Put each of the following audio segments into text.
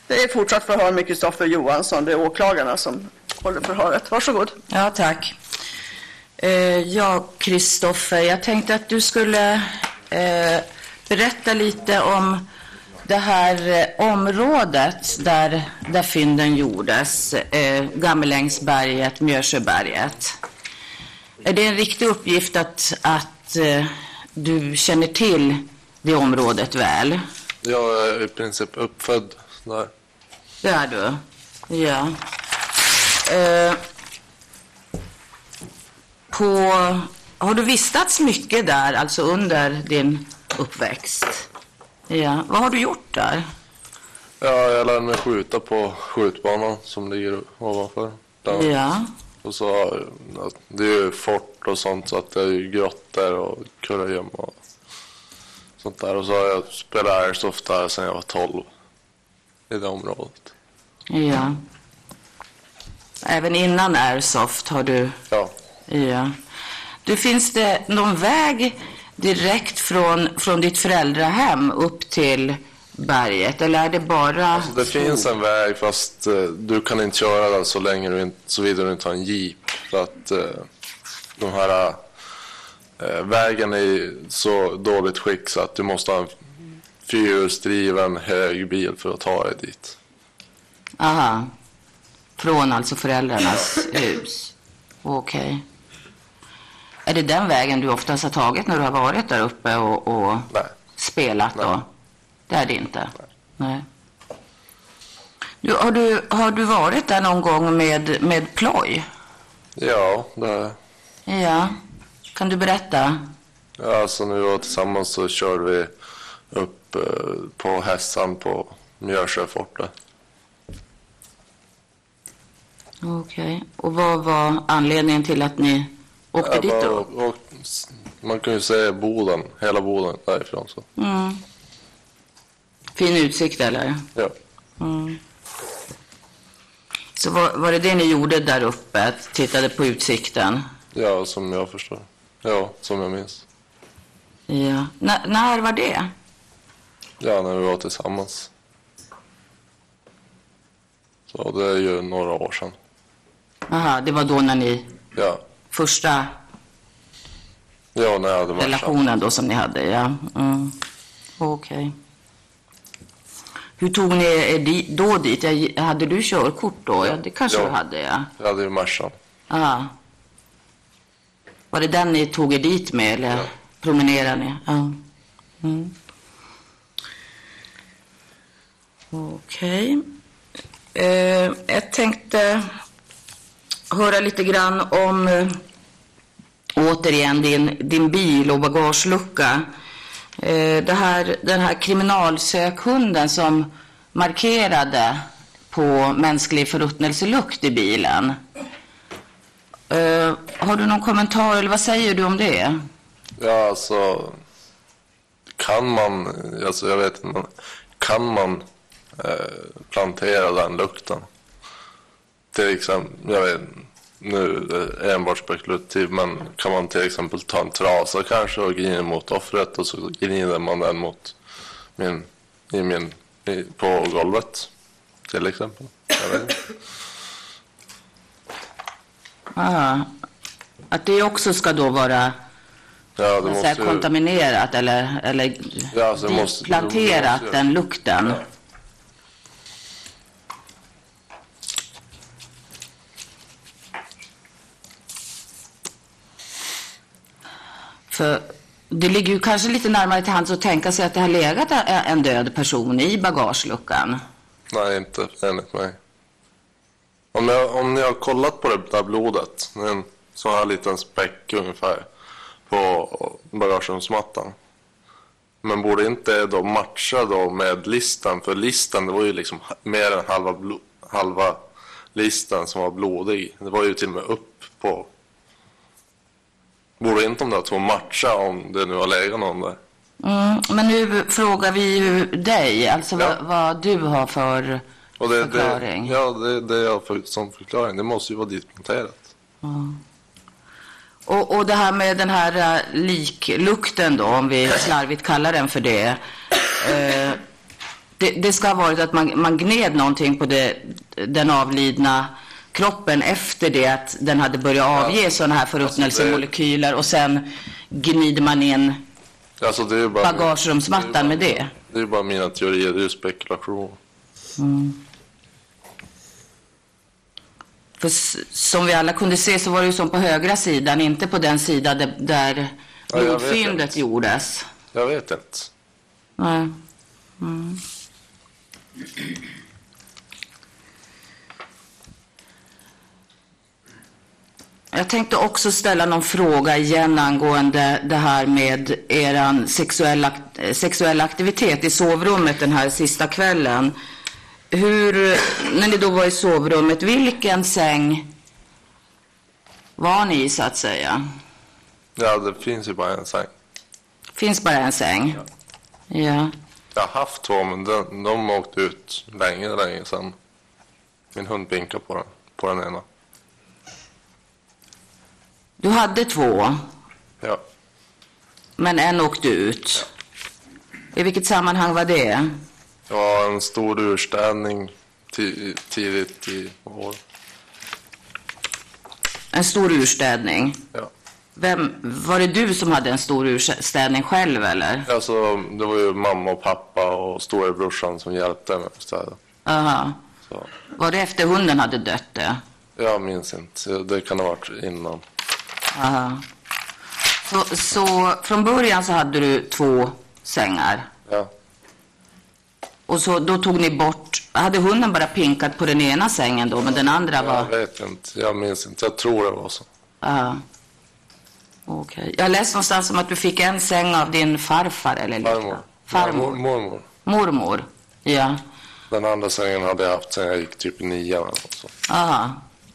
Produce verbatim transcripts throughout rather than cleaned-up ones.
Det är fortsatt förhör med Kristoffer Johansson. Det är åklagarna som håller förhöret. Varsågod. Ja, tack. Eh, ja, Kristoffer, jag tänkte att du skulle eh, berätta lite om det här eh, området där, där fynden gjordes. Eh, Gammelängsberget, Mjörsjöberget. Är det en riktig uppgift att, att eh, du känner till det området väl? Jag är i princip uppfödd där. Det är du? Ja. Eh, på, har du vistats mycket där, alltså under din uppväxt? Ja. Vad har du gjort där? Ja, jag lärde mig skjuta på skjutbanan som ligger ovanför. Där. Ja. Och så, det är ju fort och sånt, så att det är ju grottor och kurragöm och sånt där. Och så har jag spelat airsoft där sedan jag var tolv i det området. Ja. Även innan airsoft har du... Ja. Ja. Du, finns det någon väg direkt från, från ditt föräldrahem upp till berget? Eller är det bara... Alltså det finns en väg, fast eh, du kan inte köra den så länge du inte, såvida du inte har en jeep. För att eh, de här eh, vägen är i så dåligt skick så att du måste ha en fyrhjulsdriven hög bil för att ta dig dit. Aha. Från alltså föräldrarnas hus. Okej. Okay. Är det den vägen du oftast har tagit när du har varit där uppe och, och spelat då? Nej. Det är det inte? Nej. Nej. Du, har, du, har du varit där någon gång med, med ploj? Ja, det... Ja. Kan du berätta? Ja, alltså när vi var tillsammans så körde vi upp eh, på Hässan på Mjörsjöfortet. Okej. Okay. Och vad var anledningen till att ni åkte ja, dit då? Och, och, man kan ju säga Boden, hela Boden därifrån. Så. Mm. Fin utsikt eller? Ja. Mm. Så var, var det det ni gjorde där uppe? Tittade på utsikten? Ja, som jag förstår. Ja, som jag minns. Ja. N- när var det? Ja, när vi var tillsammans. Så det är ju några år sedan. Aha, det var då när ni... Ja. Första... Ja, när jag hade matchat. Relationen då som ni hade, ja. Mm. Okej. Okay. Hur tog ni er då dit? Jag, hade du körkort då? Ja, det kanske ja. du hade, ja. Jag hade ju matchat. Ja. Var det den ni tog er dit med, eller ja. Promenerade ni? Ja. Mm. Okej. Okay. Eh, jag tänkte höra lite grann om eh, återigen din, din bil och bagagelucka. Eh, det här, den här kriminalsökhunden som markerade på mänsklig förruttnelselukt i bilen. Eh, har du någon kommentar eller vad säger du om det? Ja, alltså kan man, alltså jag vet inte, kan man eh, plantera den lukten? Till exempel, jag vet nu är det enbart spekulativ, men kan man till exempel ta en trasa kanske och grina mot offret och så griner man den mot min, i min, i, på golvet till exempel. Jag vet inte. Aha. Att det också ska då vara ja, det måste ju... kontaminerat eller, eller ja, alltså det måste, planterat det måste, den lukten. Ja. För det ligger ju kanske lite närmare till hands att tänka sig att det har legat en död person i bagageluckan. Nej, inte enligt mig. Om, jag, om ni har kollat på det där blodet, en sån här liten späck ungefär på bagagerumsmattan. Men borde inte då matcha då med listan? För listan, det var ju liksom mer än halva, blo, halva listan som var blodig. Det var ju till och med upp på. Borde inte de där två matcha om det nu har legat någon där? Mm, men nu frågar vi ju dig, alltså ja. vad, vad du har för och det, förklaring. Det, ja, det, det jag för, som förklaring. Det måste ju vara ditplanterat. Mm. Och, och det här med den här uh, liklukten då, om vi slarvigt kallar den för det. Uh, Det, det ska ha varit att man, man gned någonting på det, den avlidna kroppen efter det att den hade börjat avge ja. sådana här förruttnelsemolekyler alltså det... och sen gnider man in alltså det är bara bagagerumsmattan med det. Det är bara mina teorier, det är ju spekulation. Mm. För som vi alla kunde se så var det ju som på högra sidan, inte på den sidan där, där ja, mordfyndet gjordes. Jag vet inte. Nej. Mm. Jag tänkte också ställa någon fråga igen angående det här med eran sexuella, sexuella aktivitet i sovrummet den här sista kvällen. Hur, när ni då var i sovrummet, vilken säng var ni i så att säga? Ja, det finns ju bara en säng. Finns bara en säng? Ja. ja. Jag har haft två, men de, de åkte ut länge, länge sedan. Min hund pinkade på den, på den ena. Du hade två? Ja. Men en åkte ut? Ja. I vilket sammanhang var det? Det var en stor urstädning tidigt i år. En stor urstädning? Ja. Vem, var det du som hade en stor urstädning själv eller? Alltså, det var ju mamma och pappa och storebrorsan som hjälpte mig att städa. Aha. Så. Var det efter hunden hade dött det? Jag minns inte. Det kan ha varit innan. Aha. Så, så från början så hade du två sängar? Ja. Och så då tog ni bort, hade hunden bara pinkat på den ena sängen då, men den andra var... Jag vet inte, jag minns inte, jag tror det var så. Ja. Okej. Okay. Jag läste någonstans om att du fick en säng av din farfar eller liknande. Farmor. Farmor. Ja, mormor. Mormor, ja. Den andra sängen hade jag haft sen jag gick typ i nian eller så. Aha.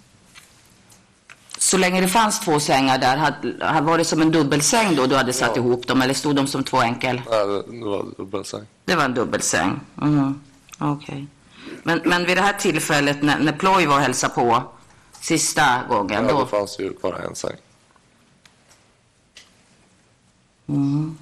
Så länge det fanns två sängar där, hade, var det som en dubbelsäng då du hade satt ja. ihop dem, eller stod de som två enkel? Nej, det, det var en dubbelsäng. Det var en dubbelsäng, mm. Okej. Okay. Men, men vid det här tillfället när, när Ploj var och hälsade på sista gången ja, då... då fanns det ju bara en säng. Mm.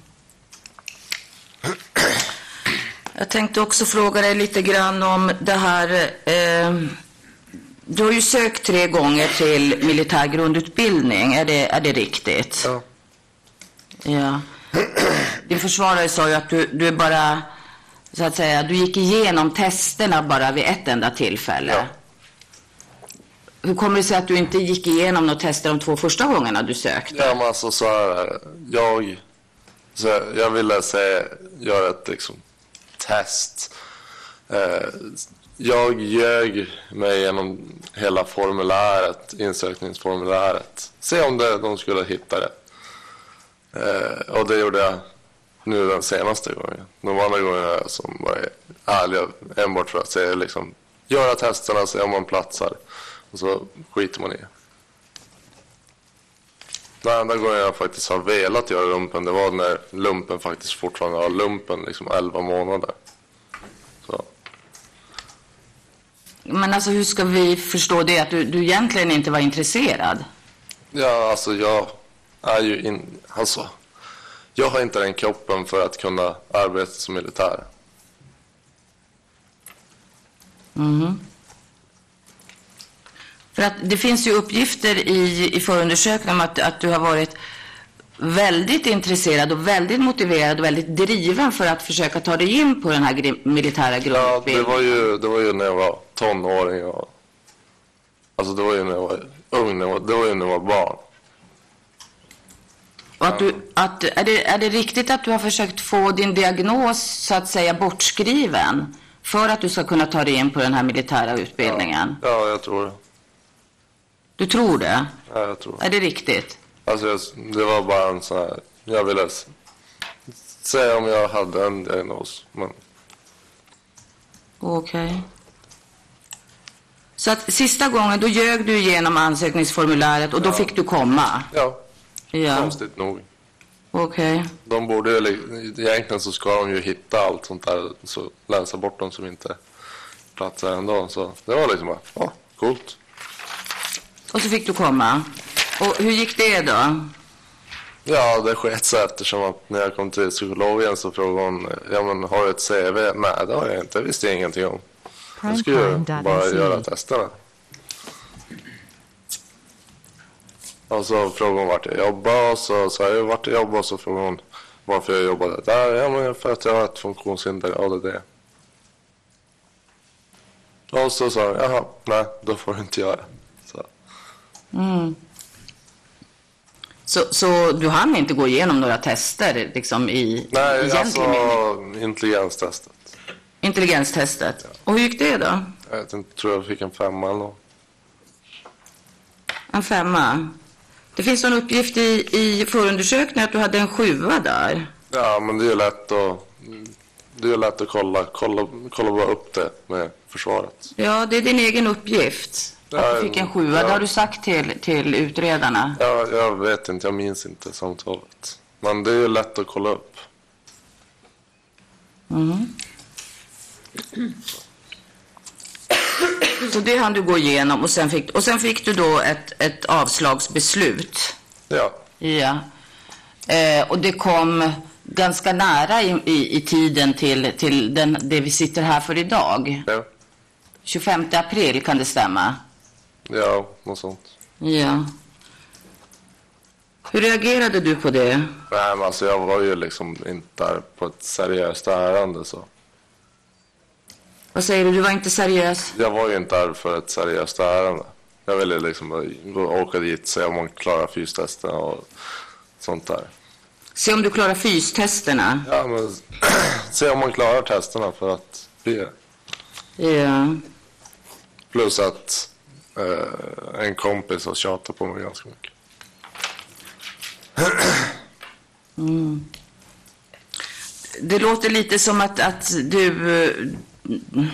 Jag tänkte också fråga dig lite grann om det här... Eh, du har ju sökt tre gånger till militär grundutbildning. Är det, är det riktigt? Ja. Ja. Din försvarare sa ju att du, du är bara, så att säga, du gick igenom testerna bara vid ett enda tillfälle. Ja. Hur kommer det sig att du inte gick igenom några tester de två första gångerna du sökte? Ja, men alltså så här, jag, så jag ville säga, göra ett liksom, test. Eh, jag ljög mig genom hela formuläret, insökningsformuläret. Se om det, de skulle hitta det. Eh, och det gjorde jag nu den senaste gången. De andra gångerna som var ärliga enbart för att se, liksom, göra testerna, se om man platsar. Och så skiter man i. Den enda gången jag faktiskt har velat göra lumpen, det var när lumpen faktiskt fortfarande har lumpen, liksom elva månader. Så. Men alltså hur ska vi förstå det? Att du, du egentligen inte var intresserad? Ja, alltså jag är ju in... Alltså, jag har inte den kroppen för att kunna arbeta som militär. Mhm. För att det finns ju uppgifter i, i förundersökningen om att, att du har varit väldigt intresserad och väldigt motiverad och väldigt driven för att försöka ta dig in på den här gr- militära grundutbildningen. Ja, det var ju, det var ju när jag var tonåring. Och, alltså det var ju när jag var ung, det var, det var ju när jag var barn. Och att du, att, är, det, är det riktigt att du har försökt få din diagnos så att säga bortskriven för att du ska kunna ta dig in på den här militära utbildningen? Ja, ja jag tror det. Du tror det? Ja, jag tror det. Är det riktigt? Alltså jag, det var bara en sån här... Jag ville säga om jag hade en diagnos. Men... Okej. Okay. Så att sista gången då ljög du igenom ansökningsformuläret och då ja. fick du komma? Ja, ja. Konstigt nog. Okej. Okay. De borde ju... Egentligen så ska de ju hitta allt sånt där. Så läsa bort dem som inte platsar ändå. Så det var liksom bara... Ja, coolt. Och så fick du komma. Och hur gick det då? Ja, det sket sig eftersom att när jag kom till psykologen så frågade hon, ja men har du ett C V? Nej, det har jag inte, det visste jag ingenting om. Jag skulle ju bara göra testerna. Och så frågade hon vart jag jobbade och så sa jag vart jag jobbade och så frågade hon varför jag jobbade där. Ja men för att jag har ett funktionshinder, A D D. Och så sa jag, jaha, nej, då får du inte göra. Så. Mm. Så, så du hann inte gå igenom några tester liksom i nej, i alltså mening? intelligenstestet. Intelligenstestet. Ja. Och hur gick det då? Jag vet inte, tror jag fick en femma eller något. En femma. Det finns någon uppgift i, i förundersökningen att du hade en sjua där. Ja, men det är ju lätt att, det är lätt att kolla, kolla, kolla bara upp det med försvaret. Ja, det är din egen uppgift. Att ja, du fick en sjua. ja. Det har du sagt till, till utredarna. Ja, jag vet inte, jag minns inte samtalet. Men det är ju lätt att kolla upp. Mm. Så det hann du gå igenom och sen fick, och sen fick du då ett, ett avslagsbeslut. Ja. Ja. Eh, och det kom ganska nära i, i, i tiden till, till den, det vi sitter här för idag. Ja. tjugofemte april, kan det stämma? Ja, något sånt. Ja. Hur reagerade du på det? Nej, men alltså jag var ju liksom inte där på ett seriöst ärende så. Vad säger du? Du var inte seriös? Jag var ju inte där för ett seriöst ärende. Jag ville liksom bara gå och åka dit, se om man klarar fystesten och sånt där. Se om du klarar fystesterna? Ja, men se om man klarar testerna för att bli. Ja. Plus att eh, en kompis har tjatat på mig ganska mycket. Mm. Det låter lite som att, att du uh,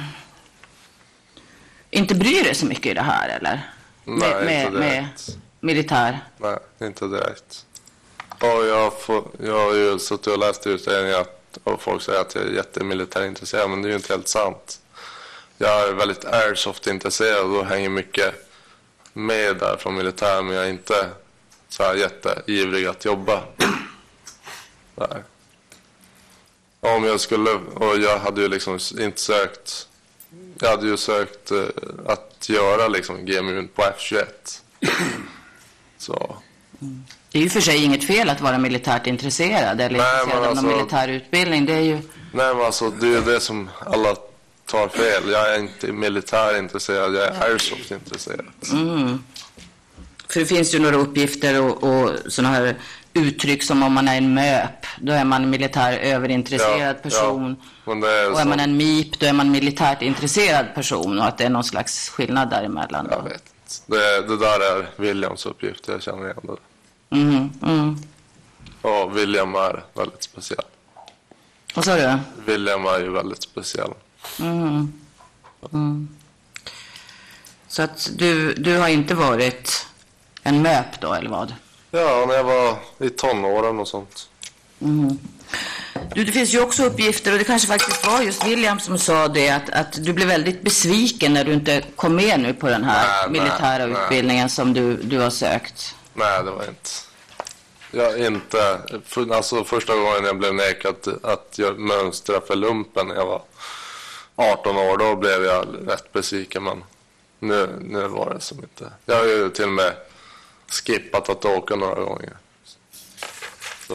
inte bryr dig så mycket i det här, eller? Nej, med, med, inte direkt. med militär? Nej, inte direkt. Och jag, får, jag har ju suttit och läst utredningar och folk säger att jag är jättemilitärintresserad, men det är ju inte helt sant. Jag är väldigt airsoft-intresserad och hänger mycket med där från militär, men jag är inte så här jätteivrig att jobba. Nej. Om jag skulle, och jag hade ju liksom inte sökt, jag hade ju sökt uh, att göra liksom G M U på F tjugoett. Så. Mm. Det är ju för sig inget fel att vara militärt intresserad eller nej, intresserad av alltså, någon militär utbildning. Det är ju... Nej, men alltså det är ju det som alla tar fel. Jag är inte militär intresserad, jag är airsoft intresserad. Mm. För det finns ju några uppgifter och, och sådana här uttryck som om man är en möp, då är man militär överintresserad ja, person. Ja, men det är och så... är man en M I P, då är man militärt intresserad person, och att det är någon slags skillnad däremellan. Då. Jag vet inte. Det, det där är Williams uppgift, jag känner igen det. Mm, mm. Och William är väldigt speciell. Vad sa du? William är ju väldigt speciell. Mm. Mm. Så att du, du har inte varit en möp då, eller vad? Ja, när jag var i tonåren och sånt. Mm. Du, det finns ju också uppgifter, och det kanske faktiskt var just William som sa det, att, att du blev väldigt besviken när du inte kom med nu på den här nej, militära nej, utbildningen nej. som du, du har sökt. Nej, det var inte. Jag inte, för, alltså första gången jag blev nekad att jag mönstra för lumpen när jag var arton år, då blev jag rätt besviken, men nu, nu var det som inte. Jag har ju till och med skippat att åka några gånger. Så.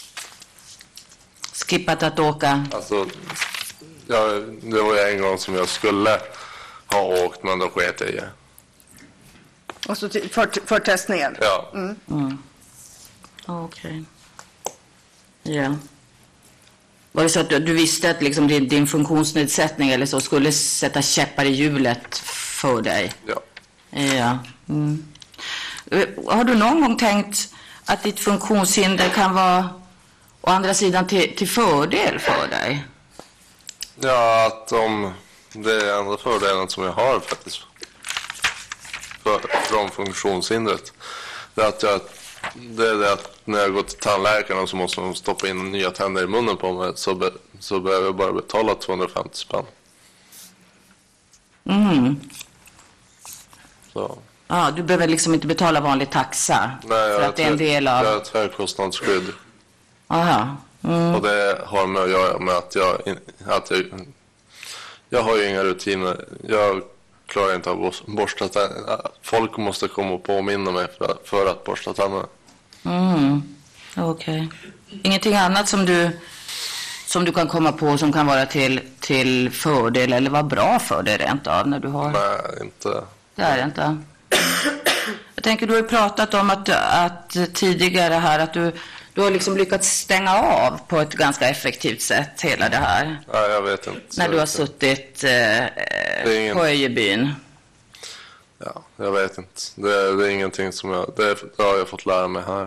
Skippat att åka? Alltså, jag, det var ju en gång som jag skulle ha åkt, men då sket jag i det. Och så till, för, för testningen? Ja. Mm. Mm. Okej. Okay. Ja. Var det så att du, du visste att liksom din, din funktionsnedsättning eller så skulle sätta käppar i hjulet för dig? Ja. Ja. Mm. Har du någon gång tänkt att ditt funktionshinder kan vara å andra sidan till, till fördel för dig? Ja, att om det är andra fördelen som jag har faktiskt för, från funktionshindret, det är att jag det är det att när jag går till tandläkaren så måste de stoppa in nya tänder i munnen på mig, så, be, så behöver jag bara betala tvåhundrafemtio spänn. Mm. Så. Ja, du behöver liksom inte betala vanlig taxa. Nej, för jag att det är en del av... Jag har ett högkostnadsskydd. Aha. Mm. Och det har med att göra med att jag, att jag, jag har ju inga rutiner. Jag klarar inte av att borsta tänderna. Folk måste komma och påminna mig för, för att borsta tänderna. Mm. Okej. Okay. Ingenting annat som du, som du kan komma på som kan vara till, till fördel eller vara bra för dig rent av när du har... Nej, inte. Det är det inte. Jag tänker, du har ju pratat om att, att tidigare här att du, du har liksom lyckats stänga av på ett ganska effektivt sätt hela det här. Nej, jag vet inte. När du har suttit eh, ingen... på Öjebyn. Ja, jag vet inte. Det är, det är ingenting som jag... Det, är, det har jag fått lära mig här.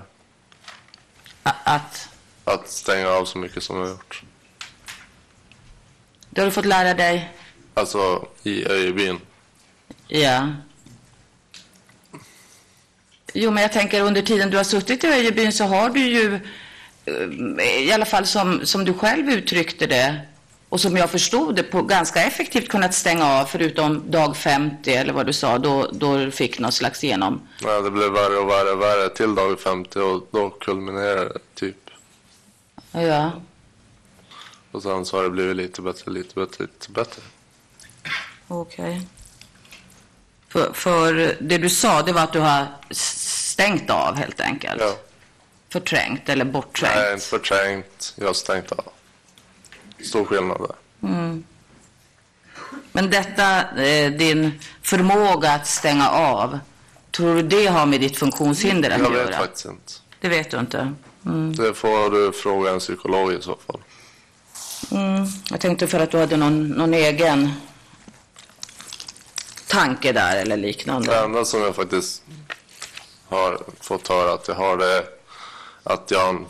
Att? Att stänga av så mycket som jag har gjort. Det har du fått lära dig? Alltså, i Öjebyn. Ja. Jo, men jag tänker under tiden du har suttit i Öjebyn så har du ju, i alla fall som, som du själv uttryckte det, och som jag förstod det, på ganska effektivt kunnat stänga av förutom dag femtio eller vad du sa, då, då du fick någon slags igenom. Ja, det blev värre och värre och värre till dag femtio och då kulminerade det typ. Ja. Och sen så har det blivit lite bättre, lite bättre, lite bättre. Okej. Okay. För, för det du sa, det var att du har stängt av helt enkelt. Ja. Förträngt eller bortträngt. Nej, inte förträngt. Jag har stängt av. Stor skillnad där. Mm. Men detta, eh, din förmåga att stänga av, tror du det har med ditt funktionshinder att jag göra? Jag vet faktiskt inte. Det vet du inte? Mm. Det får du fråga en psykolog i så fall. Mm. Jag tänkte för att du hade någon, någon egen tanke där eller liknande. Det enda som jag faktiskt har fått höra att jag har det, att jag har en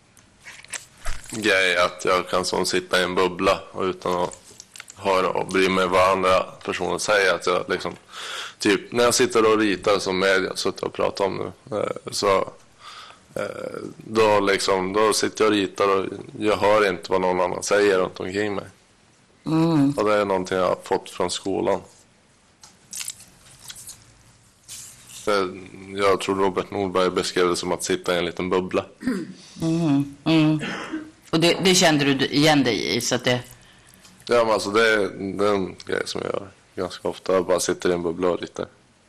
grej att jag kan som sitta i en bubbla och utan att höra och bry mig vad andra personer säger, att jag liksom typ när jag sitter och ritar som media så att jag pratar om nu så då liksom då sitter jag och ritar och jag hör inte vad någon annan säger runt omkring mig. Mm. Och det är någonting jag har fått från skolan. Jag tror Robert Nordberg beskrev det som att sitta i en liten bubbla. Mm. Mm. Och det, det kände du igen dig i? Så att det... Ja, men alltså det är, det är en grej som jag gör ganska ofta. Jag bara sitter i en bubbla och ritar.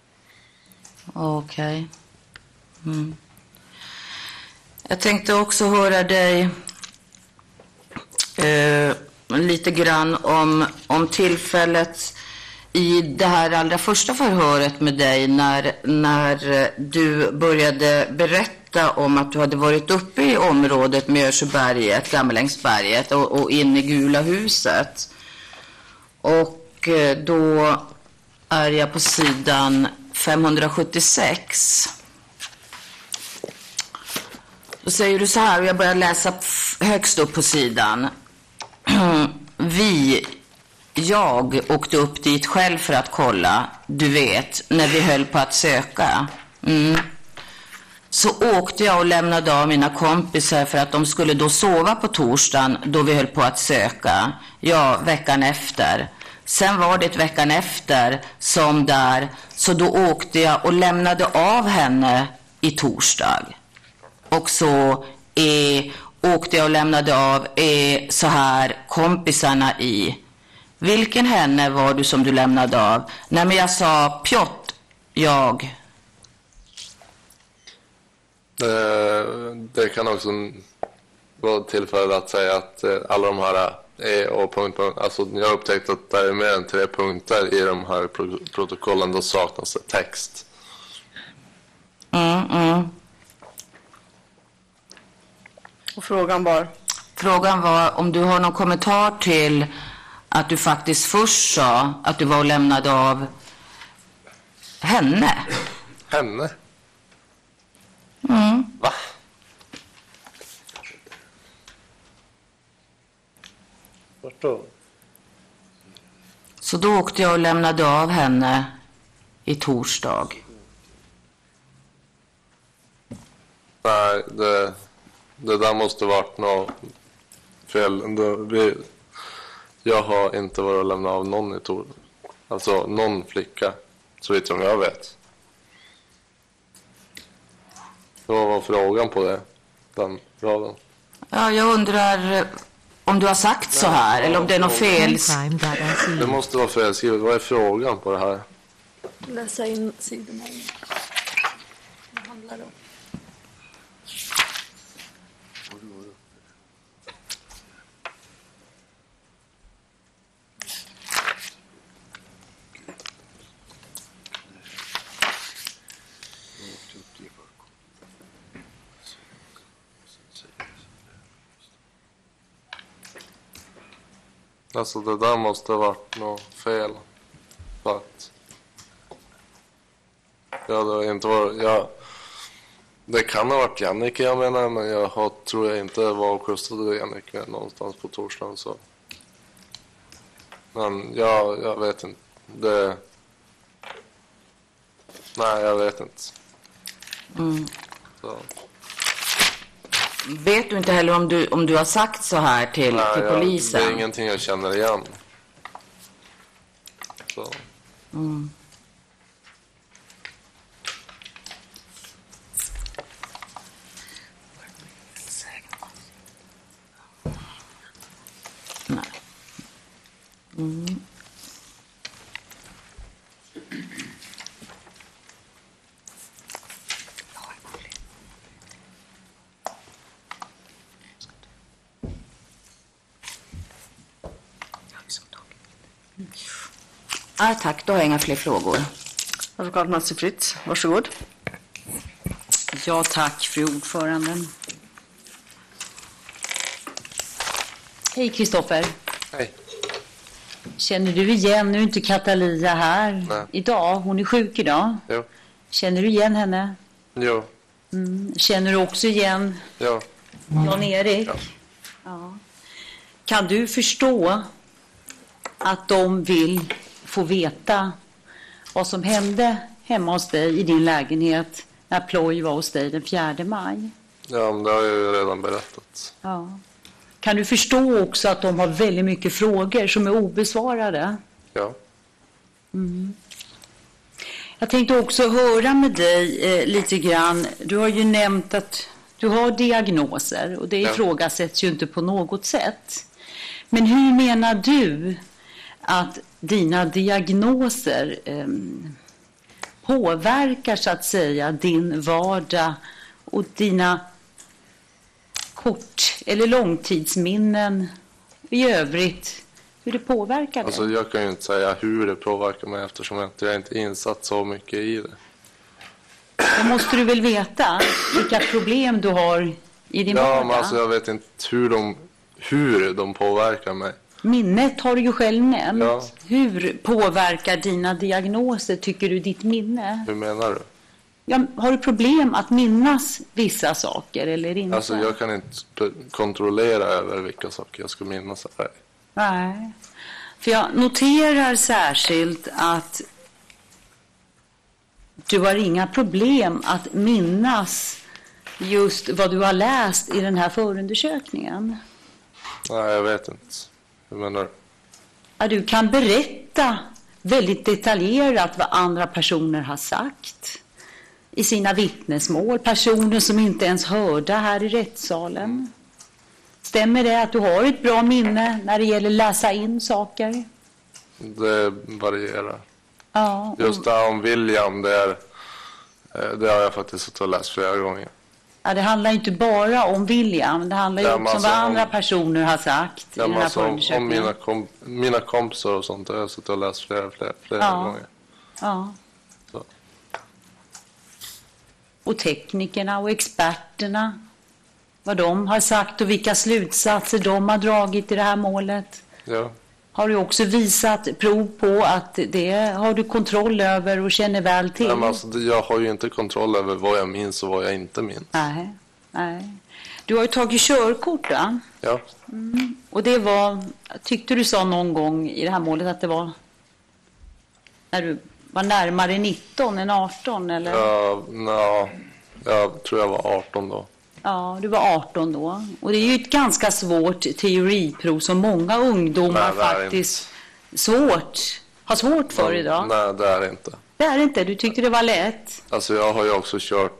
Okej. Okay. Mm. Jag tänkte också höra dig eh, lite grann om, om tillfället i det här allra första förhöret med dig när, när du började berätta om att du hade varit uppe i området med Örsjöberget, Gammelängsberget och, och in i Gula huset. Och då är jag på sidan femhundrasjuttiosex. Då säger du så här, och jag börjar läsa högst upp på sidan. Vi... Jag åkte upp dit själv för att kolla, du vet, när vi höll på att söka. Mm. Så åkte jag och lämnade av mina kompisar för att de skulle då sova på torsdagen då vi höll på att söka. Ja, veckan efter. Sen var det veckan efter som där, så då åkte jag och lämnade av henne i torsdag. Och så är, åkte jag och lämnade av är så här kompisarna i. Vilken henne var du som du lämnade av? Nej, men jag sa Piotr, jag. Det, det kan också vara tillfälle att säga att alla de här är och punkt, punkt. Alltså jag har upptäckt att det är mer än tre punkter i de här protokollen. Då saknas det text. Mm, mm. Och frågan var? Frågan var om du har någon kommentar till att du faktiskt först sa att du var och lämnade av henne. Henne? Mm. Va? Vart då? Så då åkte jag och lämnade av henne i torsdag. Nej, det, det där måste varit något fel. Det, vi, jag har inte varit och lämnat av någon i torsdag. Alltså någon flicka, så vitt som jag vet. Vad var frågan på det? Den raden. Ja, jag undrar om du har sagt så här eller om det är något fel. Det måste vara felskrivet. Vad är frågan på det här? Läsa in sidorna. Vad handlar det om? Alltså det där måste ha varit något fel. För att ja, det har inte varit, ja, det kan ha varit Jannik jag menar, men jag har, tror jag inte var och kustade Jannik med någonstans på torsdagen så. Men ja, jag vet inte. Det nej, jag vet inte. Mm. Så. Vet du inte heller om du, om du har sagt så här till, Nej, till jag, polisen? det är ingenting jag känner igen. Så. Mm. Nej. Mm. Ah, tack, då har jag inga fler frågor. Advokat Mats Fritz, varsågod. Ja, tack fru ordföranden. Hej Kristoffer. Hej. Känner du igen, nu är inte Catalia här Nej. idag, hon är sjuk idag. Jo. Känner du igen henne? Jo. Mm. Känner du också igen Ja. Jan-Erik? Ja. Ja. Kan du förstå att de vill få veta vad som hände hemma hos dig i din lägenhet när Ploy var hos dig den fjärde maj? Ja, men det har jag ju redan berättat. Ja. Kan du förstå också att de har väldigt mycket frågor som är obesvarade? Ja. Mm. Jag tänkte också höra med dig eh, lite grann. Du har ju nämnt att du har diagnoser och det Ja. ifrågasätts ju inte på något sätt. Men hur menar du att dina diagnoser eh, påverkar så att säga din vardag och dina kort eller långtidsminnen i övrigt, hur det påverkar det? Alltså jag kan ju inte säga hur det påverkar mig eftersom jag inte, jag inte insatt så mycket i det. Då måste du väl veta vilka problem du har i din Ja, vardag? men alltså jag vet inte hur de, hur de påverkar mig. Minnet har du ju själv nämnt. Ja. Hur påverkar dina diagnoser, tycker du, ditt minne? Hur menar du? Ja, har du problem att minnas vissa saker eller inte? Alltså jag kan inte kontrollera över vilka saker jag ska minnas. Här. Nej. För jag noterar särskilt att du har inga problem att minnas just vad du har läst i den här förundersökningen. Nej, jag vet inte. Hur menar du? Ja, du kan berätta väldigt detaljerat vad andra personer har sagt i sina vittnesmål. Personer som inte ens hörde här i rättssalen. Stämmer det att du har ett bra minne när det gäller läsa in saker? Det varierar. Ja. Och, Just det här om William, det, är, det har jag faktiskt suttit och läst flera gånger. ja, det handlar inte bara om William. Det handlar ju Ja, också men om vad alltså om- andra personer har sagt Ja, i den men här alltså, om, om förundersökningen. mina, kom, mina kompisar och sånt har jag suttit och läst flera, flera, flera Ja. gånger. Ja. Så. Och teknikerna och experterna. Vad de har sagt och vilka slutsatser de har dragit i det här målet. Ja. Har du också visat prov på att det har du kontroll över och känner väl till? Nej, men alltså, det- jag har ju inte kontroll över vad jag minns och vad jag inte minns. Nej, nej. Du har ju tagit körkort, va? Ja. Och det var, tyckte du sa någon gång i det här målet att det var när du var närmare nitton än arton, eller? Ja, ja, jag tror jag var arton då. Ja, du var arton då. Och det är ju ett ganska svårt teoriprov som många ungdomar Nej, det är faktiskt svårt, har svårt för idag. Nej, det är det inte. Det är det inte, du tyckte det var lätt. Alltså jag har ju också kört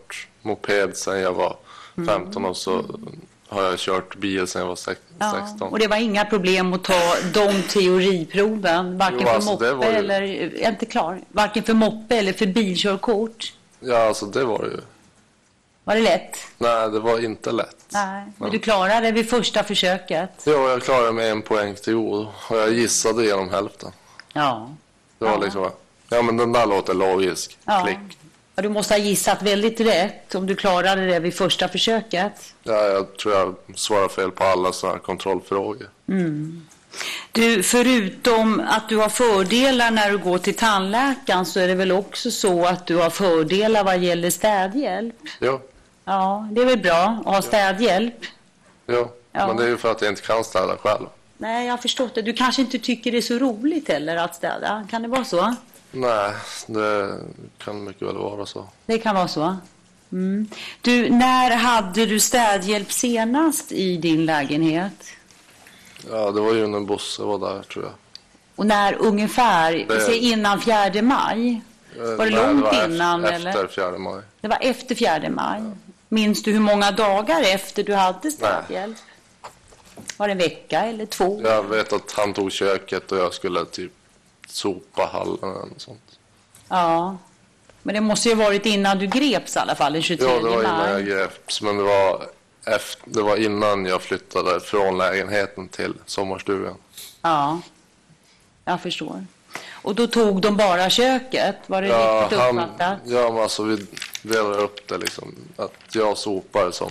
moped sedan jag var femton och så har jag kört bil sedan jag var sexton. Ja, och det var inga problem att ta de teoriproven, varken Jo, för alltså, moppe det var ju- eller, jag är inte klar, varken för moppe eller för bilkörkort. Ja, alltså det var ju... Var det lätt? Nej, det var inte lätt. Nej, men Men- du klarade det vid första försöket. Ja, jag klarade med en poäng till god och jag gissade genom hälften. Ja. Det var Ja. liksom, ja men den där låter logisk. Ja. Klick. Ja, du måste ha gissat väldigt rätt om du klarade det vid första försöket. Ja, jag tror jag svarar fel på alla sådana här kontrollfrågor. Du, förutom att du har fördelar när du går till tandläkaren så är det väl också så att du har fördelar vad gäller städhjälp? Ja, Ja, det är väl bra att ha städhjälp? ja. Ja. Men det är ju för att jag inte kan städa själv. Nej, jag har förstått det. Du kanske inte tycker det är så roligt heller att städa. Kan det vara så? Nej, det kan mycket väl vara så. Det kan vara så. Mm. Du, när hade du städhjälp senast i din lägenhet? Ja, det var ju när Bosse var där tror jag. Och när ungefär? Det- Säg innan fjärde maj? Var det Nej, långt var innan, efter, eller? Efter fjärde maj. Det var efter fjärde maj. Minns du hur många dagar efter du hade städhjälp? Var det en vecka eller två? Jag vet att han tog köket och jag skulle typ sopa hallen eller något sånt. Ja. Men det måste ju ha varit innan du greps i alla fall, den Ja, tjugotredje det var innan maj. jag greps, men det var, efter, det var innan jag flyttade från lägenheten till sommarstugan. Ja, jag förstår. Och då tog de bara köket, var det Ja, riktigt han, uppfattat? ja, men alltså vi delar upp det liksom. Att jag sopar som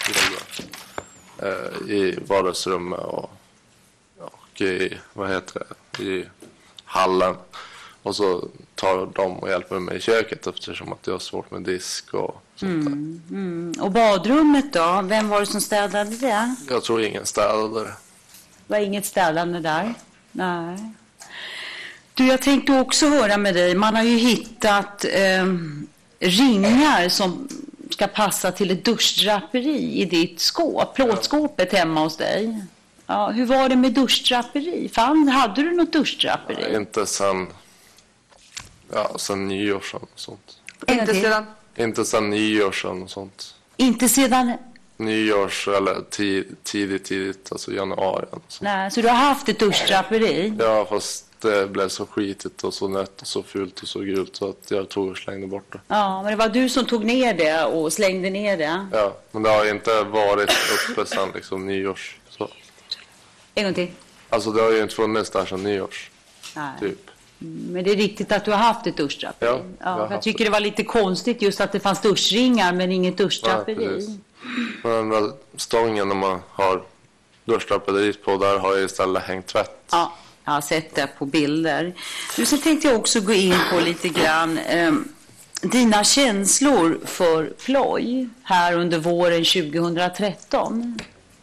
eh, i vardagsrummet och, och i, vad heter det, i hallen. Och så tar de och hjälper mig i köket eftersom att jag har svårt med disk och sånt där. Mm. Och badrummet då? Vem var det som städade det? Jag tror ingen städade det. Var inget städande där? Nej. Du, jag tänkte också höra med dig. Man har ju hittat eh, ringar som ska passa till ett duschdraperi i ditt skåp, plåtskåpet hemma hos dig. Ja, hur var det med duschdraperi? Fan, hade du något duschdraperi? Nej, inte sen, ja, sen nyår sedan och sånt. En gång Inte till. sedan... Inte sen nyår sedan och sånt. Inte sedan... Nyårs eller tid, tidigt, tidigt, alltså januari. Och sånt. Nej, så du har haft ett duschdraperi? Ja, fast det blev så skitigt och så nött och så fult och så gult så att jag tog och slängde bort det. Ja, men det var du som tog ner det och slängde ner det. Ja, men det har inte varit uppe sen liksom nyårs. Så. En gång till. Alltså det har ju inte funnits där sedan nyårs, Nej. typ. Men det är riktigt att du har haft ett duschdraperi. Ja, jag har jag haft tycker det var lite konstigt just att det fanns duschringar men inget Ja, duschdraperi. precis. Men den där stången när man har duschdraperiet på, där har jag istället hängt tvätt. Ja, jag har sett det på bilder. Nu så tänkte jag också gå in på lite grann eh, dina känslor för ploj här under våren tjugohundratretton.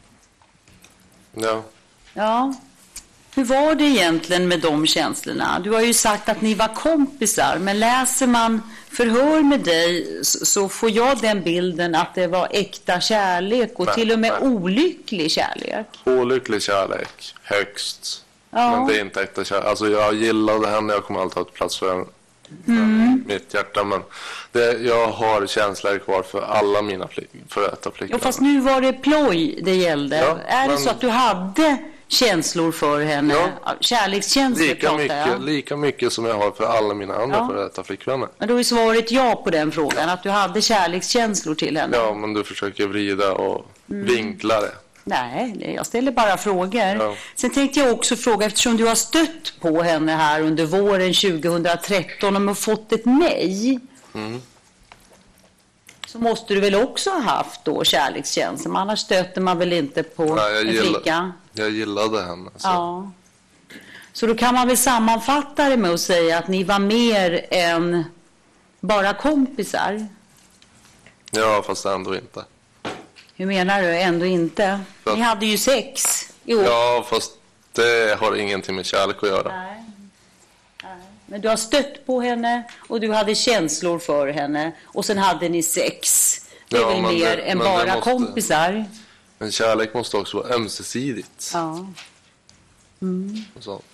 Ja. Ja, hur var det egentligen med de känslorna? Du har ju sagt att ni var kompisar, men läser man förhör med dig så så får jag den bilden att det var äkta kärlek och Nej, till och med nej. olycklig kärlek. Olycklig kärlek, högst. Ja. Men det är inte äkta kärlek. Alltså jag gillade henne, jag kommer alltid ha ett plats för henne. Mm. Mitt hjärta, men det, jag har känslor kvar för alla mina flick, för detta Ja, flickor. fast nu var det ploj det gällde. Ja, är det men- så att du hade känslor för henne? Ja. Kärlekskänslor Lika pratar mycket, jag. lika mycket som jag har för alla mina andra Ja. för detta flickvänner. Men då är svaret ja på den frågan, att du hade kärlekskänslor till henne. Ja, men du försöker vrida och Mm. vinkla det. Nej, det- jag ställer bara frågor. Ja. Sen tänkte jag också fråga, eftersom du har stött på henne här under våren tjugohundratretton och fått ett nej. Mm. Så måste du väl också ha haft då kärlekskänslor? Annars stöter man väl inte på Nej, jag, en gilla, flicka? jag gillade henne. Så. Ja. Så då kan man väl sammanfatta det med att säga att ni var mer än bara kompisar? Ja, fast ändå inte. Hur menar du? Ändå inte? Ja. Ni hade ju sex i år. Ja, fast det har ingenting med kärlek att göra. Nej. Nej. Men du har stött på henne och du hade känslor för henne och sen hade ni sex. Det är Ja, väl men mer det- än men det bara måste- kompisar? Men kärlek måste också vara ömsesidigt. Ja. Och sånt.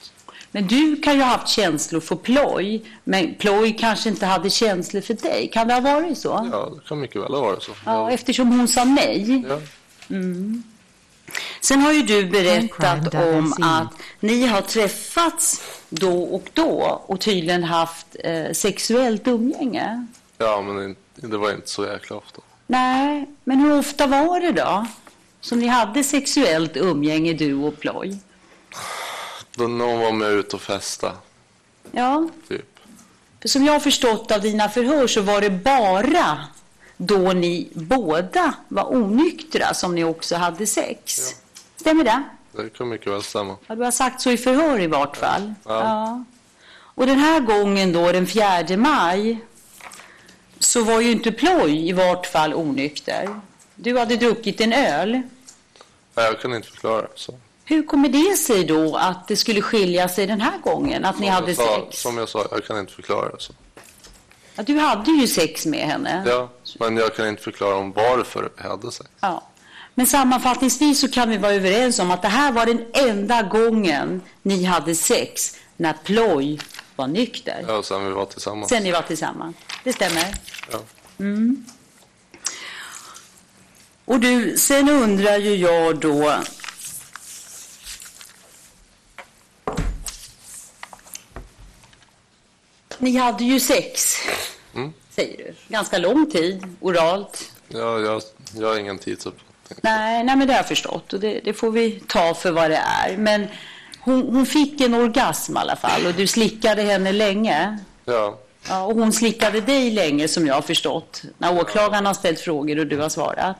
Men du kan ju ha haft känslor för Ploy, men Ploy kanske inte hade känslor för dig. Kan det ha varit så? Ja, det kan mycket väl ha varit så. Ja, Ja. eftersom hon sa nej. Ja. Mm. Sen har ju du berättat om att ni har träffats då och då och tydligen haft eh, sexuellt umgänge. Ja, men det, det var inte så jäkla ofta. Nej, men hur ofta var det då som ni hade sexuellt umgänge, du och Ploy? Då någon var med ut och festa, Ja, typ. för som jag har förstått av dina förhör så var det bara då ni båda var onyktra som ni också hade sex. Ja. Stämmer det? Det kan mycket väl stämma. Ja, du har sagt så i förhör i vart fall. Ja. Ja. Och den här gången då, den fjärde maj, så var ju inte Ploy i vart fall onykter. Du hade druckit en öl. Nej, jag kan inte förklara det. Så. Hur kommer det sig då att det skulle skilja sig den här gången? Att ni Som hade jag sa, sex? Som jag sa, jag kan inte förklara det. Så. Ja, du hade ju sex med henne. Ja, men jag kan inte förklara om varför vi hade sex. Ja. Men sammanfattningsvis så kan vi vara överens om att det här var den enda gången ni hade sex när Ploy var nykter. Ja, sen vi var tillsammans. Sen ni var tillsammans. Det stämmer. Ja. Mm. Och du, sen undrar ju jag då... Ni hade ju sex, Mm. säger du. Ganska lång tid, oralt. Ja, jag, jag har ingen tidsuppfattning. Nej, nej, men det har jag förstått. Och det, det får vi ta för vad det är. Men hon, hon fick en orgasm i alla fall. Och du slickade henne länge. Ja, Ja, och hon slickade dig länge som jag har förstått. När åklagaren har ställt frågor och du har svarat.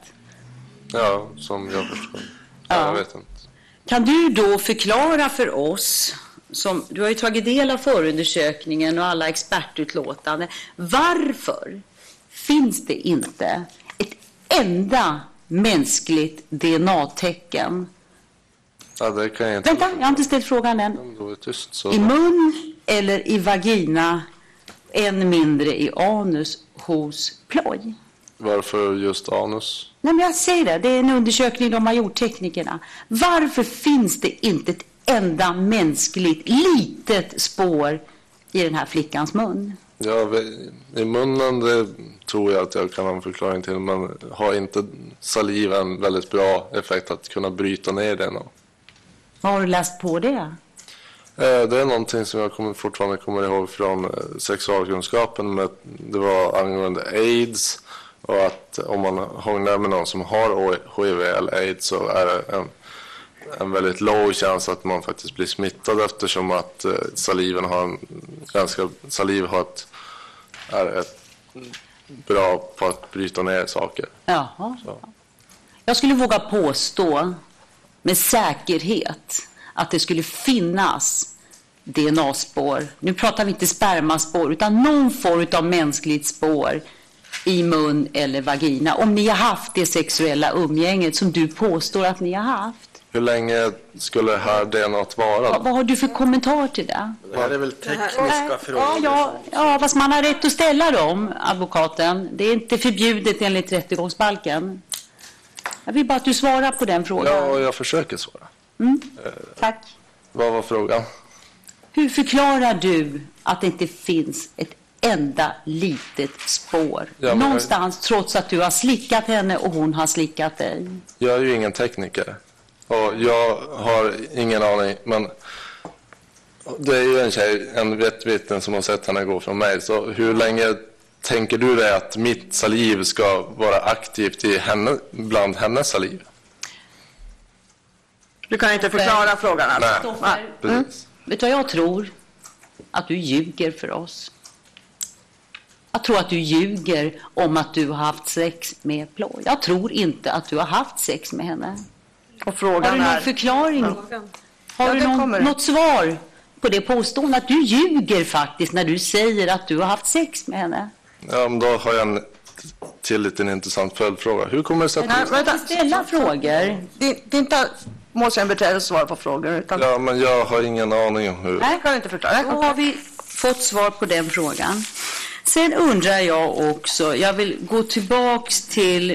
ja, som jag förstår. Ja. Ja. Jag vet inte. Kan du då förklara för oss, som, du har ju tagit del av förundersökningen och alla expertutlåtanden, varför finns det inte ett enda mänskligt D N A-tecken? Ja, det kan jag inte. Vänta, jag har inte ställt frågan än. Ja, men då är det tyst. Så. I mun eller i vagina, än mindre i anus hos Ploy? Varför just anus? Nej, men jag säger det, det är en undersökning de har gjort, teknikerna. Varför finns det inte ett enda mänskligt litet spår i den här flickans mun? Ja, vi- i munnen det tror jag att jag kan ha en förklaring till, men har inte saliv en väldigt bra effekt att kunna bryta ner det? No? Vad har du läst på det? Eh, Det är någonting som jag kommer, fortfarande kommer ihåg från eh, sexualkunskapen, men det var angående AIDS, och att om man hånglar med någon som har H I V eller AIDS så är det en, en väldigt låg chans att man faktiskt blir smittad, eftersom att eh, saliven har en ganska, saliv har ett, är ett bra på att bryta ner saker. Jaha. Så. Jag skulle våga påstå med säkerhet att det skulle finnas D N A-spår. Nu pratar vi inte spermaspår utan någon form av mänskligt spår i mun eller vagina. Om ni har haft det sexuella umgänget som du påstår att ni har haft. Hur länge skulle det här D N A vara? Ja, vad har du för kommentar till det? Det här är väl tekniska Ja, frågor. ja, ja, fast man har rätt att ställa dem, advokaten. Det är inte förbjudet enligt rättegångsbalken. Jag vill bara att du svarar på den frågan. Ja, och jag försöker svara. Mm. Tack. Vad var frågan? Hur förklarar du att det inte finns ett enda litet spår Ja, men- någonstans, trots att du har slickat henne och hon har slickat dig? Jag är ju ingen tekniker och jag har ingen aning, men det är ju en tjej, en vettvittne som har sett henne gå från mig, så hur länge tänker du dig att mitt saliv ska vara aktivt i henne, bland hennes saliv? Du kan inte förklara frågan alltså? Nej, precis. Vet du vad jag tror? Att du ljuger för oss. Jag tror att du ljuger om att du har haft sex med Ploy. Jag tror inte att du har haft sex med henne. Och Har frågan du någon är... förklaring? Har Ja, du det någon, kommer. något svar på det påståendet? Att du ljuger faktiskt när du säger att du har haft sex med henne. Ja, men då har jag en till liten intressant följdfråga. Hur kommer det sig att Nej, du... vänta. Ställa frågor. Det, det är inte målsägandebiträdet som svarar på frågor, utan Ja, men jag har ingen aning om hur... nej, kan inte förklara. Då har vi fått svar på den frågan. Sen undrar jag också, jag vill gå tillbaks till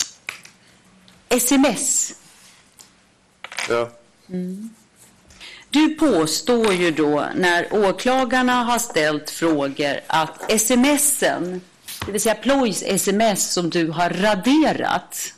sms. Ja. Du påstår ju då när åklagarna har ställt frågor att smsen, det vill säga Ploys sms som du har raderat,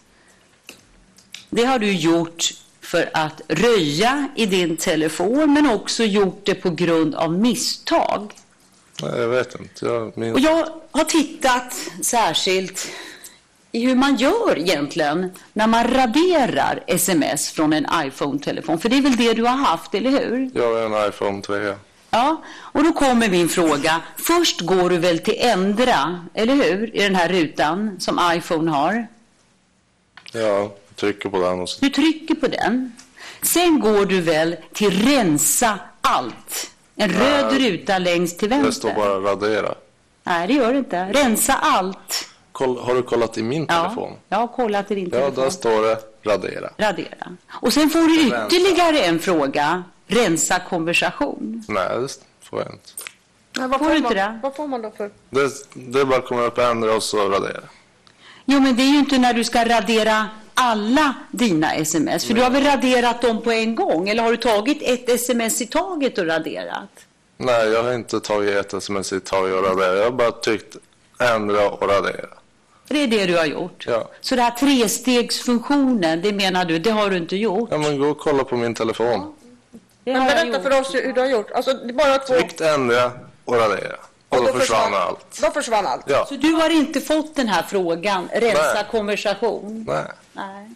det har du gjort för att röja i din telefon men också gjort det på grund av misstag. Nej, jag vet inte. Jag minns... Och jag har tittat särskilt i hur man gör egentligen när man raderar sms från en iPhone-telefon. För det är väl det du har haft, eller hur? Jag har en iPhone tre. Ja, och då kommer min fråga. Först går du väl till ändra, eller hur? I den här rutan som iPhone har. Ja, jag trycker på den och så... Du trycker på den. Sen går du väl till rensa allt. En röd Nej, ruta längst till vänster. Det står bara radera. Nej, det gör det inte. Rensa allt. Koll, har du kollat i min Ja, telefon? jag har kollat i din Ja, telefon. där står det radera. Radera. Och sen får du ytterligare en fråga. Rensa konversation. Nej, det får jag inte. Men vad Får får du inte man, det? vad får man då för... Det, det bara kommer upp ändra och så radera. Jo, men det är ju inte när du ska radera alla dina sms. För du har väl raderat dem på en gång? Eller har du tagit ett sms i taget och raderat? Nej, jag har inte tagit ett sms i taget och radera. Jag har bara tryckt ändra och radera. Det är det du har gjort? Ja. Så det här trestegsfunktionen, det menar du, det har du inte gjort? Ja, men gå och kolla på min telefon. Det Men har jag berätta gjort. för oss hur du har gjort. Alltså, det är bara två... Tryckt ändra och radera. Och då försvann allt. Då försvann allt. Ja. Så du har inte fått den här frågan, rensa Nej. konversation? Nej. Nej.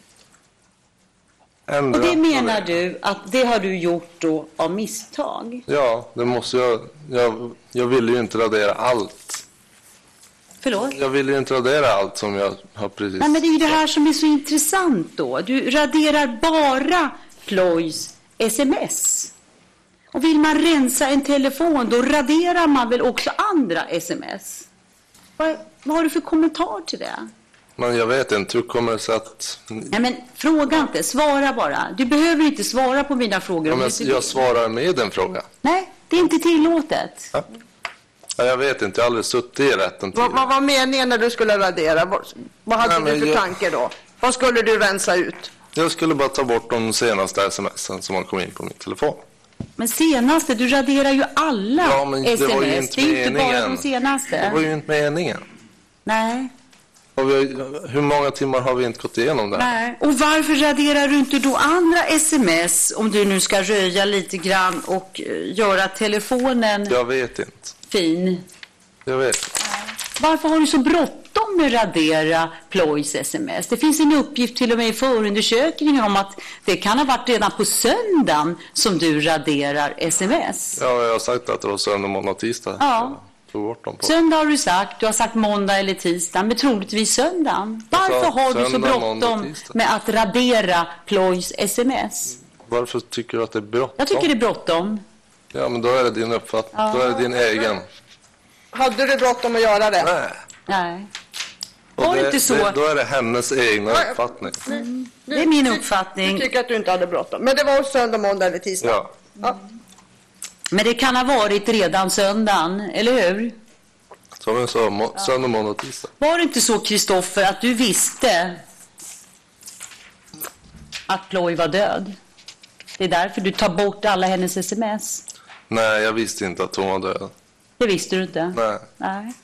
Ändra Och det menar radera. du att det har du gjort då av misstag? Ja, det måste jag... Jag, jag ville ju inte radera allt. Förlåt? Jag ville ju inte radera allt som jag har precis... Nej, men det är ju det här som är så intressant då. Du raderar bara Ploys sms. Och vill man rensa en telefon, då raderar man väl också andra sms? Vad, vad har du för kommentar till det? Men jag vet inte, hur kommer det sig att... Nej, men fråga inte, svara bara. Du behöver inte svara på mina frågor. Ja, om men du inte jag vill. svarar med en fråga. Nej, det är inte tillåtet. Ja. Ja, jag vet inte, jag har aldrig suttit i rätten Vad, vad tidigare. var meningen när du skulle radera? Vad, vad hade Nej, men du för jag- tanke då? Vad skulle du rensa ut? Jag skulle bara ta bort de senaste smsen som har kommit in på min telefon. Men senaste, du raderar ju alla Ja, men det sms. var ju inte det är ju inte bara meningen. de senaste. Det var ju inte meningen. Nej. Och vi har, hur många timmar har vi inte gått igenom det här? Nej. Och varför raderar du inte då andra sms om du nu ska röja lite grann och eh, göra telefonen Jag vet inte. fin? Jag vet. Varför har du så bråttom med radera Ploys sms? Det finns en uppgift till och med i förundersökningen om att det kan ha varit redan på söndagen som du raderar sms. Ja, jag har sagt att det var söndag, måndag, tisdag. Ja. Jag tog bort dem på. Söndag har du sagt, du har sagt måndag eller tisdag, men troligtvis söndagen. Varför sa har du så söndag, måndag, bråttom tisdag. med att radera Ploys sms? Varför tycker du att det är bråttom? Jag tycker det är bråttom. Ja, men då är det din uppfattning. Ja. Då är det din egen. Hade du bråttom att göra det? Nej. Nej. Och Var det det, inte så? Det, då är det hennes egna Nej. uppfattning. Du, Det är min du- uppfattning. Du tycker att du inte hade bråttom. Men det var söndag, måndag eller tisdag? Ja. Ja. Men det kan ha varit redan söndagen, eller hur? Som jag sa, må, söndag, måndag, tisdag. Var det inte så, Kristoffer, att du visste att Ploy var död? Det är därför du tar bort alla hennes sms. Nej, jag visste inte att hon var död. Det visste du inte? Nej. Nej.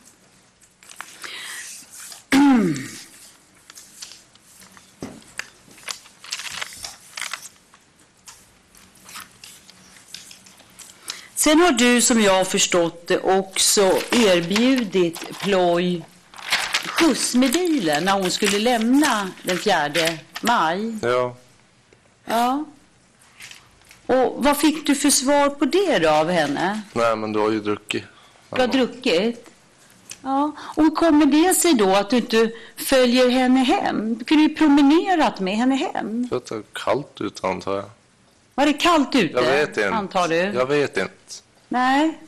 Sen har du, som jag har förstått det, också erbjudit Ploy skjuts med bilen när hon skulle lämna den fjärde maj. Ja. Ja. Och vad fick du för svar på det då av henne? Nej, men du har ju druckit. Du har druckit? Ja. Och hur kommer det sig då att du inte följer henne hem? Du kunde ju promenerat med henne hem. För att det är kallt ute, antar jag. Var det kallt ute? Jag vet inte. Antar du? Jag vet inte. Nej.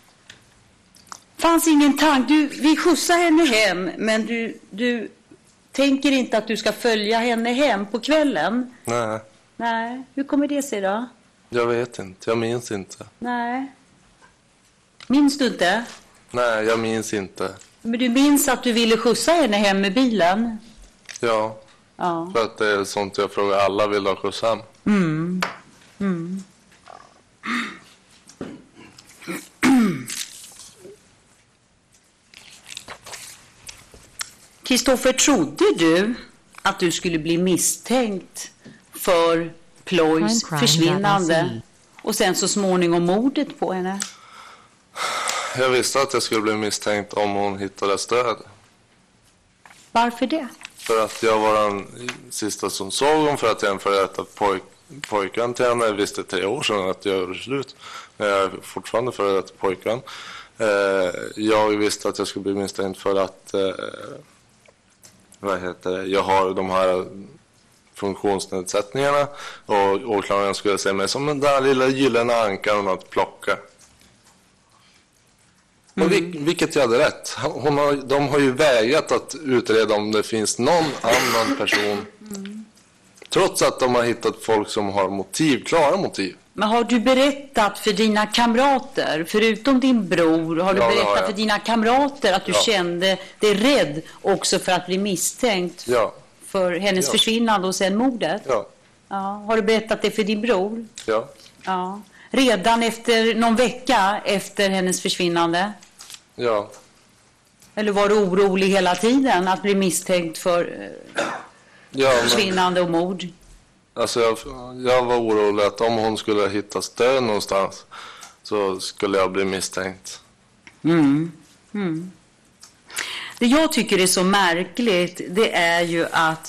Fanns ingen tanke. Du, vi skjutsar henne hem, men du, du tänker inte att du ska följa henne hem på kvällen? Nej, Nej. Hur kommer det sig då? jag vet inte. Jag minns inte. Nej. Minns du inte? Nej, jag minns inte. Men du minns att du ville skjutsa henne hem med bilen? Ja, Ja. för att det är sånt jag frågar alla, vill ha skjuts hem. Mm. Mm. Kristoffer, trodde du att du skulle bli misstänkt för Ploys försvinnande och sen så småningom mordet på henne? Jag visste att jag skulle bli misstänkt om hon hittade stöd. Varför det? För att jag var den sista som såg hon, för att jag är en före detta pojk, pojkvän till henne. Jag visste tre år sedan att jag gjorde slut. Men jag är fortfarande före detta pojkvän. Eh, jag visste att jag skulle bli misstänkt för att eh, vad heter det? Jag har de här funktionsnedsättningarna, och åklagaren skulle se mig som den där lilla gyllene ankan att plocka. Mm. Och vil, vilket jag hade rätt. Hon har, de har ju vägrat att utreda om det finns någon annan person. Mm. Trots att de har hittat folk som har motiv, klara motiv. Men har du berättat för dina kamrater, förutom din bror, har du ja, berättat har för dina kamrater att du ja. kände dig rädd också för att bli misstänkt ja. för hennes ja. försvinnande och sen mordet? Ja. Ja. Har du berättat det för din bror? Ja. Ja. Redan efter någon vecka efter hennes försvinnande? Ja. Eller var du orolig hela tiden att bli misstänkt för eh, ja, men... försvinnande och mord? Alltså jag, jag var orolig att om hon skulle hitta stöd någonstans så skulle jag bli misstänkt. Mm. Mm. Det jag tycker är så märkligt, det är ju att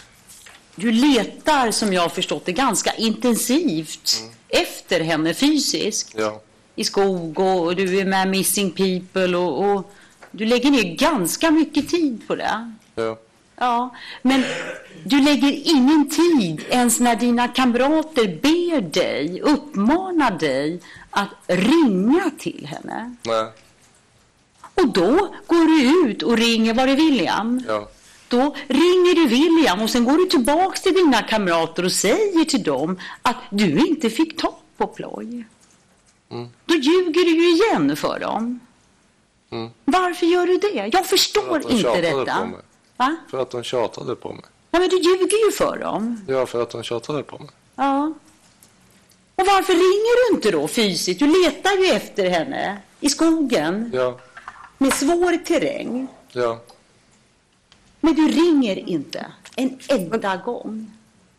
du letar, som jag har förstått det, ganska intensivt mm. efter henne fysiskt. Ja. I skog, och du är med Missing People och, och du lägger ner ganska mycket tid på det. Ja. Ja, men du lägger ingen tid ens när dina kamrater ber dig, uppmanar dig att ringa till henne. Nej. Och då går du ut och ringer, var det William? Ja. Då ringer du William och sen går du tillbaks till dina kamrater och säger till dem att du inte fick tag på Ploy. Mm. Då ljuger du ju igen för dem. Mm. Varför gör du det? Jag förstår inte detta. Va? För att de tjatade på mig. Ja, men du ljuger ju för dem. Ja, för att de tjatade på mig. Ja. Och varför ringer du inte då fysiskt? Du letar ju efter henne i skogen. Ja. Med svår terräng. Ja. Men du ringer inte en enda gång.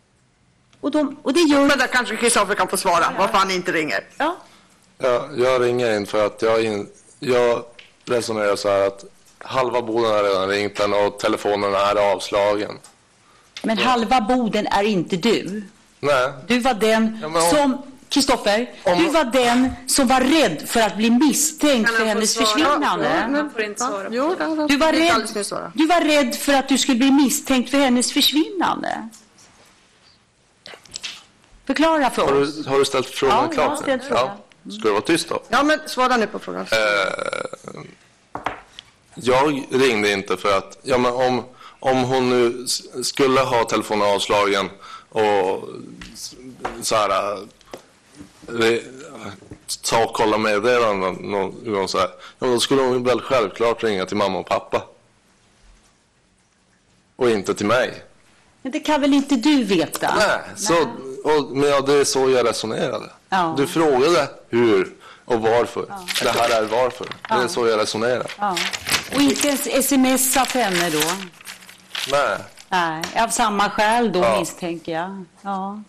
Och, de, och det gör... Men där kanske Kristoffer kan få svara, ja. Varför han inte ringer. Ja. Ja, jag ringer in för att jag, in, jag resonerar så här att halva Boden har redan ringt den och telefonen är avslagen. Men halva Boden är inte du. Nej. Du var den ja, om, som... Kristoffer, om, du var den som var rädd för att bli misstänkt för hennes svara? försvinnande. Ja, men får inte svara. Jo, det, det, du, var rädd, du var rädd för att du skulle bli misstänkt för hennes försvinnande. Förklara för har oss. du, har du ställt frågan ja, klart? Jag har ställt frågan. Ja. Ska du vara tyst då? Ja, men svara nu på frågan. Eh, jag ringde inte för att... Ja, men om, om hon nu skulle ha telefonen avslagen och så här... ta och kolla meddelanden någon gång så här, ja, då skulle hon väl självklart ringa till mamma och pappa. Och inte till mig. Men det kan väl inte du veta? Nej, så, och, men ja, det är så jag resonerade. Ja. Du frågade hur och varför. Ja. Det här är varför. Ja. Det är så jag resonerar. Ja. Och inte ens smsat henne då? Nej. Nej, av samma skäl då ja. misstänker jag. Ja.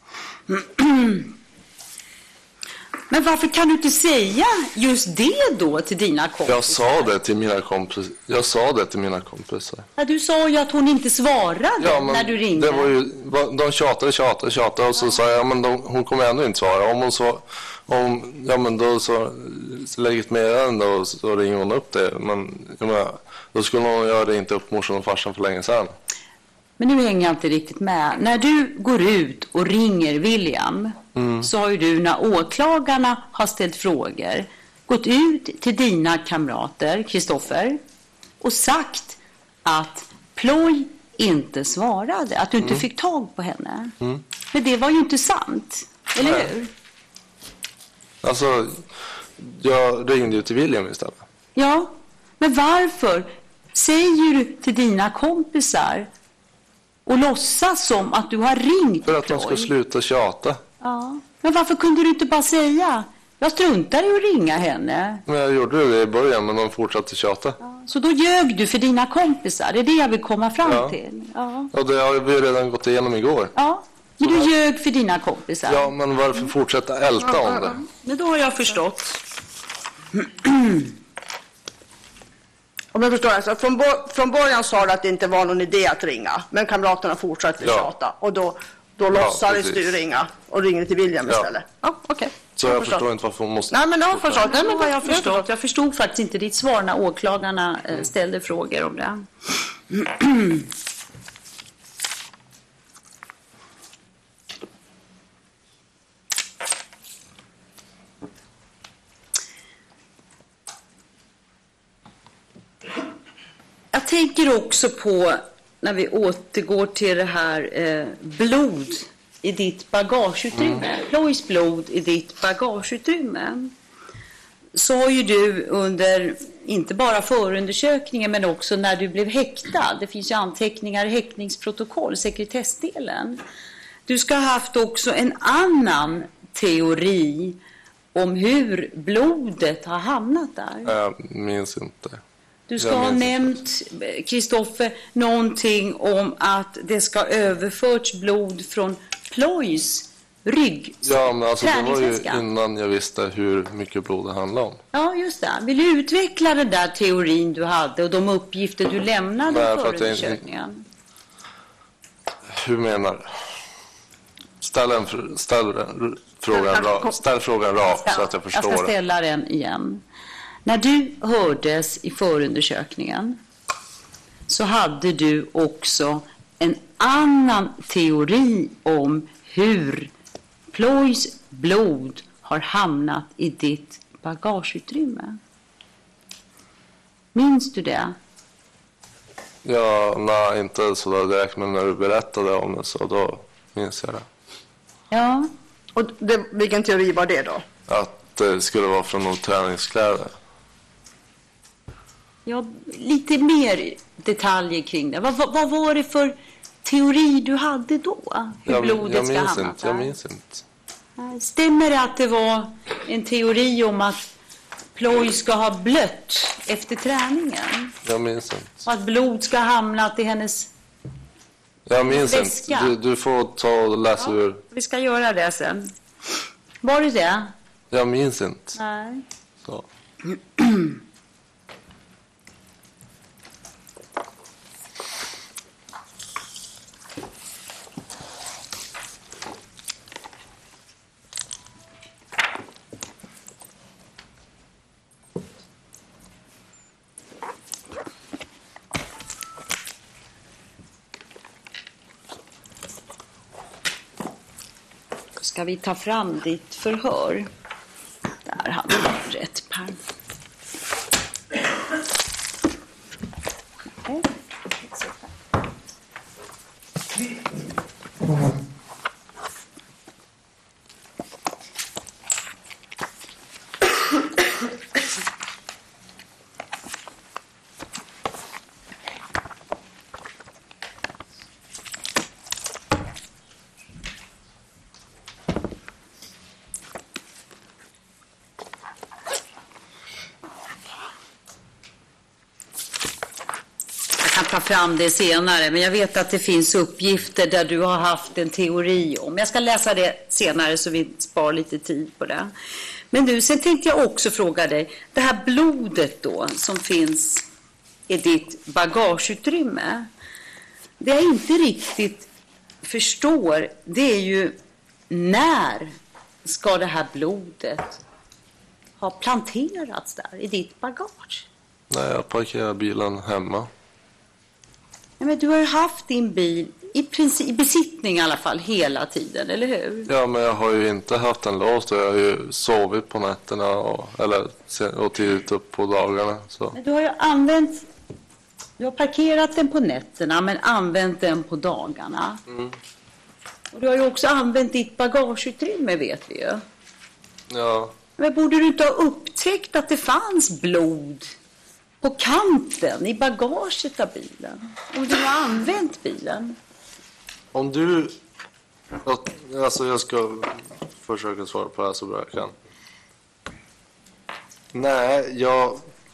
Men varför kan du inte säga just det då till dina kompisar? Jag sa det till mina kompisar. Jag sa det till mina kompisar. Ja, du sa ju att hon inte svarade ja, när du ringde. Det var ju, de tjatade, tjatade, tjatade och så ja. sa jag, ja, men de, hon kommer ändå inte svara. Om hon så, om, ja men då så, så lägger ett meddelande och så ringer hon upp det. Men jag menar, då skulle hon göra inte upp morsan och farsan för länge sedan. Men nu hänger jag inte riktigt med. När du går ut och ringer William mm. så har ju du, när åklagarna har ställt frågor, gått ut till dina kamrater, Kristoffer, och sagt att Ploy inte svarade, att du inte mm. fick tag på henne. Mm. Men det var ju inte sant, eller Nej. hur? Alltså, jag ringde ju till William istället. Ja, men varför säger du till dina kompisar och låtsas som att du har ringt För att de ska sluta tjata. Ja. Men varför kunde du inte bara säga jag struntar i att ringa henne? Men jag gjorde det i början, men de fortsatte tjata. Ja, Så då ljög du för dina kompisar, det är det jag vill komma fram Ja. till. Ja. Och det har vi redan gått igenom igår. Ja, men du ljög för dina kompisar. Ja, men varför fortsätta älta om det? Men då har jag förstått. Om jag förstår, alltså, från, bo- från början sa du att det inte var någon idé att ringa, men kamraterna fortsatte Ja. tjata. Och då, då låtsades precis. du ringa och ringde till William Ja. istället. Ja, okej. Så jag förstår. förstår inte varför hon måste... Nej, men jag har förstått. Nej, men Då har jag det- förstått. Jag förstod faktiskt inte ditt svar när åklagarna eh, ställde frågor om det. Jag tänker också på, när vi återgår till det här eh, blod i ditt bagageutrymme, Ploys blod i ditt bagageutrymme, så har ju du under, inte bara förundersökningen men också när du blev häktad, det finns ju anteckningar i häktningsprotokoll, sekretessdelen, du ska ha haft också en annan teori om hur blodet har hamnat där. Jag minns inte. Du ska Jag ha minns nämnt, Kristoffer, någonting om att det ska ha överförts blod från Ploys rygg. Ja, men alltså det var ju träningsväska. innan jag visste hur mycket blod det handlade om. Ja, just det. Vill du utveckla den där teorin du hade och de uppgifter du lämnade Nej, i för att jag- förundersökningen? Hur menar du? Ställ, en, fr- ställ den frågan rak, ställ frågan rakt så att jag Jag förstår ska det. ställa den igen. När du hördes i förundersökningen så hade du också en annan teori om hur Ploys blod har hamnat i ditt bagageutrymme. Minns du det? Ja, nej, inte så där direkt, men när du berättade om det så då minns jag det. Ja. Och det, vilken teori var det då? Att det skulle vara från någon träningskläder. Ja, lite mer detaljer kring det. Vad, vad, vad var det för teori du hade då? Hur Jag, blodet jag ska minns hamna inte, jag där? minns inte. Nej, stämmer det att det var en teori om att Ploy ska ha blött efter träningen? Jag minns inte. Och att blod ska ha hamnat i hennes... Jag minns Väska. inte. Du, du får ta och läsa ur. Vi ska göra det sen. Var det det? Jag minns inte. Nej. Så. Ska vi ta fram ditt förhör? Där hade vi rätt pärm. Okej. Jag kan ta fram det senare, men jag vet att det finns uppgifter där du har haft en teori om. Jag ska läsa det senare så vi spar lite tid på det. Men du, sen tänkte jag också fråga dig, det här blodet då som finns i ditt bagageutrymme, det jag inte riktigt förstår, det är ju när ska det här blodet ha planterats där i ditt bagage? Nej, jag parkerar bilen hemma. Ja, men du har ju haft din bil i, princip, i besittning i alla fall hela tiden, eller hur? Ja, men jag har ju inte haft den låst och jag har ju sovit på nätterna och, eller, sen- och tidigt upp på dagarna. Så. Men du har ju använt, du har parkerat den på nätterna men använt den på dagarna. Mm. Och du har ju också använt ditt bagageutrymme, vet vi ju. Ja, Men borde du inte ha upptäckt att det fanns blod på kanten i bagaget av bilen? Om du har använt bilen? om du... Alltså jag ska försöka svara på det här så bra jag kan. Nej, jag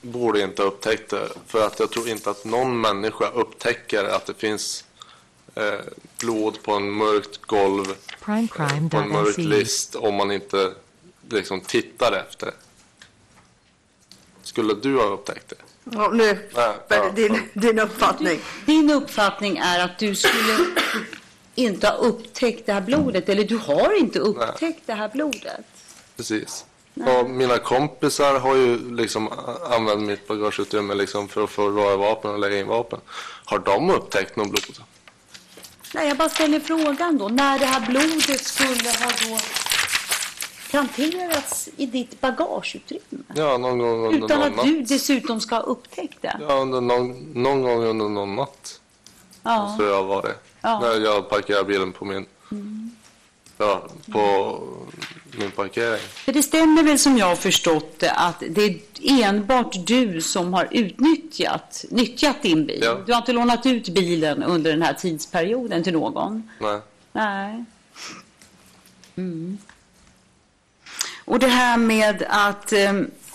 borde inte upptäckt det. För att jag tror inte att någon människa upptäcker att det finns eh, blod på en mörkt golv, Prime Crime. på en mörk list, om man inte liksom tittar efter det. Skulle du ha upptäckt det? Ja, nu, Nej, ja, din, ja. din uppfattning. Din uppfattning är att du skulle inte ha upptäckt det här blodet, eller du har inte upptäckt Nej. det här blodet. Precis. Och mina kompisar har ju liksom använt mitt bagageutrymme liksom för att förvara vapen och lägga in vapen. Har de upptäckt någon blod? Nej, jag bara ställer frågan då. När det här blodet skulle ha då planterats i ditt bagageutrymme. Ja, någon gång under Utan någon att natt. du dessutom ska ha upptäckt det. Ja, under någon, någon gång under någon natt. Ja. Så jag var det. Ja. När jag parkerade bilen på min... Mm. Ja, på min parkering. För det stämmer väl som jag har förstått det att det är enbart du som har utnyttjat nyttjat din bil. Ja. Du har inte lånat ut bilen under den här tidsperioden till någon. Nej. Nej. Mm. Och det här med att eh,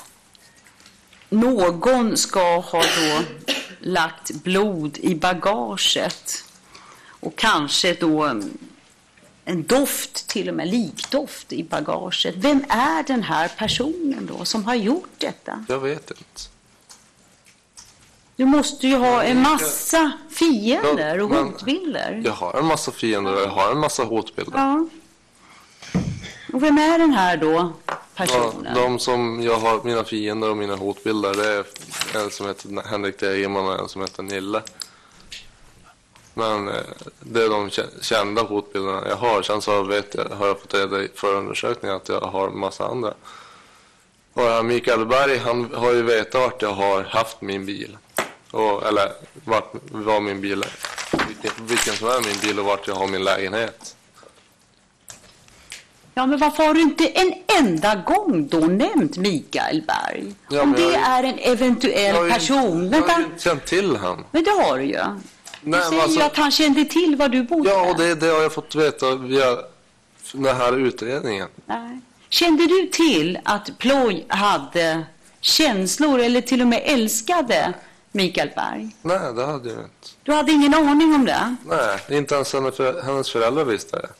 någon ska ha då lagt blod i bagaget och kanske då en doft, till och med likdoft i bagaget. Vem är den här personen då som har gjort detta? Jag vet inte. Du måste ju ha en massa fiender Ja, och men- hotbilder. Jag har en massa fiender och jag har en massa hotbilder. Ja. Och vem är den här då Ja, personen? de som jag har, mina fiender och mina hotbilder, det är en som heter Henrik Degerman och en som heter Nille. Men eh, det är de kä- kända hotbilderna jag har. Sen så vet jag, har jag fått reda i förundersökningen att jag har en massa andra. Och det här Mikael Berg, han har ju vetat vart jag har haft min bil. Och, eller vart, var min bil är. Vilken, vilken som är min bil och vart jag har min lägenhet. Ja, men varför har du inte en enda gång då nämnt Mikael Berg? Ja, Om men jag det har ju- är en eventuell Jag har ju- person. Jag har Vänta, ju inte känt till han. men det har du ju. Du Nej, säger men alltså- ju att han kände till var du bodde. Ja, och det, det har jag fått veta via den här utredningen. Nej. Kände du till att Ploy hade känslor eller till och med älskade Mikael Berg? Nej, det hade jag inte. Du hade ingen aning om det? Nej, inte ens hennes för- hennes föräldrar visste det.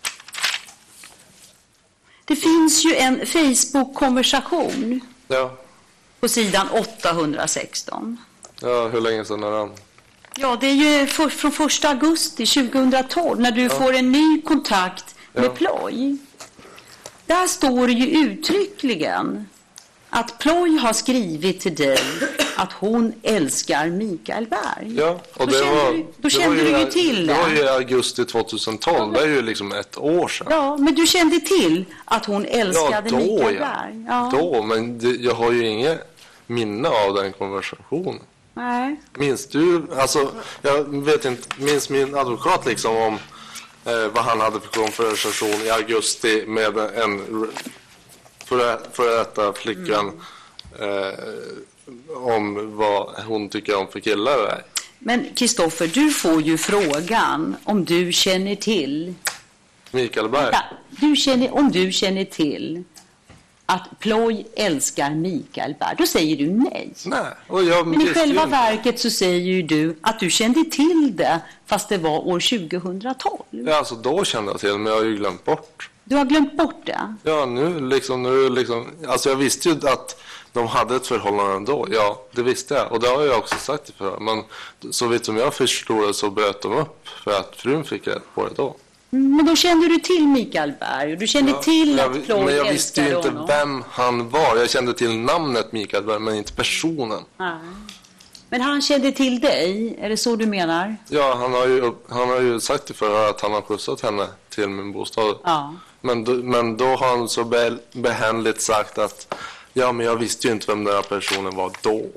Det finns ju en Facebook-konversation Ja, på sidan åttahundrasexton. ja hur länge sedan är den? Ja, det är ju för, från första augusti tjugohundratolv när du får en ny kontakt med Ja. Ploy. Där står det ju uttryckligen att Ploy har skrivit till dig att hon älskar Mikael Berg. Ja, och Då det kände var... du- då det kände var du ju till det. det. Det var ju i augusti tjugotolv, det är ju liksom ett år sedan. Ja, men du kände till att hon älskade då Mikael ja. Berg. Ja. Då, men det, jag har ju inget minne av den konversationen. Nej. Minns du, alltså jag vet inte, minns min advokat liksom om eh, vad han hade för konversation i augusti med en före för detta flickan eh, om vad hon tycker om för killar är. Men Kristoffer, du får ju frågan om du känner till Mikael Berg. Ja, du känner, om du känner till att Ploy älskar Mikael Berg, då säger du nej. Nej, och jag Men i visste ju själva inte. verket så säger ju du att du kände till det fast det var år tjugotolv. Ja, alltså då kände jag till, men jag har ju glömt bort. Du har glömt bort det. Ja, nu liksom, nu liksom, alltså jag visste ju att de hade ett förhållande då. Ja, det visste jag. Och det har jag också sagt för. Men så vitt som jag förstår det så bröt de upp för att frun fick rätt på det då. Mm, Men då kände du till Mikael Berg och du kände Ja, till jag, att Ploy men jag visste ju älskade inte honom. vem han var. Jag kände till namnet Mikael Berg, men inte personen. Nej. Men han kände till dig, är det så du menar? Ja, han har ju, han har ju sagt det för att han har skjutsat henne till min bostad. Ja. Men, då, men då har han så be, behändigt sagt att ja, men jag visste ju inte vem den här personen var då.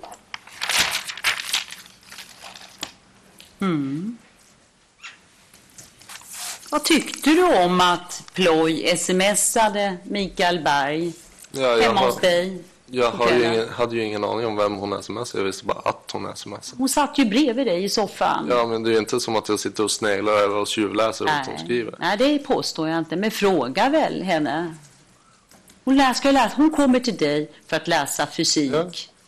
Mm. Vad tyckte du om att Ploy smsade Mikael Berg Ja, jag hemma har, hos dig? jag på har ju kvällen? ingen, hade ju ingen aning om vem hon smsade. Jag visste bara att hon smsade. Hon satt ju bredvid dig i soffan. Ja, men det är ju inte som att jag sitter och sneglar över och tjuvläser vad hon skriver. Nej, det påstår jag inte. Men fråga väl henne. Hon, läs, ska läsa, hon kommer till dig för att läsa fysik. Ja.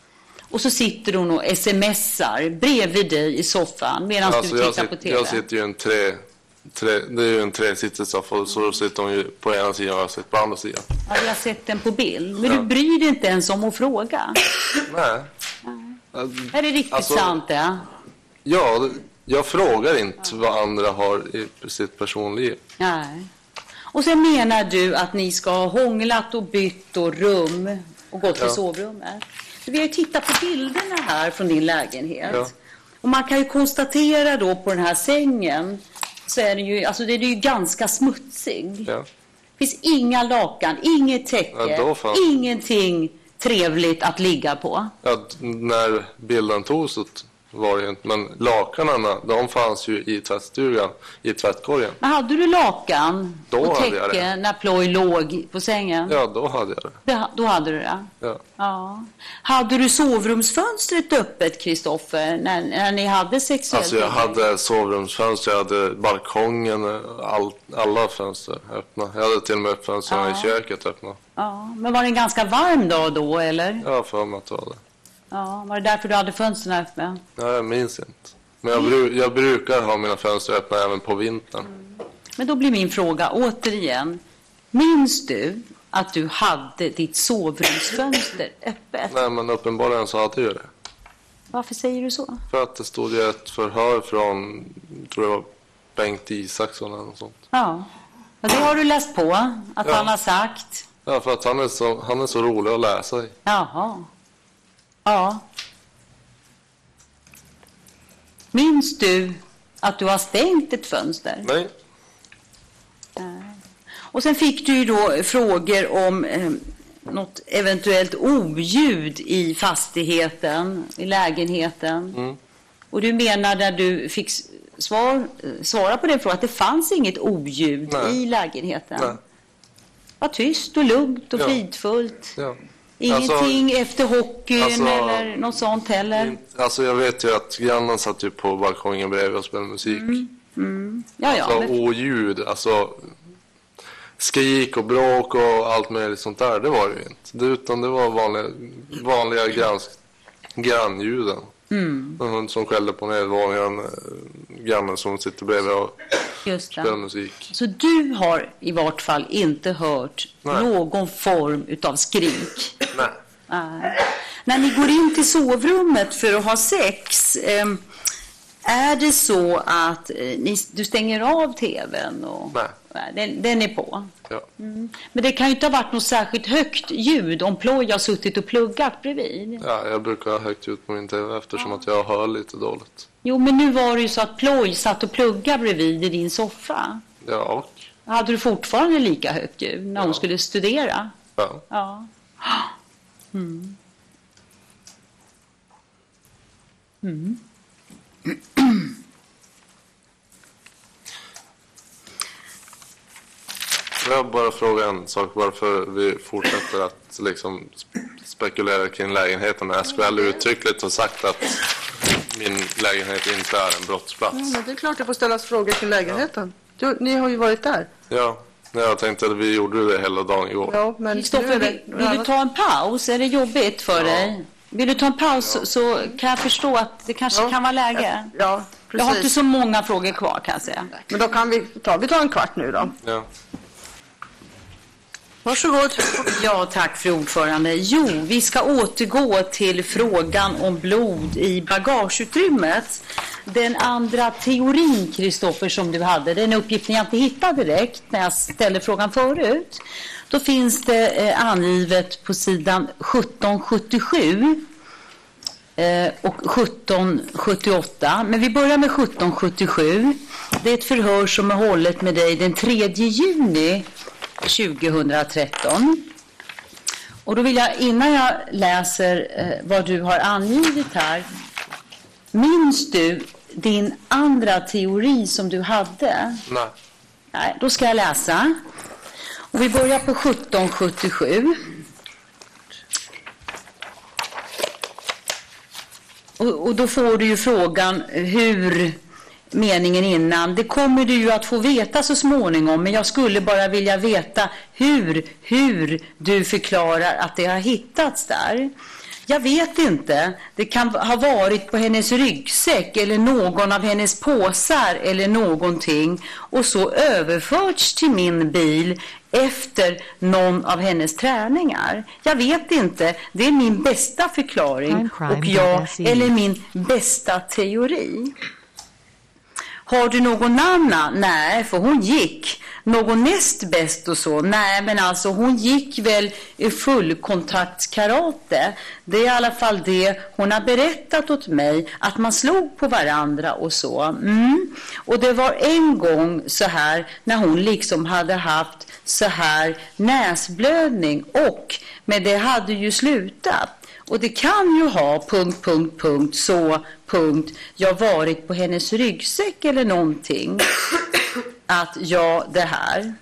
och så sitter hon och smsar bredvid dig i soffan medan Alltså, du jag, tittar sit, på T V. jag sitter ju en tre, tre, det är ju en tresitters soffa, så då sitter hon ju på ena sidan och jag sitter på andra sidan. Ja, jag har sett den på bild. Men Ja. du bryr dig inte ens om att fråga. Nej. Är det riktigt Alltså- sant det? Ja, det- jag frågar inte vad andra har i sitt personliv. Nej. Och sen menar du att ni ska ha hånglat och bytt och rum och gått till Ja. sovrummet. Så vi har ju tittat på bilderna här från din lägenhet. Ja. Och man kan ju konstatera då på den här sängen så är den ju, alltså det är ju ganska smutsig. Ja. Det finns inga lakan, inget täcke, Ja, då fan. ingenting trevligt att ligga på. Ja, d- när bilden togs så var det ju inte, men lakanerna, de fanns ju i tvättstugan, i tvättkorgen. Men hade du lakan Då och hade jag täcke det. när ploj låg på sängen? Ja, då hade jag det. Det, då hade du det? Ja. Ja. Hade du sovrumsfönstret öppet, Kristoffer, när, när ni hade sexuellt? Alltså jag hade sovrumsfönster, jag hade balkongen, all, alla fönster öppna. Jag hade till och med fönstren Ja. i köket öppna. Ja. Men var det en ganska varm dag då, eller? Jag har för mig att det var det. Ja. Var det därför du hade fönstren öppna? Ja, jag minns inte. Men jag, bru, jag brukar ha mina fönster öppna även på vintern. Men då blir min fråga återigen. Minns du att du hade ditt sovrumsfönster öppet? Nej, men uppenbarligen så hade jag ju det. Varför säger du så? För att det stod ju ett förhör från, tror jag var Bengt Isaksson eller något sånt. Ja. Och det har du läst på, att Ja. han har sagt. Ja, för att han är så, han är så rolig att läsa i. Jaha. Ja. Minns du att du har stängt ett fönster? Nej. Och sen fick du ju då frågor om eh, något eventuellt oljud i fastigheten, i lägenheten. Mm. Och du menar när du fick s- svar, eh, svara på den frågan att det fanns inget oljud Nej. i lägenheten? Nej. Var tyst och lugnt och Ja. fridfullt. Ja. Ingenting efter hockeyn alltså- eller något sånt heller? Alltså jag vet ju att grannen satt ju på balkongen bredvid och spelade musik. Mm. Ja, ja. Alltså Men, oljud, alltså skrik och bråk och allt möjligt sånt där, det var det ju inte. Det, utan det var vanliga, vanliga grans, grannljuden. mm, En hund som skällde på nedervåningen, eh, grannen som sitter bredvid och just spelar det. musik. Så du har i vart fall inte hört Nej. någon form utav skrik? Nej. Nej. När ni går in till sovrummet för att ha sex, eh, är det så att eh, ni, du stänger av tvn? Och, Nej. Nej, den, den är på. Ja. Mm. Men det kan ju inte ha varit något särskilt högt ljud om ploj har suttit och pluggat bredvid. Ja, jag brukar ha högt ljud på min tv eftersom att jag hör lite dåligt. Jo, men nu var det ju så att ploj satt och pluggade bredvid i din soffa. Ja, och? Hade du fortfarande lika högt ljud när hon Ja. skulle studera? Ja. Ja. Mm. Mm. Jag bara fråga en sak, varför vi fortsätter att liksom spekulera kring lägenheten när S K L uttryckligt har sagt att min lägenhet inte är en brottsplats. Ja, men det är klart det får ställas frågor till lägenheten. Du, ni har ju varit där. Ja, jag tänkte att vi gjorde det hela dagen igår. Ja, men Kristoffer, nu är vill, det- vill du ta en paus? Är det jobbigt för Ja. dig? Vill du ta en paus så kan jag förstå att det kanske Ja. kan vara läge. Ja, Jag har inte precis. så många frågor kvar kan jag säga. Men då kan vi ta, vi tar en kvart nu då. Ja. Varsågod. Ja, tack för ordförande. Jo, vi ska återgå till frågan om blod i bagageutrymmet. Den andra teorin, Kristoffer, som du hade, den uppgiften jag inte hittade direkt när jag ställde frågan förut. Då finns det eh, angivet på sidan sjutton sjuttiosju eh, och sjutton sjuttioåtta. Men vi börjar med sjutton sjuttiosju. Det är ett förhör som är hållet med dig den tredje juni tjugohundratretton. Och då vill jag, innan jag läser eh, vad du har angivit här, minns du din andra teori som du hade? Nej. Nej, då ska jag läsa. Och vi börjar på sjutton sjuttiosju. Och, och då får du ju frågan hur meningen innan. Det kommer du ju att få veta så småningom, men jag skulle bara vilja veta hur, hur du förklarar att det har hittats där. Jag vet inte. Det kan ha varit på hennes ryggsäck eller någon av hennes påsar eller någonting och så överförts till min bil efter någon av hennes träningar. Jag vet inte. Det är min bästa förklaring och jag, eller min bästa teori. Har du någon annan? Nej, för hon gick. Någon näst bäst och så? Nej, men alltså hon gick väl i fullkontaktskarate. Det är i alla fall det hon har berättat åt mig, att man slog på varandra och så. Mm. Och det var en gång så här när hon liksom hade haft så här näsblödning och men det hade ju slutat. Och det kan ju ha punkt, punkt, punkt, så, punkt, jag varit på hennes ryggsäck eller någonting. Att ja, det här.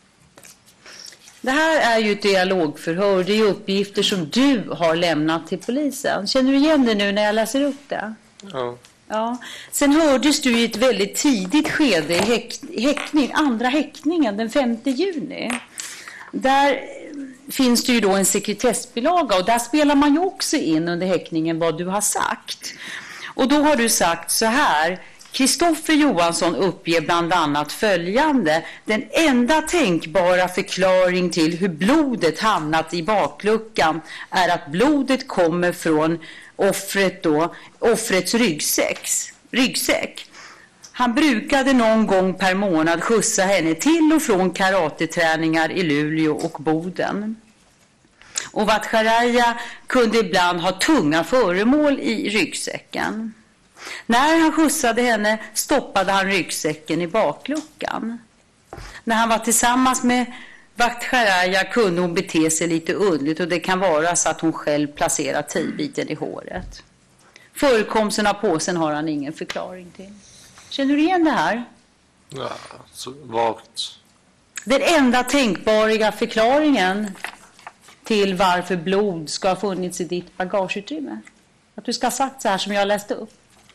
Det här är ju ett dialogförhör. Det är uppgifter som du har lämnat till polisen. Känner du igen det nu när jag läser upp det? Ja. Ja. Sen hördes du i ett väldigt tidigt skede i häck, häckning, andra häckningen den femte juni. Där finns det ju då en sekretessbilaga och där spelar man ju också in under häckningen vad du har sagt. Och då har du sagt så här: Kristoffer Johansson uppger bland annat följande: den enda tänkbara förklaring till hur blodet hamnat i bakluckan är att blodet kommer från offret då, offrets ryggsäck. ryggsäck. Han brukade någon gång per månad skjutsa henne till och från karateträningar i Luleå och Boden. Och Vatchareeya kunde ibland ha tunga föremål i ryggsäcken. När han skjutsade henne stoppade han ryggsäcken i bakluckan. När han var tillsammans med Vatchareeya kunde hon bete sig lite underligt och det kan vara så att hon själv placerar tejbiten i håret. Förekomsten av påsen har han ingen förklaring till. Känner du igen det här? Ja, så vagt. Den enda tänkbara förklaringen till varför blod ska ha funnits i ditt bagageutrymme. Att du ska ha sagt så här som jag läste upp.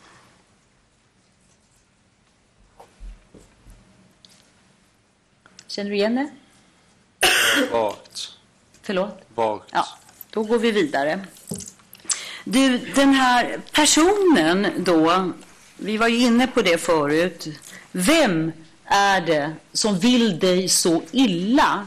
Känner du igen det? Vagt. Förlåt? Vagt. Ja, då går vi vidare. Du, den här personen då, vi var ju inne på det förut. Vem är det som vill dig så illa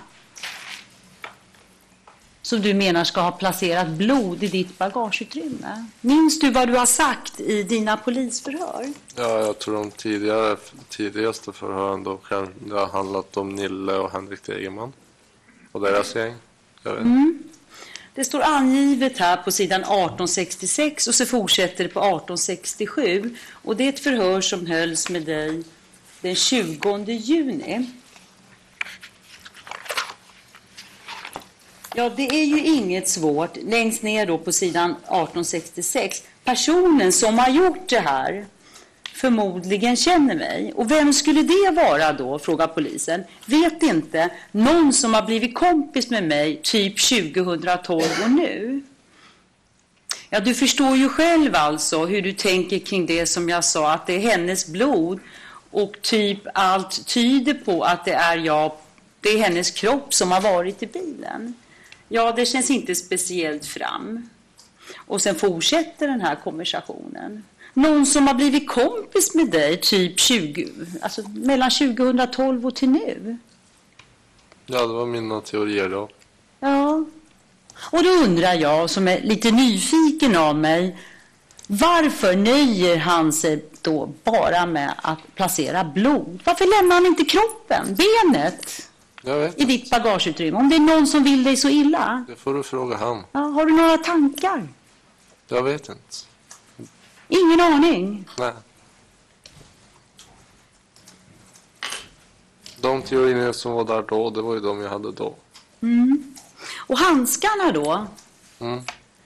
som du menar ska ha placerat blod i ditt bagageutrymme? Minns du vad du har sagt i dina polisförhör? Ja, jag tror de tidigare, tidigaste förhören då kan det ha handlat om Nille och Henrik Tegeman och deras gäng. Jag vet. Mm. Det står angivet här på sidan arton sextiosex och så fortsätter det på arton sextiosju. Och det är ett förhör som hölls med dig den tjugonde juni. Ja, det är ju inget svårt. Längst ner då på sidan arton sextiosex. Personen som har gjort det här förmodligen känner mig. Och vem skulle det vara då, frågar polisen. Vet inte. Någon som har blivit kompis med mig typ tjugohundratolv och nu. Ja, du förstår ju själv alltså hur du tänker kring det som jag sa, att det är hennes blod. Och typ allt tyder på att det är jag, det är hennes kropp som har varit i bilen. Ja, det känns inte speciellt fram. Och sen fortsätter den här konversationen. Någon som har blivit kompis med dig typ tjugo, alltså mellan tjugohundratolv och till nu. Ja, det var mina teorier då. Ja. Och då undrar jag, som är lite nyfiken av mig, varför nöjer han sig då bara med att placera blod? Varför lämnar han inte kroppen, benet, Jag vet i ditt bagageutrymme? Om det är någon som vill dig så illa. Det får du fråga han. Ja, har du några tankar? Jag vet inte. Ingen aning. Nej. De teorierna som var där då, det var ju de jag hade då. Mm. Och handskarna då? Mm.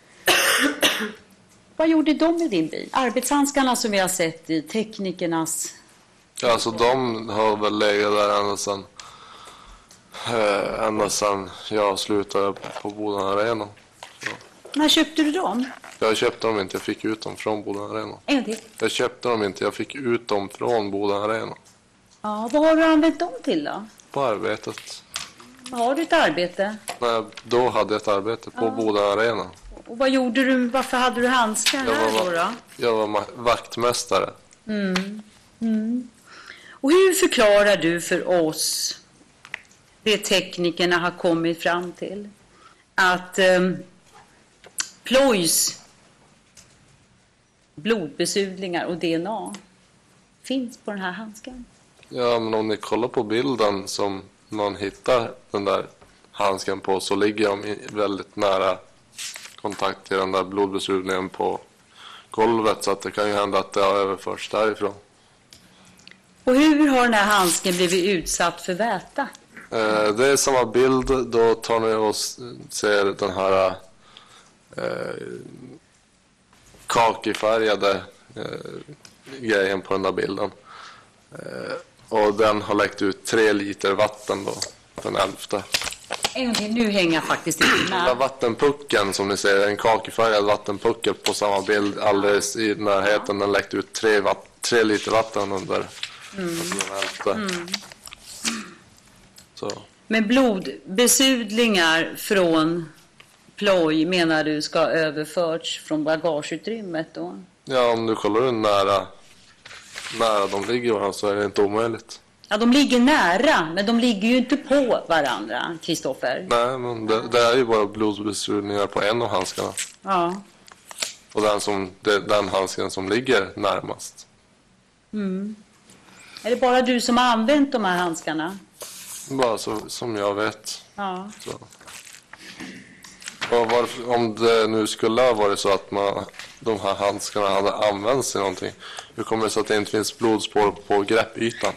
Vad gjorde de med din bil? Arbetshandskarna som vi har sett i teknikernas... Ja, alltså de har väl legat där ända sedan, eh, ända sedan jag slutade på Boden Arena. Så. När köpte du dem? Jag köpte dem inte, jag fick ut dem från Boden Arena. En till. Jag köpte dem inte, jag fick ut dem från Boden Arena. Ja, vad har du använt dem till då? På arbetet. Har du ett arbete? Nej, då hade jag ett arbete på Ja. Boden Arena. Och vad gjorde du? Varför hade du handskar Jag här var, då? då? jag var ma- vaktmästare. Mm. Mm. Och hur förklarar du för oss det teknikerna har kommit fram till? Att um, plojs blodbesudlingar och D N A finns på den här handskan? Ja, men om ni kollar på bilden som man hittar den där handsken på, så ligger de i väldigt nära kontakt till den där blodbesudlingen på golvet, så att det kan ju hända att det har överförts därifrån. Och hur har den här handsken blivit utsatt för väta? Eh, det är samma bild. Då tar ni och s- ser den här eh, kakifärgade eh, grejen på den där bilden. Eh, och den har läckt ut tre liter vatten då, den elfte. En gång till, nu hänger jag faktiskt inte Den där med. vattenpucken som ni ser, en kakifärgad vattenpuckel på samma bild alldeles i närheten, den läckte ut tre, vatt- tre liter vatten under mm. den elfte. Mm. Så. Men blodbesudlingar från ploj menar du ska ha överförts från bagageutrymmet då? Ja, om du kollar hur nära, nära de ligger varandra så är det inte omöjligt. Ja, de ligger nära, men de ligger ju inte på varandra, Kristoffer. Nej, men det, det är ju bara blodbesudlingar på en av handskarna. Ja. Och den, som, det, den handsken som ligger närmast. Mm. Är det bara du som har använt de här handskarna? Bara så, som jag vet. Ja. Så. Och varför, om det nu skulle ha varit så att man, de här handskarna hade använts i någonting, hur kommer det sig att det inte finns blodspår på greppytan?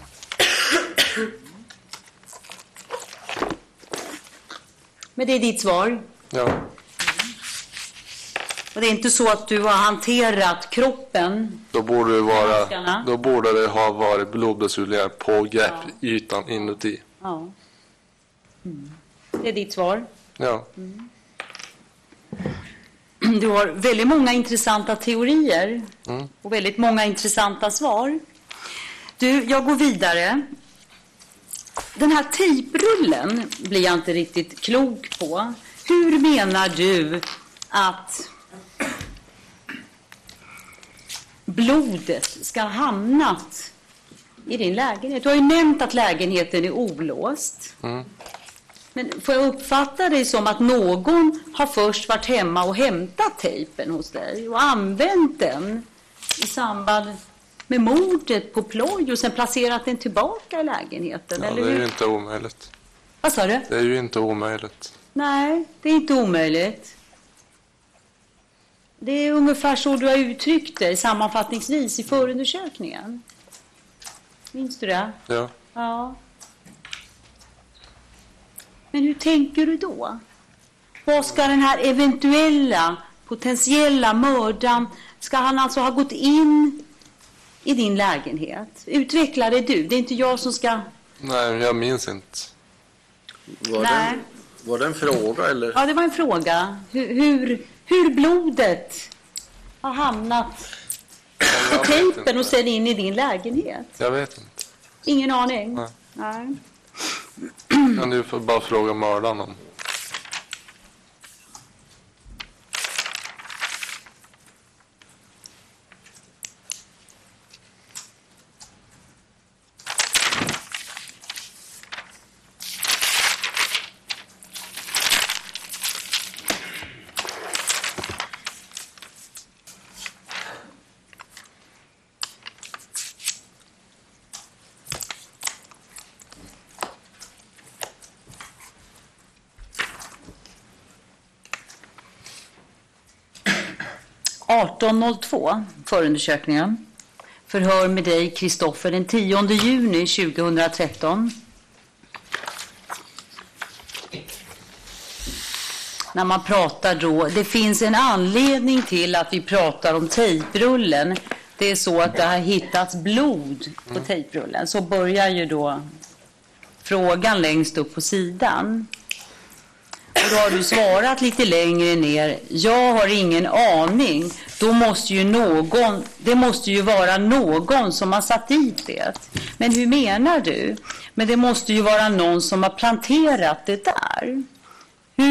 Men det är ditt svar. Ja, Och det är inte så att du har hanterat kroppen. då borde det, vara, Handskarna. då borde det ha varit blodbesudlingar på greppytan inuti. Ja. Mm. Det är ditt svar. Ja. Du har väldigt många intressanta teorier Mm. och väldigt många intressanta svar. Du, jag går vidare. Den här tejprullen blir jag inte riktigt klok på. Hur menar du att blodet ska ha hamnat i din lägenhet? Du har ju nämnt att lägenheten är olåst. Mm. Men får jag uppfatta det som att någon har först varit hemma och hämtat tejpen hos dig och använt den i samband med mordet på ploj och sen placerat den tillbaka i lägenheten? Ja, eller det är hur? ju inte omöjligt. Vad sa du? Det är ju inte omöjligt. Nej, det är inte omöjligt. Det är ungefär så du har uttryckt dig sammanfattningsvis i förundersökningen. Minns du det? Ja. Ja. Men hur tänker du då? Vad ska den här eventuella, potentiella mördaren, ska han alltså ha gått in i din lägenhet? Utveckla det du, det är inte jag som ska... Nej, jag minns inte. Var, Nej. det, var det en fråga eller? Ja, det var en fråga. Hur, hur, hur blodet har hamnat på Jag vet tejpen inte. och sen in i din lägenhet? Jag vet inte. Ingen aning? Nej. Nej. Men du får bara fråga mördaren om. arton noll två, förundersökningen. Förhör med dig, Kristoffer, den tionde juni tjugohundratretton. När man pratar då, det finns en anledning till att vi pratar om tejprullen. Det är så att det har hittats blod på tejprullen. Så börjar ju då frågan längst upp på sidan. Och då har du svarat lite längre ner. Jag har ingen aning. Då måste ju någon, det måste ju vara någon som har satt dit det. Men hur menar du? Men det måste ju vara någon som har planterat det där. Hur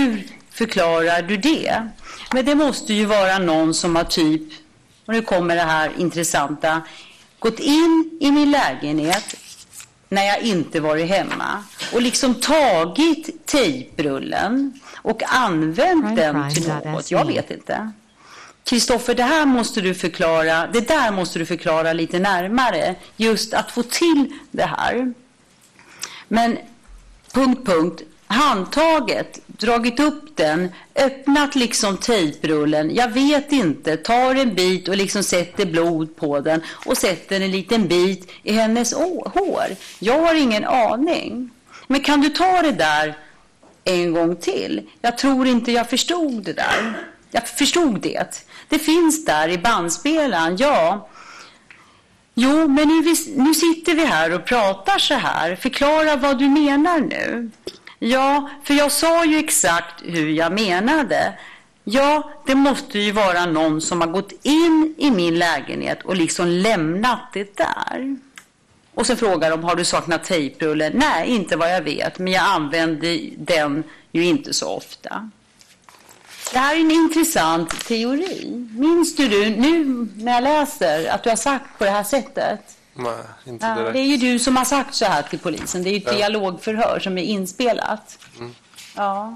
förklarar du det? Men det måste ju vara någon som har typ, och nu kommer det här intressanta, gått in i min lägenhet när jag inte varit hemma och liksom tagit tejprullen och använt den till något. Jag vet inte. Kristoffer, det här måste du förklara, det där måste du förklara lite närmare, just att få till det här. Men punkt, punkt, handtaget, dragit upp den, öppnat liksom tejprullen, jag vet inte, tar en bit och liksom sätter blod på den och sätter en liten bit i hennes hår. Jag har ingen aning. Men kan du ta det där en gång till? Jag tror inte jag förstod det där. Jag förstod det. Det finns där i bandspelaren, ja. Jo, men nu, nu sitter vi här och pratar så här. Förklara vad du menar nu. Ja, för jag sa ju exakt hur jag menade. Ja, det måste ju vara någon som har gått in i min lägenhet och liksom lämnat det där. Och så frågar de, har du saknat tejprullen? Nej, inte vad jag vet, men jag använder den ju inte så ofta. Det här är en intressant teori. Minns du, du nu när jag läser att du har sagt på det här sättet? Nej, inte Ja, direkt. det är ju du som har sagt så här till polisen. Det är ju ett Ja. dialogförhör som är inspelat. Mm. Ja,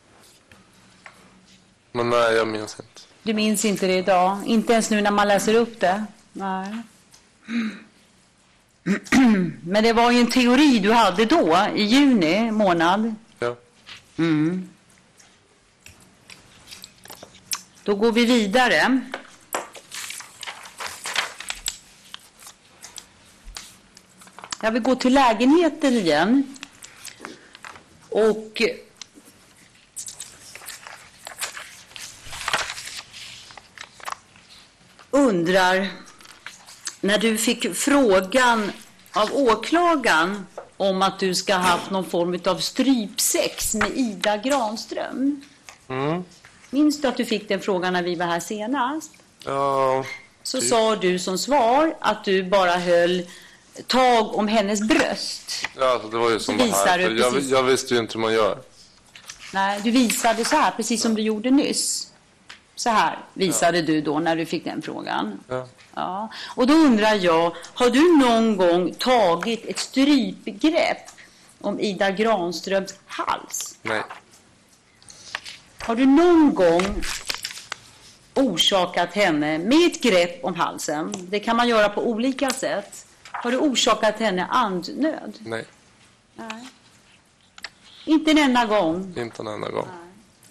Men nej, jag minns inte. du minns inte det idag. Inte ens nu när man läser upp det. Nej. Men det var ju en teori du hade då, i juni månad. Ja. Mm. Då går vi vidare. Jag vill gå till lägenheten igen. Och undrar, när du fick frågan av åklagaren om att du ska ha haft någon form av strypsex med Ida Granström. Mm. Minns du att du fick den frågan när vi var här senast? Ja. Så typ. sa du som svar att du bara höll tag om hennes bröst. Ja, alltså, det var ju som det Visar här. du För jag, precis. jag visste ju inte hur man gör. Nej, du visade så här, precis som du gjorde nyss. Så här visade du då när du fick den frågan. Ja. Ja. Och då undrar jag, har du någon gång tagit ett strypgrepp om Ida Granströms hals? Nej. Har du någon gång orsakat henne med ett grepp om halsen? Det kan man göra på olika sätt. Har du orsakat henne andnöd? Nej. Nej. Inte en enda gång. Inte en enda gång.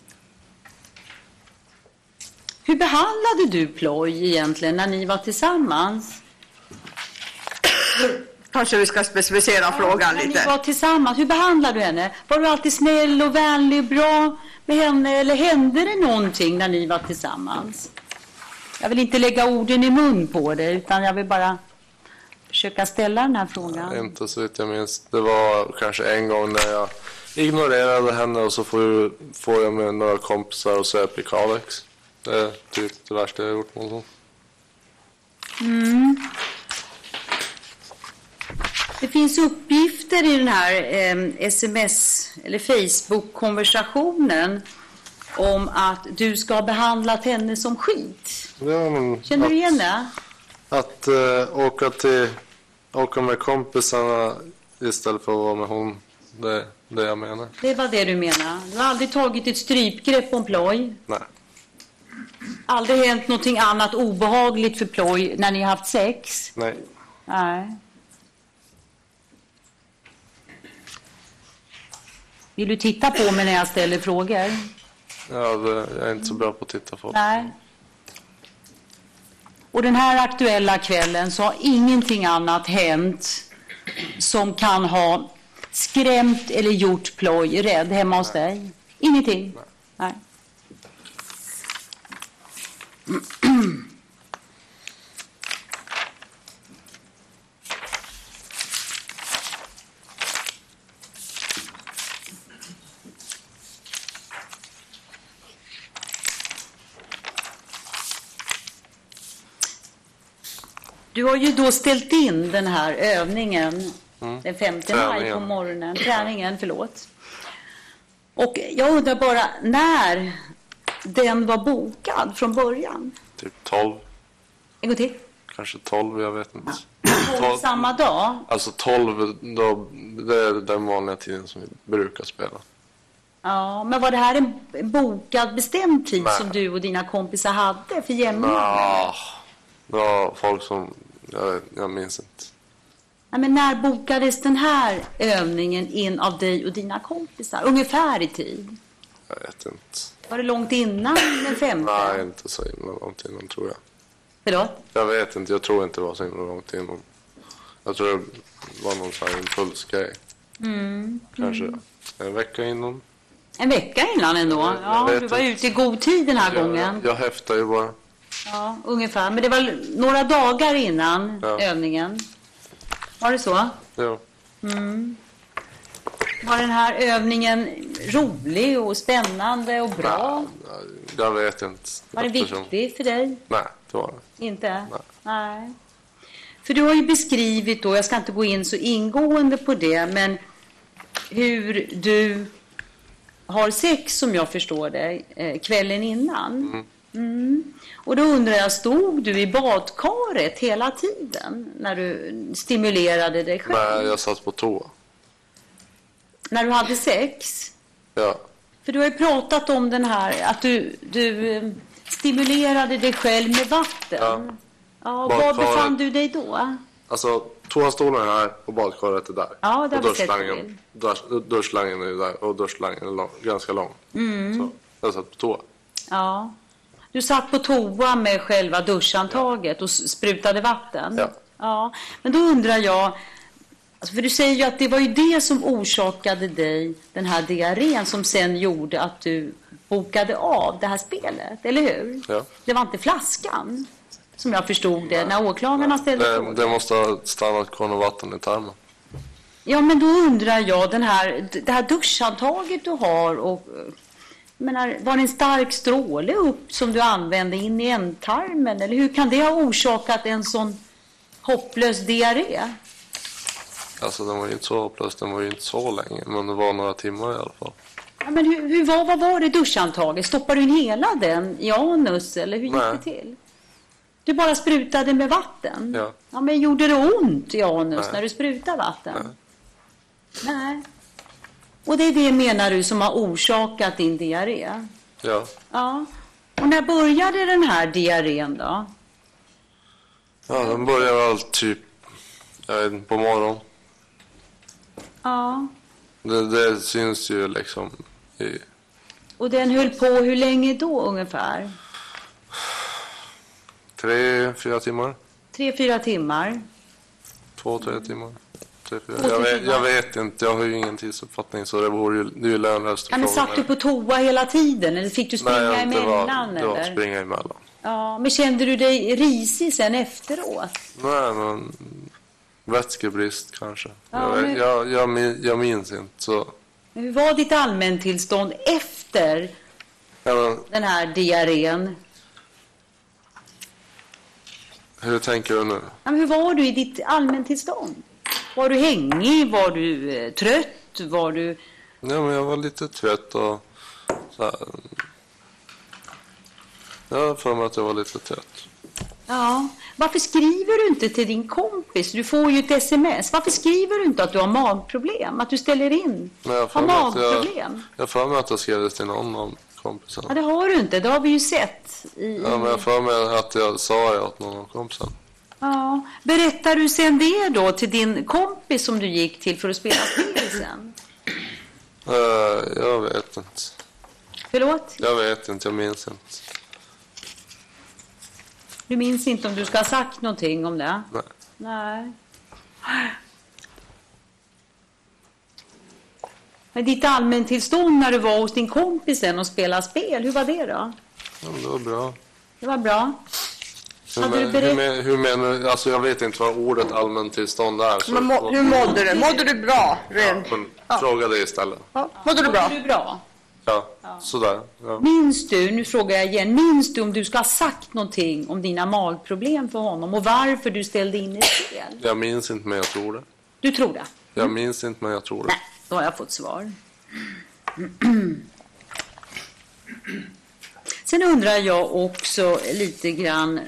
Hur behandlade du Ploj egentligen när ni var tillsammans? Kanske vi ska specificera frågan När lite. ni var tillsammans, hur behandlade du henne? Var du alltid snäll och vänlig och bra med henne? Eller hände det någonting när ni var tillsammans? Jag vill inte lägga orden i mun på det, utan jag vill bara försöka ställa den här frågan. Inte så vitt jag minns. Det var kanske en gång när jag ignorerade henne och så får jag, får jag med några kompisar och söp i Kalix. Det är typ det värsta jag har gjort någonsin. Mm. Det finns uppgifter i den här eh, sms eller Facebook-konversationen om att du ska ha behandlat henne som skit. Ja, men Känner att, du igen det? Att äh, åka, till, åka med kompisarna istället för att vara med hon, det är det jag menar. Det var det du menar. Du har aldrig tagit ett strypgrepp om Ploj. Nej. Aldrig hänt någonting annat obehagligt för Ploj när ni har haft sex. Nej. Nej. Vill du titta på mig när jag ställer frågor? Ja, det, jag är inte så bra på att titta på. Nej. Och den här aktuella kvällen så har ingenting annat hänt som kan ha skrämt eller gjort Ploj rädd hemma hos dig? Ingenting? Nej. Du har ju då ställt in den här övningen Mm. den femte maj på Träningen. morgonen. Träningen, förlåt. Och jag undrar bara när den var bokad från början. Typ tolv. En gång till. Kanske tolv, jag vet inte. Tolv samma dag. Alltså tolv, då, det är den vanliga tiden som vi brukar spela. Ja, men var det här en bokad bestämd tid Nej. som du och dina kompisar hade för jämnare? Ah, det var folk som, jag, vet, jag minns inte. Nej, men när bokades den här övningen in av dig och dina kompisar? Ungefär i tid? Jag vet inte. Var det långt innan den femte? Nej, inte så himla långt innan tror jag. Förlåt? Jag vet inte, jag tror inte det var så himla långt innan. Jag tror det var någon sån här impulsgrej. Mm. Kanske en vecka innan. En vecka innan ändå? Jag Ja, vet du var inte. ute i god tid den här Jag, gången. jag häftar ju bara. Ja, ungefär. Men det var några dagar innan Ja. övningen. Var det så? Ja. Var den här övningen rolig och spännande och bra? Jag vet inte. Var det Eftersom- viktigt för dig? Nej, det var det. Inte? Nej. Nej. För du har ju beskrivit då, jag ska inte gå in så ingående på det, men hur du har sex som jag förstår det eh, kvällen innan. Mm. Mm. Och då undrar jag, stod du i badkaret hela tiden när du stimulerade dig själv? Nej, jag satt på toa. När du hade sex? Ja. För du har ju pratat om den här, att du, du eh, stimulerade dig själv med vatten. Ja. Ja, och var Badkaret. befann du dig då? Alltså, toastolen är här och badkaret är där. Ja, det har och vi sett duschslangen, dusch, duschslangen är ju där och duschslangen är lång, ganska lång. Mm. Så jag satt på toa. Ja. Du satt på toa med själva duschantaget och s- sprutade vatten? Ja. Ja. Men då undrar jag, alltså för du säger ju att det var ju det som orsakade dig den här diarrén som sen gjorde att du bokade av det här spelet, eller hur? Ja. Det var inte flaskan, som jag förstod det, när åklagarna ställde Det, frågor. det måste ha stannat kvar något vatten i tarmen. Ja, men då undrar jag, den här, det här duschantaget du har, och, jag menar, var det en stark stråle upp som du använde in i ändtarmen? Eller hur kan det ha orsakat en sån hopplös diarré? Alltså den var ju inte så hopplös, den var ju inte så länge. Men det var några timmar i alla fall. Ja, men hur, hur var, vad var det duschantaget? Stoppade du in hela den i anus, eller hur gick Nej. det till? Du bara sprutade med vatten? Ja. Ja, men gjorde det ont i anus Nej. när du sprutade vatten? Nej. Nej. Och det är det, menar du, som har orsakat din diarré? Ja. Ja. Och när började den här diarrén då? Ja, den började väl typ, jag vet inte, på morgonen. Ja. Det, det syns ju liksom i Och den höll på hur länge då ungefär? tre, fyra timmar. Tre, fyra timmar? Två, tre timmar. Tre, fyra. Två, Jag, tre vet, timmar. jag vet inte, jag har ju ingen tidsuppfattning så det vore ju, det är ju lönlöst att Ja, men fråga satt du mig. på toa hela tiden eller fick du springa Nej, det var, emellan? det var eller? springa emellan. Ja, men kände du dig risig sen efteråt? Nej, men vätskebrist kanske. Ja, jag, vet, men- jag, jag, min- jag minns inte så. Men hur var ditt allmäntillstånd efter Ja, men, den här diarrén? hur tänker du nu? Ja, men hur var du i ditt allmäntillstånd? Var du hängig? Var du eh, trött? Var du... Ja, men jag var lite trött och så här. Jag har för mig att jag var lite trött. Ja. Varför skriver du inte till din kompis? Du får ju ett sms. Varför skriver du inte att du har magproblem? Att du ställer in? Men jag har för Har mig att jag, magproblem? jag har för mig att jag skrev det till någon av kompisarna. Ja, det har du inte. Det har vi ju sett. I, Ja, men jag har för mig att jag sa det åt någon av kompisarna. ja. Berättar du sen det då till din kompis som du gick till för att spela spel sen? Uh, jag vet inte. Förlåt? Jag vet inte, jag minns inte. Du minns inte om du ska ha sagt någonting om det? Nej. Nej. Men ditt allmäntillstånd när du var hos din kompis sen och spelade spel, hur var det då? Ja, men det var bra. Det var bra. Hur, Hade du men, berätt- hur, men, hur menar du? Alltså jag vet inte vad ordet allmäntillstånd är. Så Men må, hur mådde du? Mådde du bra? ja, Rent? men Ja. fråga det istället. Ja. Mådde du bra? Mådde du bra? Ja, sådär. Ja. Minns du, nu frågar jag igen, minns du om du ska ha sagt någonting om dina magproblem för honom och varför du ställde in ett spel? Jag minns inte, men jag tror det. Du tror det? Jag minns inte, men jag tror det. Nej, då har jag fått svar. Sen undrar jag också lite grann.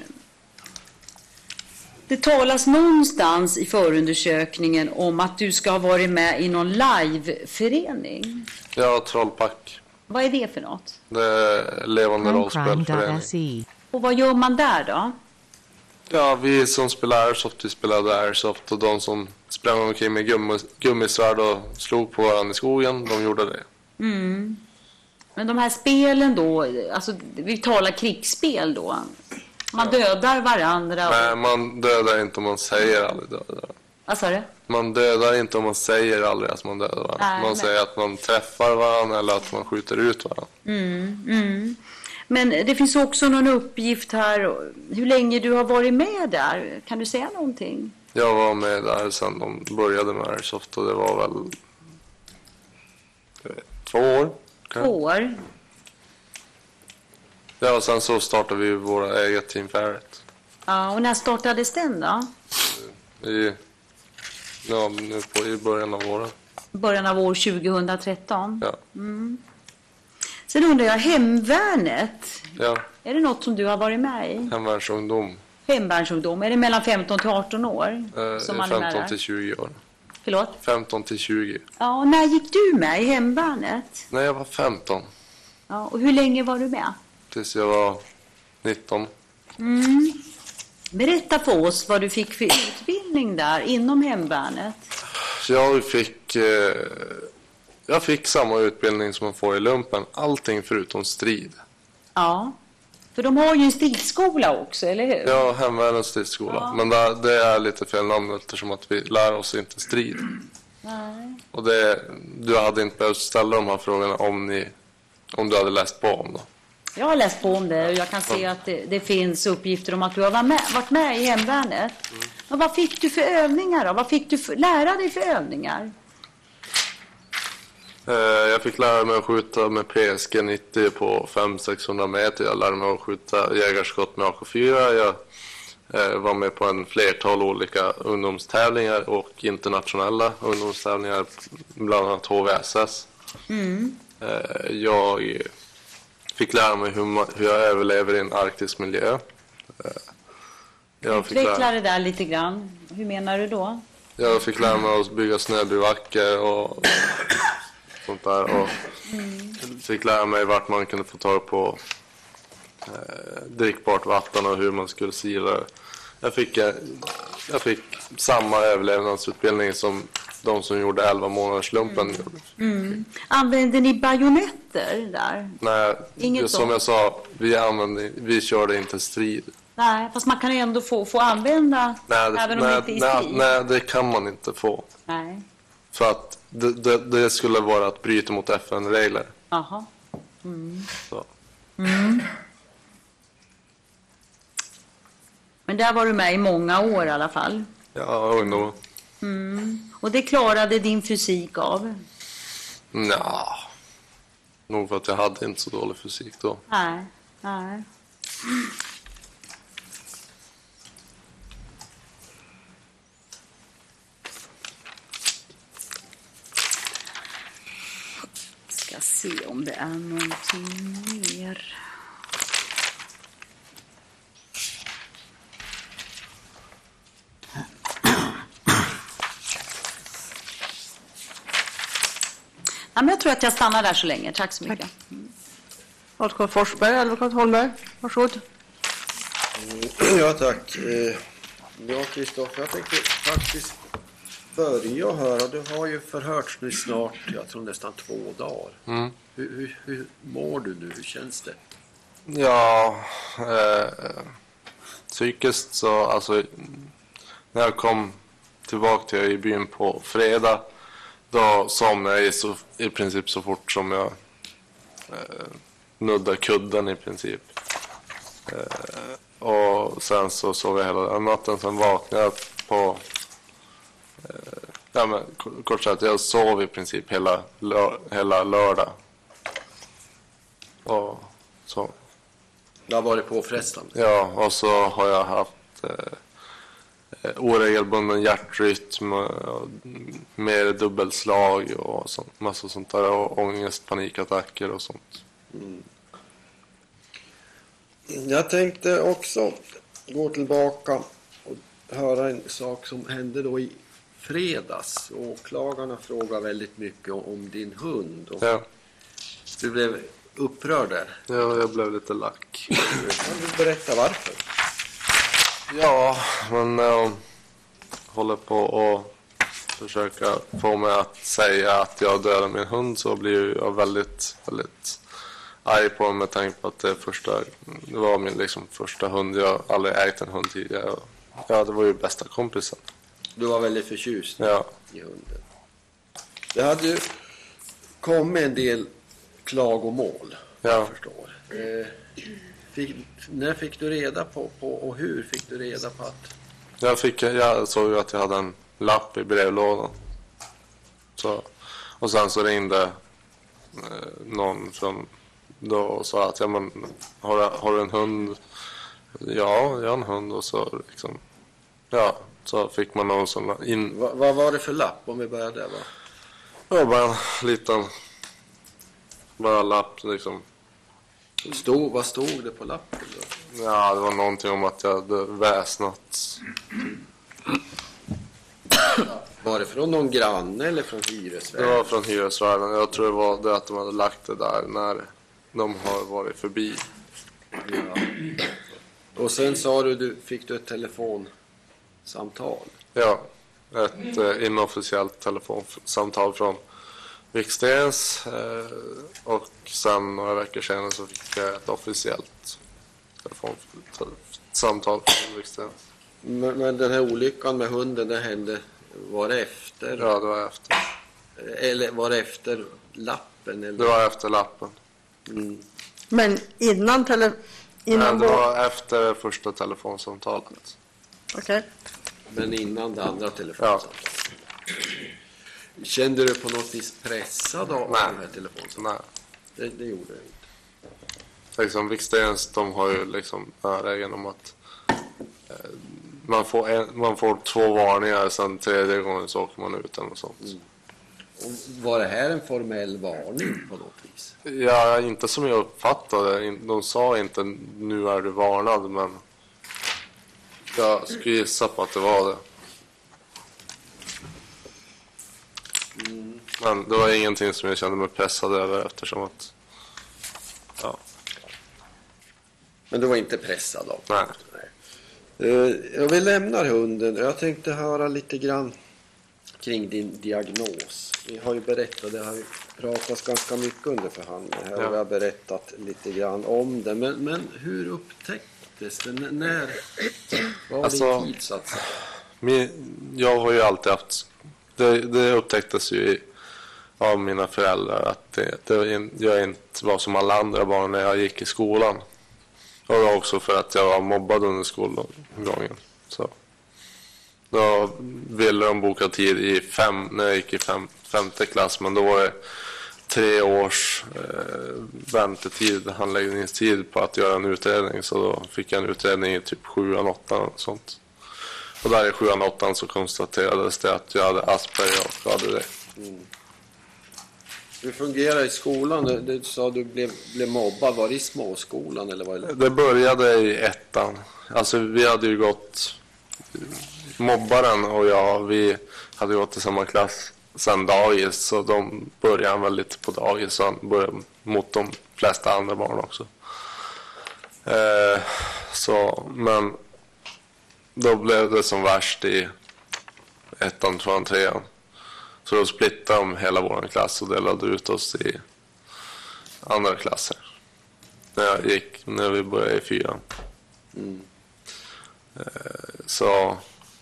Det talas någonstans i förundersökningen om att du ska ha varit med i någon liveförening. Ja, Trollpack. Vad är det för något? Det är levande rollspelförening. Och vad gör man där då? Ja, vi som spelar Airsoft, vi spelade Airsoft och de som sprang omkring med gummi, gummisvärd och slog på varandra i skogen, de gjorde det. Mm. Men de här spelen då, alltså vi talar krigsspel då. Man Ja. dödar varandra. Och... Nej, man dödar inte om man säger aldrig dödar. Vad sa du? Man dödar inte om man säger aldrig att man dödar varandra. Nej, man men... säger att man träffar varandra eller att man skjuter ut varandra. Mm, mm. Men det finns också någon uppgift här, hur länge du har varit med där. Kan du säga någonting? Jag var med där sedan de började med Airsoft och det var väl jag vet, två år. Två år? Ja, och sen så startade vi våra eget Team Ferret. Ja, och när startades den då? I, ja, nu på, i början av året. Början av år tjugohundratretton? Ja. Mm. Sen undrar jag, hemvärnet, Ja, är det något som du har varit med i? hemvärnsungdom. Hemvärnsungdom, är det mellan femton till arton år? Eh, som man är med femton där? till tjugo år. Förlåt? femton till tjugo. Ja, och när gick du med i hemvärnet? När jag var femton. Ja, och hur länge var du med? Tills jag var nitton. Mm. Berätta för oss vad du fick för utbildning där inom hemvärnet. Så jag fick, eh, jag fick samma utbildning som man får i lumpen. Allting förutom strid. Ja, för de har ju en stridsskola också, eller hur? Ja, hemvärnets stridsskola. Ja. Men det, det är lite fel namn eftersom att vi lär oss inte strid. Nej. Och det, du hade inte behövt ställa de här frågorna om, ni, om du hade läst på om det. Jag har läst på om det och jag kan se att det, det finns uppgifter om att du har varit med, varit med i hemvärnet. Mm. Men vad fick du för övningar då? Vad fick du för, lära dig för övningar? Eh, jag fick lära mig att skjuta med P S G nittio på fem till sexhundra meter. Jag lärde mig att skjuta jägarskott med A K fyra. Jag eh, var med på en flertal olika ungdomstävlingar och internationella ungdomstävlingar, bland annat H V S S. Mm. Eh, jag fick lära mig hur, man, hur jag överlever i en arktisk miljö. Eh, jag fick Utveckla lära, det där lite grann. Hur menar du då? jag fick lära mig att bygga snöbyvackor och sånt där. Och Mm. fick lära mig vart man kunde få tag på eh, drickbart vatten och hur man skulle sila det. Jag fick, eh, jag fick samma överlevnadsutbildning som de som gjorde elva månaders lumpen Mm. gjorde. Mm. Använde ni bajonetter där? Nej, Inget som sånt. jag sa, vi, använde, vi körde inte strid. Nej, fast man kan ändå få, få använda Nej, det, även om nej, det inte är nej, strid. nej, det kan man inte få. Nej. För att det, det, det skulle vara att bryta mot F N-regler. Jaha. Mm. Så. Mm. Men där var du med i många år i alla fall. Ja, ungdom. Mm. Och det klarade din fysik av? Nja, nog för att jag hade inte så dålig fysik då. Nej, nej. Ska se om det är någonting mer. Ja, men jag tror att jag stannar där så länge. Tack så mycket. Advokat Forsberg, advokat Holmberg. Varsågod. Ja, tack. Eh, Ja, Kristoffer, jag tänkte faktiskt börja höra. Du har ju förhörts nu snart, jag tror nästan två dagar. Mm. Hur, hur, hur mår du nu? Hur känns det? Ja, eh, psykiskt så, alltså, när jag kom tillbaka till byn på fredag, då somnade jag så, i princip så fort som jag eh, nuddade kudden i princip. Eh, och sen så sov jag hela den natten, sen vaknade jag på, eh, ja men kort sagt, jag sov i princip hela, lör, hela lördag. Och så. Det har varit påfrestande. Ja, och så har jag haft eh, eh, oregelbunden hjärtrytm, och mer dubbelslag och sånt, massa sånt där, och ångest, panikattacker och sånt. Mm. Jag tänkte också gå tillbaka och höra en sak som hände då i fredags. Åklagarna frågar väldigt mycket om din hund. Och Ja. du blev upprörd där. Ja, jag blev lite lack. Kan du berätta varför? Ja, men jag håller på att försöka få mig att säga att jag dödade min hund, så blir jag väldigt, väldigt arg på mig med tanke på att det, första, det var min liksom första hund. Jag har aldrig ägt en hund tidigare. Ja, det var ju bästa kompisen. Du var väldigt förtjust Ja. i hunden. Det hade ju kommit en del klagomål, Ja. jag förstår. Eh, fick, när fick du reda på, på och hur fick du reda på att... Jag, fick, jag såg ju att jag hade en lapp i brevlådan. Så, och sen så ringde eh, någon från då och sa att ja, men, har, du, har du en hund? Ja, jag har en hund. Och så liksom, ja, så fick man någon sån in. Va, vad var det för lapp om vi börjar där? Va? Ja, bara en liten bara lapp liksom. Stod, vad stod det på lappen då? Ja, det var någonting om att jag hade väsnat. Var det från någon granne eller från Det hyresvärden? var från hyresvärden. Jag tror det var det att de hade lagt det där när de har varit förbi. Ja. Och sen sa du, du fick du ett telefonsamtal. Ja, ett eh, inofficiellt telefonsamtal från Vikstens, eh, och sen några veckor senare så fick jag ett officiellt telefonsamtal från Vikstens. Men, men den här olyckan med hunden, det hände, var det efter? Ja, det var efter. Eller var det efter lappen? Eller? Det var efter lappen. Mm. Men innan tele... Innan Nej, det vår... var efter första telefonsamtalet. Okej. Men innan det andra telefonsamtalet? Kände du på något vis pressad av Nej. de här telefonsamtalen? Nej. Det, det gjorde du inte. Liksom, Vikstens, de har ju liksom regeln om att eh, man, får en, man får två varningar, sen tredje gången så åker man ut eller något sånt. Mm. Och var det här en formell varning på något vis? Ja, inte som jag uppfattade. De sa inte nu är du varnad, men jag skulle gissa på att det var det. Mm. Men det var ingenting som jag kände mig pressad över, eftersom att ja, Men du var inte pressad av? nej. Uh, jag vill lämna hunden. Jag tänkte höra lite grann kring din diagnos. Vi har ju berättat, det har ju pratats ganska mycket under förhandlingen här. Ja. Och vi har berättat lite grann om det. Men, men hur upptäcktes det? N- när var Alltså, det tid så att säga? Min, jag har ju alltid haft, det, det upptäcktes ju i, av mina föräldrar att det, det, jag inte var som alla andra barn när jag gick i skolan. Och det var också för att jag var mobbad under skolgången. Så då ville de boka tid i fem, när jag gick i fem, femte klass, men då var det tre års eh, väntetid, handläggningstid på att göra en utredning. Så då fick jag en utredning i typ sjuan, åttan och sånt. Och där i sjuan, åttan så konstaterades det att jag hade Asperger och A D D. Mm. Hur fungerar i skolan? Du, du sa att du blev, blev mobbad. Var det i småskolan eller var det? Det började i ettan. Alltså vi hade ju gått, mobbaren och jag, vi hade gått i samma klass sen dagis, så de började väl lite på dagis, så han började mot de flesta andra barn också. Eh, så, men då blev det som värst i ettan, tvåan, trean. Så då splittade de hela vår klass och delade ut oss i andra klasser. När jag gick, när vi började i fyran. Mm. Så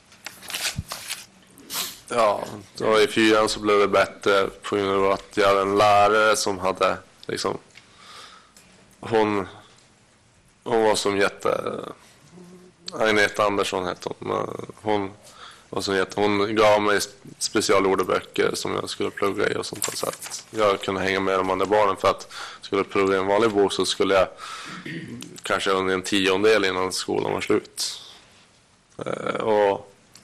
ja, då i fyran så blev det bättre på grund av att jag hade en lärare som hade liksom, hon hon var som jätte, Agneta Andersson hette hon, men hon var som jätte, hon gav mig specialordeböcker som jag skulle plugga i och sånt där, så att jag kunde hänga med de andra barnen. För att skulle jag plugga en vanlig bok så skulle jag kanske under en tiondel innan skolan var slut. Och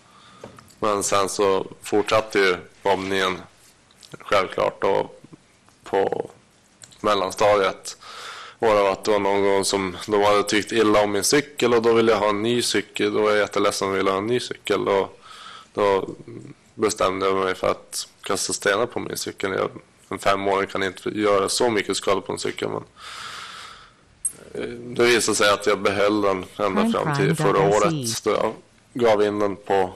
Men sen så fortsatte ju mobbningen självklart då på mellanstadiet. Var det att det var någon gång som de hade tyckt illa om min cykel och då ville jag ha en ny cykel. Då var jag jätteledsen och ville ha en ny cykel. Och då bestämde jag mig för att kasta stenar på min cykel. Jag, en femåring kan inte göra så mycket skada på en cykel. Men det visade sig att jag behöll den ända fram till förra året. Då jag gav in den på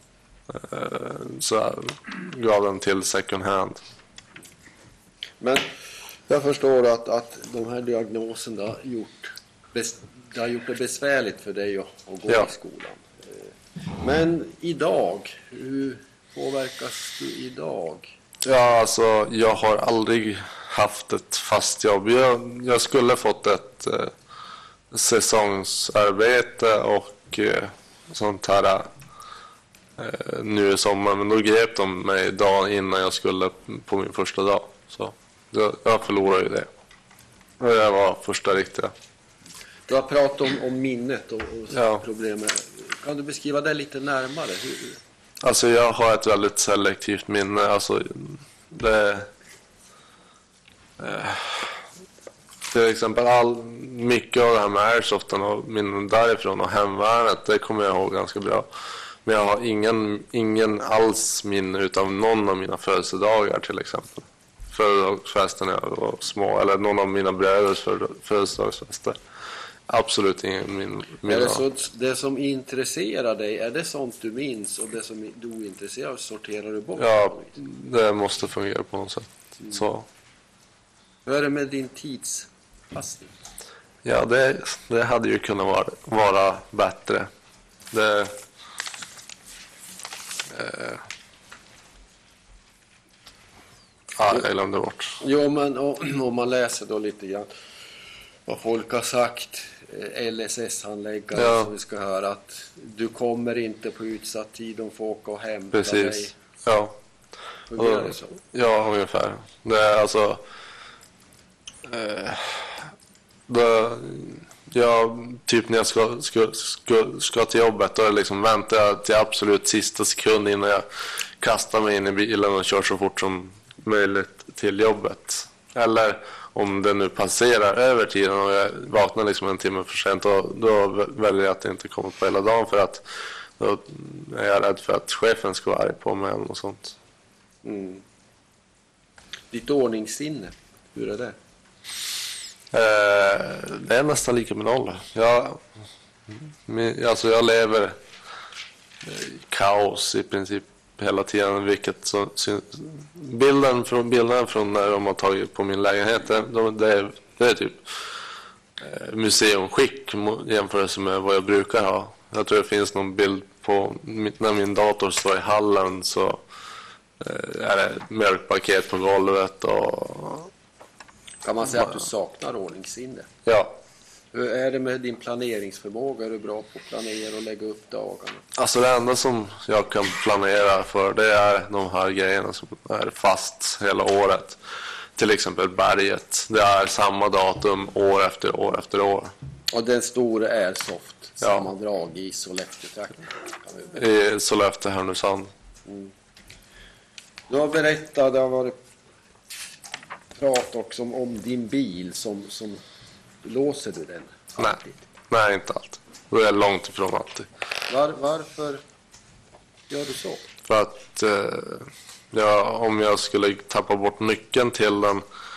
så jag gav den till second hand. Men jag förstår att, att de här diagnoserna har gjort, bes, det har gjort det besvärligt för dig att, att gå ja. i skolan. Men idag, hur påverkas du idag? Ja, alltså jag har aldrig haft ett fast jobb. Jag, jag skulle fått ett eh, säsongsarbete och eh, sånt här eh, nu i sommar. Men då grep de mig dagen innan jag skulle på min första dag. Så jag, jag förlorade ju det. Och det var första riktiga. Du har pratat om, om minnet och, och ja. problemen. Kan du beskriva det lite närmare? Hur? Alltså jag har ett väldigt selektivt minne. Alltså det... Eh, till exempel all, mycket av det här med airsoften och minnen därifrån och hemvärnet, det kommer jag ihåg ganska bra. Men jag har ingen, ingen alls minne utav någon av mina födelsedagar till exempel. Födelsedagsfesten när jag var små, eller någon av mina bröders födelsedagsfester. Absolut ingen min, minne. Är det, så, det som intresserar dig, är det sånt du minns och det som du är intresserad av sorterar du bort? Ja, det måste fungera på något sätt. Mm. Så. Hur är det med din tidspassning? Ja, det, det hade ju kunnat vara, vara bättre. Det... Eh, ja, jag glömde bort. Jo, men om man läser då lite grann vad folk har sagt, L S S-handläggare ja. som vi ska höra, att du kommer inte på utsatt tid, de får åka och hämta Precis. dig. Precis, ja. Fungerar det så? Ja, ungefär. Det är alltså... Eh, det, jag, typ när jag ska, ska, ska, ska till jobbet, då liksom väntar jag till absolut sista sekund innan jag kastar mig in i bilen och kör så fort som möjligt till jobbet. Eller om det nu passerar över tiden och jag vaknar liksom en timme för sent, då, då väljer jag att inte komma på hela dagen, för att då är jag rädd för att chefen ska vara arg på mig eller något sånt. Mm. Ditt ordningssinne, hur är det? Eh, det är nästan lika med noll. Jag, alltså jag lever i kaos i princip hela tiden, vilket så, bilden från bilden från när de har tagit på min lägenhet, det, det, är, det är typ eh, museumskick jämfört med vad jag brukar ha. Jag tror det finns någon bild på när min dator står i hallen, så eh, är det mjölkpaket på golvet och... Kan man säga att du saknar ordningssinne? Ja. Hur är det med din planeringsförmåga? Är du bra på att planera och lägga upp dagarna? Alltså det enda som jag kan planera för, det är de här grejerna som är fast hela året. Till exempel berget. Det är samma datum år efter år efter år. Och den stora är soft. Ja. Sammandrag i Sollefteå-trakten. I Sollefteå, Härnösand. Mm. Du har berättat, det har varit prat också om, om din bil som, som låser du den? Nej, nej, inte allt. Då är jag långt ifrån alltid. Var, varför gör du så? För att eh, ja, om jag skulle tappa bort nyckeln till den,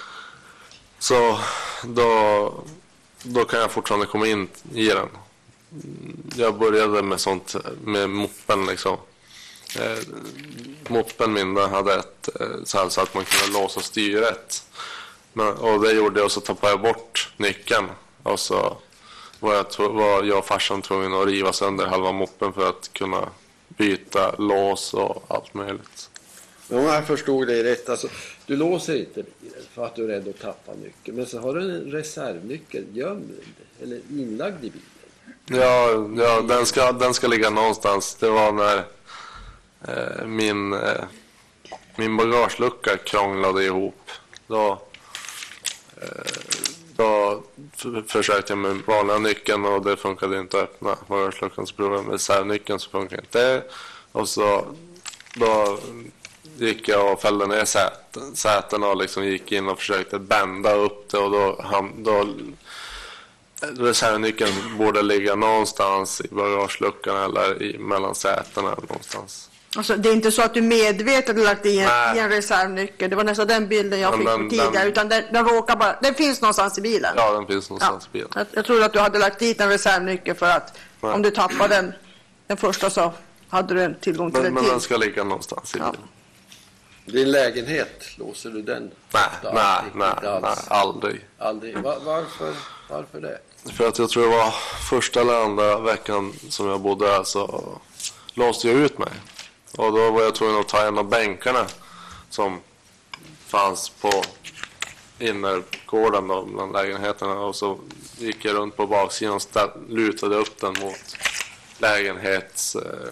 så då, då kan jag fortfarande komma in i den. Jag började med sånt med moppen liksom. Eh, moppen min, den hade ett eh, så, här, så att man kunde låsa styret. Men, och det gjorde jag, och så tappade jag bort nyckeln. Och så var jag, var jag och farsan tvungen att riva sönder halva moppen för att kunna byta lås och allt möjligt. Men om jag förstod dig rätt, alltså, du låser inte bilen för att du är rädd att tappa nyckeln. Men så har du en reservnyckel gömd eller inlagd i bilen. Ja, ja den, ska, den ska ligga någonstans. Det var när eh, min, eh, min bagagelucka krånglade ihop. Då, eh, då f- försökte jag med vanliga nyckeln och det funkade inte att öppna bagageluckan. Så provade jag med reservnyckeln, så funkade inte det. Och så då gick jag och fällde ner säten, säten och liksom gick in och försökte bända upp det, och då, han, då reservnyckeln borde ligga någonstans i bagageluckan eller i, mellan sätena eller någonstans. Alltså, det är inte så att du medvetet lagt i en, Nej. i en reservnyckel. Det var nästan den bilden jag Men fick den- på tidigare. den- Utan den, den råkar bara... Den finns någonstans i bilen. Ja, den finns någonstans i bilen. Jag, jag tror att du hade lagt dit en reservnyckel för att Nej. om du tappade den, den första så hade du en tillgång till Men, en men till. den ska ligga någonstans i Ja. bilen. Din lägenhet, låser du den? Nej, ofta? nej, Inte nej, alls. nej, aldrig. Aldrig. Va- varför, varför det? För att jag tror det var första eller andra veckan som jag bodde här så låste jag ut mig. Och då var jag tvungen att ta en av bänkarna som fanns på innergården då, bland lägenheterna. Och så gick jag runt på baksidan och ställ, lutade upp den mot lägenhets... Eh,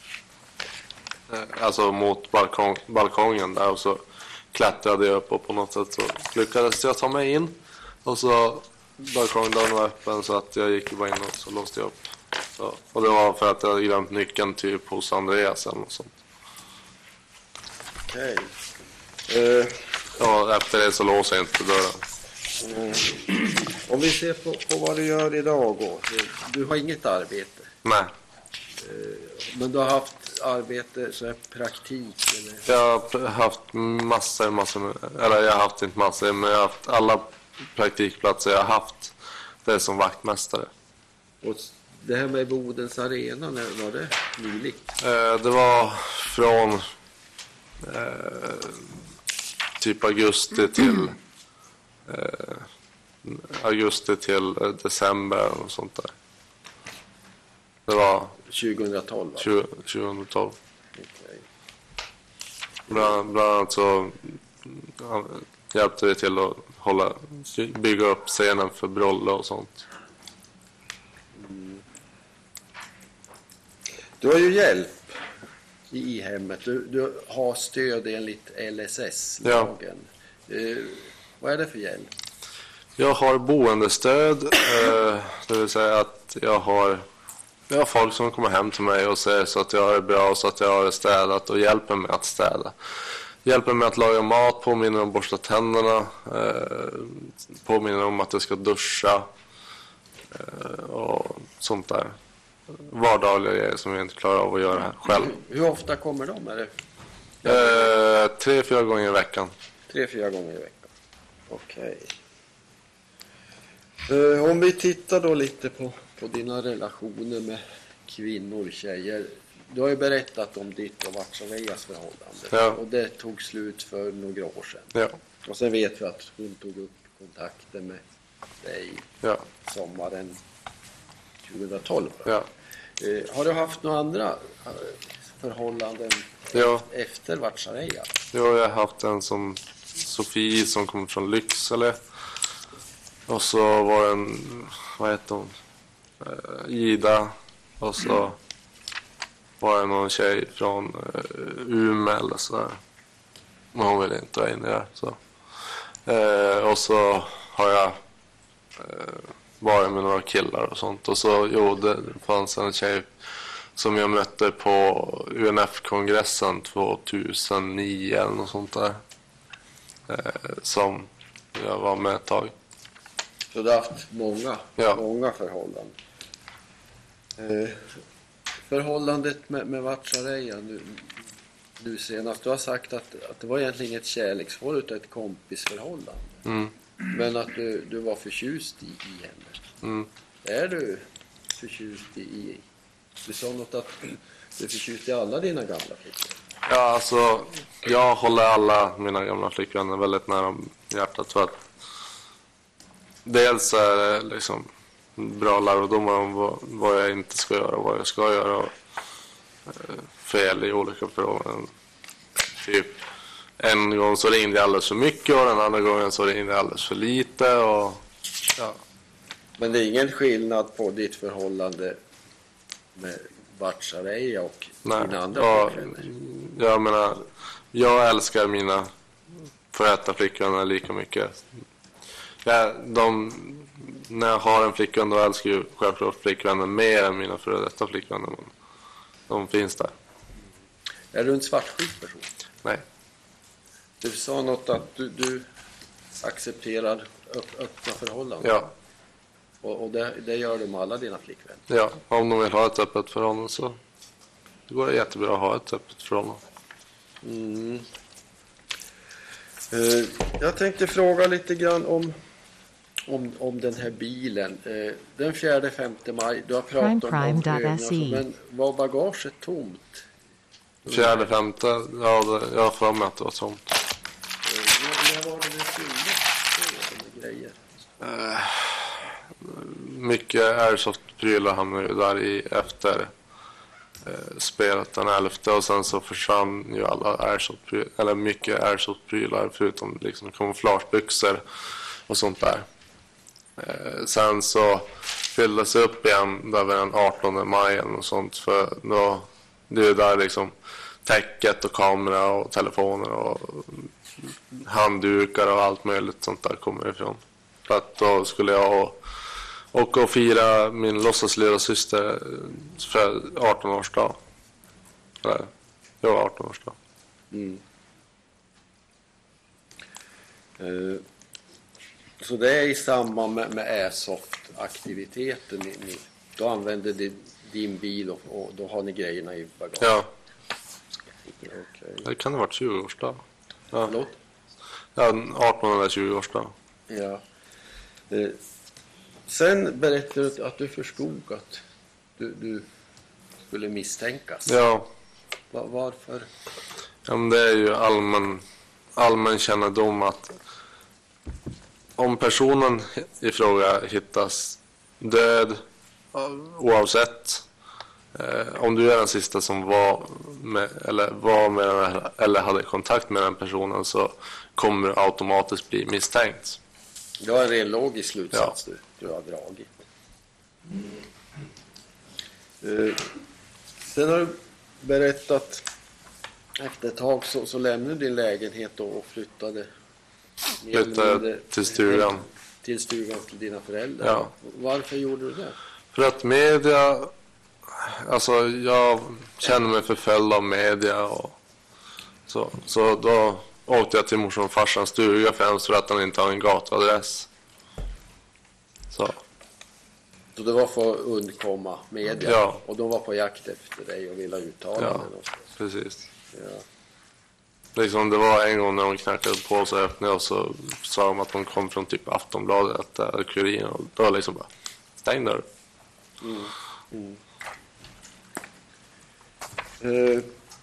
eh, alltså mot balkong, balkongen där, och så klättrade jag upp, och på något sätt så lyckades jag ta mig in. Och så balkongdörren var öppen så att jag gick bara in och så låste jag upp. Så, och det var för att jag hade glömt nyckeln typ hos Andreas eller något sånt. Okej. Eh, Ja, efter det så låser jag inte dörren. eh, om vi ser på, på vad du gör idag. Då. Du har inget arbete. Nej, Men du har haft arbete, så är praktik eller? jag har haft massor, massor, eller jag har haft inte massor, men jag har haft alla praktikplatser jag har haft. Det är som vaktmästare. Och det här med Bodens arena, när var det nyligt? Eh, det var från eh, typ augusti till eh, augusti till eh, december och sånt där. Det var tjugohundratolv va? tjugo, tjugohundratolv. Okej. Bland, bland annat så ja, hjälpte vi till att hålla, bygga upp scenen för Brolle och sånt. Du har ju hjälp i hemmet. Du, du har stöd enligt L S S-lagen. Eh, vad är det för hjälp? Jag har boendestöd, eh, det vill säga att jag har, jag har folk som kommer hem till mig och säger så att jag har det bra, så att jag har det städat, och hjälper mig att städa. Hjälper mig att laga mat, påminner om att borsta tänderna, eh, påminner om att jag ska duscha eh, och sånt där. Vardagliga grejer som jag inte klarar av att göra här själv. Hur ofta kommer de? Är det Eh, tre, fyra gånger i veckan. tre, fyra gånger i veckan? Okej. Eh, om vi tittar då lite på, på dina relationer med kvinnor, tjejer. Du har ju berättat om ditt och Vatchareeyas förhållande. Ja. Och det tog slut för några år sedan. Ja, Och sen vet vi att hon tog upp kontakten med dig ja, sommaren tjugohundratolv. va? ja. Eh, har du haft några andra eh, förhållanden Ja. efter Vatchareeya? Jag har haft en som Sofie som kommer från Lycksele. Och så var det en, vad heter hon? Eh, Ida. Och så var det någon tjej från eh, Umeå eller sådär. Men hon ville inte ha in i det. Så. Eh, och så har jag eh, varit med några killar och sånt. Och så, jo, det fanns en tjej som jag mötte på U N F-kongressen tjugohundranio eller något sånt där. Eh, som jag var med ett tag. Så du har haft många, Ja. många förhållanden. Eh, förhållandet med, med Vatchareeya nu, nu senast. Du har sagt att, att det var egentligen ett kärleksförhållande utan ett kompisförhållande. Mm. Men att du, du var förtjust i, i henne. Mm. Är du förtjust i, i... Du sa något att du är förtjust i alla dina gamla flickor. Ja, alltså, jag håller alla mina gamla flickvänner väldigt nära hjärtat för att dels är det liksom bra lärdomar om vad, vad jag inte ska göra och vad jag ska göra och eh, fel i olika förhållanden. Typ en gång så ringde jag alldeles för mycket och den andra gången så ringde jag alldeles för lite och ja. Men det är ingen skillnad på ditt förhållande med Vatchareeya och Nej, dina andra ja, flickvänner. jag menar, jag älskar mina före detta flickvänner lika mycket. Jag, de, när jag har en flickvän då älskar jag självklart flickvänner mer än mina före detta flickvänner. Men de finns där. Är du en svartsjuk person? Nej. Du sa något att du, du accepterar upp, öppna förhållanden. Ja. Och, och det, det gör du med alla dina flickvänner. Ja, om de vill ha ett öppet förhållande så det går det jättebra att ha ett öppet förhållande. Mm. Eh, jag tänkte fråga lite grann om, om, om den här bilen. Eh, den fjärde femte maj, du har pratat om, om övningar, men var bagaget tomt? Fjärde, femte, ja, det, jag har för mig att det var sånt. Eh, när var det du fyllde? Grejer. Eh, mycket airsoft-prylar hamnade ju där i efter eh, spelet den elfte och sen så försvann ju alla airsoft-prylar, eller mycket airsoft-prylar förutom liksom kamouflagebyxor och sånt där. Eh, sen så fylldes det upp igen där vid den artonde maj och sånt, för då det är där liksom täcket och kamera och telefoner och handdukar och allt möjligt sånt där kommer ifrån. För att då skulle jag åka och fira min låtsaslilla syster för arton-årsdag. Eller, det var arton-årsdag. Mm. Uh, så det är i samband med, med airsoft-aktiviteten ni, ni, då använder din, din bil och, och då har ni grejerna i bagaget? Ja. Okay. Det kan ha varit tjugo-årsdag. Ja. Förlåt? Ja, arton eller tjugo-årsdag. Ja. Uh, sen berättade du att du förstod att du, du skulle misstänkas. Ja. Var, varför? Ja, men det är ju allmän, allmän kännedom att om personen i fråga hittas död oavsett eh, om du är den sista som var med, eller var med den, eller hade kontakt med den personen, så kommer du automatiskt bli misstänkt. Det var en ren logisk slutsats. Ja. du, du har dragit. Mm. Eh, sen har du berättat efter ett tag så, så lämnade din lägenhet och, och flyttade, flyttade till stugan. Till stugan till dina föräldrar. Ja. Varför gjorde du det? För att media, alltså jag känner mig förföljd av media och så, så då åkte jag till morsan och farsans stuga främst för att han inte har en gatuadress. Så. Så det var för att undkomma media? Ja. Och de var på jakt efter dig och ville uttala ja, dig? precis. Ja. Liksom det var en gång när de knackade på så öppnade och så sa de att de kom från typ Aftonbladet eller Kuriren och då liksom bara stäng där. Mm. Mm. Uh,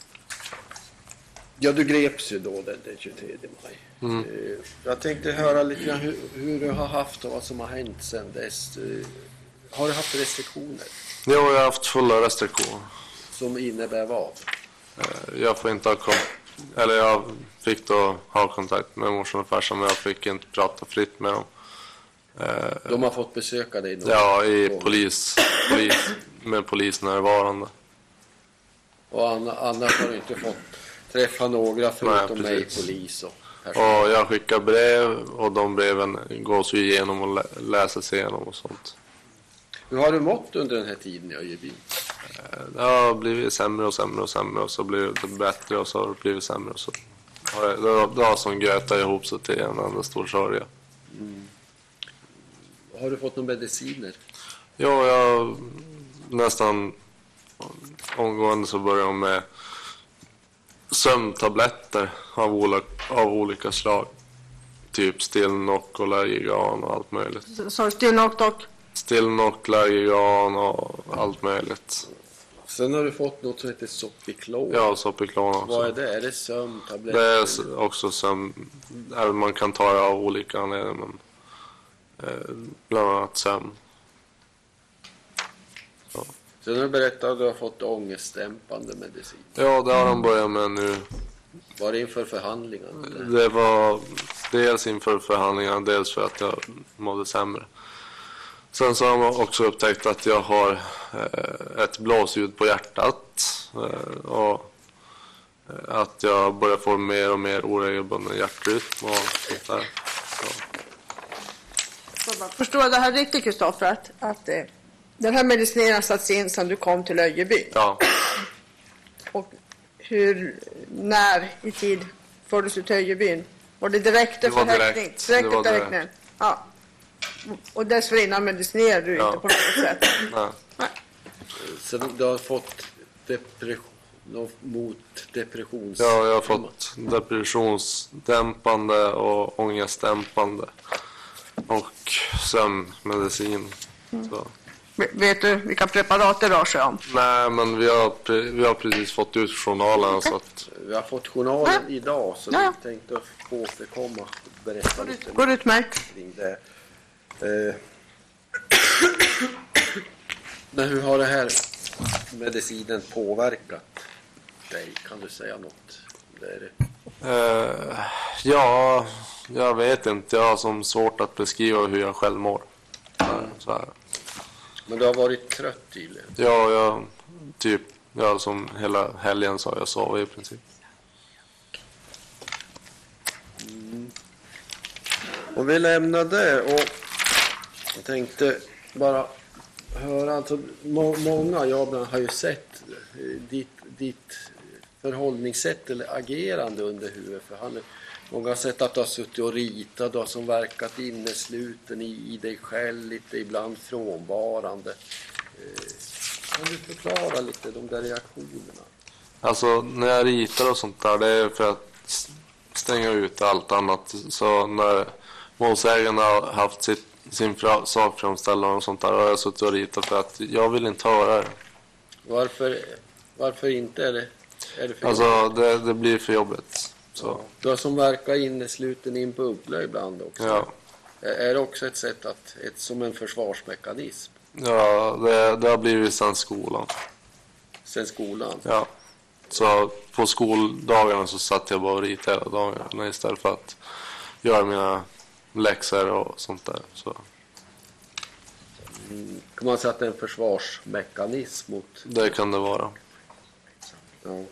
ja, du greps ju då den, den tjugotredje maj. Mm. Uh, jag tänkte höra lite grann hur, hur du har haft och vad som har hänt sedan dess. Uh, har du haft restriktioner? Jo, jag har haft fulla restriktioner. Som innebär vad? Uh, jag får inte ha kom- eller jag fick då ha kontakt med morsan och farsan, men jag fick inte prata fritt med dem. De har fått besöka dig? Ja, i polis, polis, med polisnärvarande. Och annars har du inte fått träffa några förutom Nej, mig, polis och person. Och jag skickar brev och de breven gås ju igenom och lä- läses igenom och sånt. Hur har du mått under den här tiden i Öjeby? Det har blivit sämre och sämre och sämre och så blir det bättre och så har det blivit sämre och så har det, det, det har som grötat ihop sig till en enda stor sörja. Mm. Har du fått några mediciner? Ja, jag nästan omgående så börjar jag med sömntabletter av, ola, av olika slag. Typ Stilnock och Largigan och allt möjligt. Så Stilnock dock? Stilnock, Largigan och allt möjligt. Sen har du fått något som heter Sopiklon. Ja, Sopiklon också. Vad är det? Är det sömntabletter? Det är också sömn. Man kan ta det av olika anledningar, men eh, bland annat sömn. Så. Sen har du berättat att du har fått ångestdämpande medicin. Ja, det har de börjat med nu. Var det inför förhandlingarna? Det var dels inför förhandlingarna, dels för att jag mådde sämre. Sen så har man också upptäckt att jag har eh, ett blåsljud på hjärtat eh, och att jag börjar få mer och mer oregelbunden hjärtrytm och sånt där. Så. Förstår jag det här riktigt, Kristoffer? Att, att eh, den här medicineringen satts in sedan du kom till Öjeby? Ja. Och hur, när i tid fördes du till Öjebyn? Var det direkt Det efter var direkt. häktning? Det Direkt var efter direkt. häktningen? Ja. Och dessförinnan medicinerade du Ja. inte på något sätt? Nej. Nej. Så du har fått depression, något mot depressions... Ja, jag har fått depressionsdämpande och ångestdämpande och sömnmedicin. Så. Vet du vilka preparat det rör sig om? Nej, men vi har, pre- vi har precis fått ut journalen så att Vi har fått journalen Ja. idag så Ja. vi tänkte återkomma och berätta lite Går utmärkt. kring det. Eh. Men hur har det här medicinen påverkat dig? Kan du säga något? Det är det. Eh, ja, jag vet inte. Jag har som svårt att beskriva hur jag själv mår. Så här. Men du har varit trött tydligen. Ja, jag typ, ja, som hela helgen så har jag sovit i princip. Och vi lämnar det och jag tänkte bara höra, alltså må, många, jag bland har ju sett eh, ditt, ditt förhållningssätt eller agerande under huvudet. För han, många har sett att du har suttit och ritat, du har som verkat innesluten i, i dig själv, lite ibland frånvarande. Eh, kan du förklara lite de där reaktionerna? Alltså när jag ritar och sånt där, det är för att s- stänga ut allt annat. Så när målsägarna har haft sitt, sin fra- sakframställan och sånt där har jag suttit och ritat för att jag vill inte höra det. Varför, varför inte? Är det, är det för Alltså det, det blir för jobbigt. Så, Du har som verkar innesluten i en bubbla ibland också. ja. Är är det också ett sätt att, ett, som en försvarsmekanism Ja, det, det har blivit sen skolan. sen skolan? Ja. Så på skoldagarna så satt jag bara och ritade hela dagarna istället för att göra mina läxor och sånt där. Så Kan man säga att det är en försvarsmekanism mot... det kan det vara. Ja.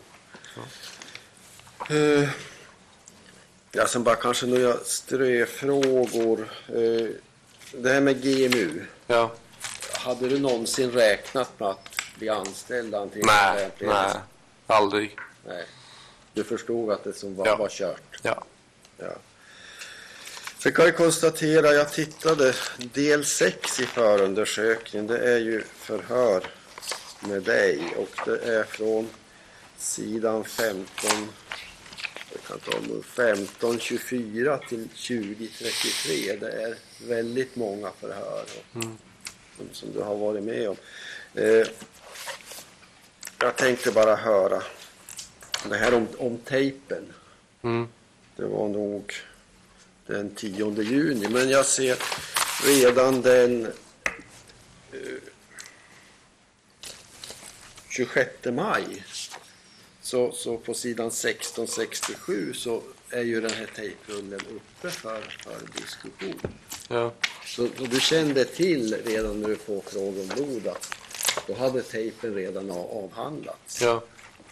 Eh, ja, sen bara kanske några ströfrågor. Eh, det här med G M U. Ja. Hade du någonsin räknat med att bli anställd? Antingen Nej, nej, aldrig. nej. Du förstod att det som var, Ja. var kört? Ja. Ja. Så kan jag konstatera, jag tittade del sex i förundersökningen, det är ju förhör med dig och det är från sidan femton, jag kan ta nu, femton tjugofyra till tjugo trettiotre. Det är väldigt många förhör Mm. som, som du har varit med om. Eh, jag tänkte bara höra det här om, om tejpen. Mm. Det var nog den tionde juni, men jag ser redan den eh, tjugosjätte maj så, så på sidan sexton sextiosju så är ju den här tejprullen uppe för, för diskussion. Ja. Så, så du kände till redan när du får frågan om blod att då hade tejpen redan av, avhandlats. Ja.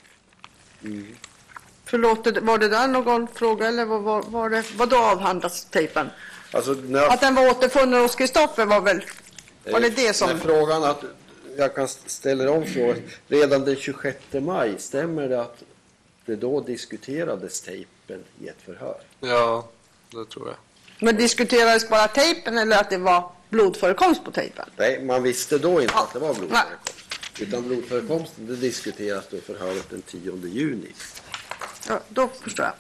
Förlåt, det- var det där någon fråga eller vad var, var det? Vad då avhandlas tejpen? Alltså, när jag Att den var återfunnen hos Kristoffer var väl... Var det det som... Men frågan att jag kan ställa om frågan. Redan den tjugosjätte maj, stämmer det att det då diskuterades tejpen i ett förhör? Ja, det tror jag. Men diskuterades bara tejpen eller att det var blodförekomst på tejpen? Nej, man visste då inte Ja. att det var blodförekomst. Utan blodförekomsten, det diskuteras då i förhöret den tionde juni. Ja, då förstår jag.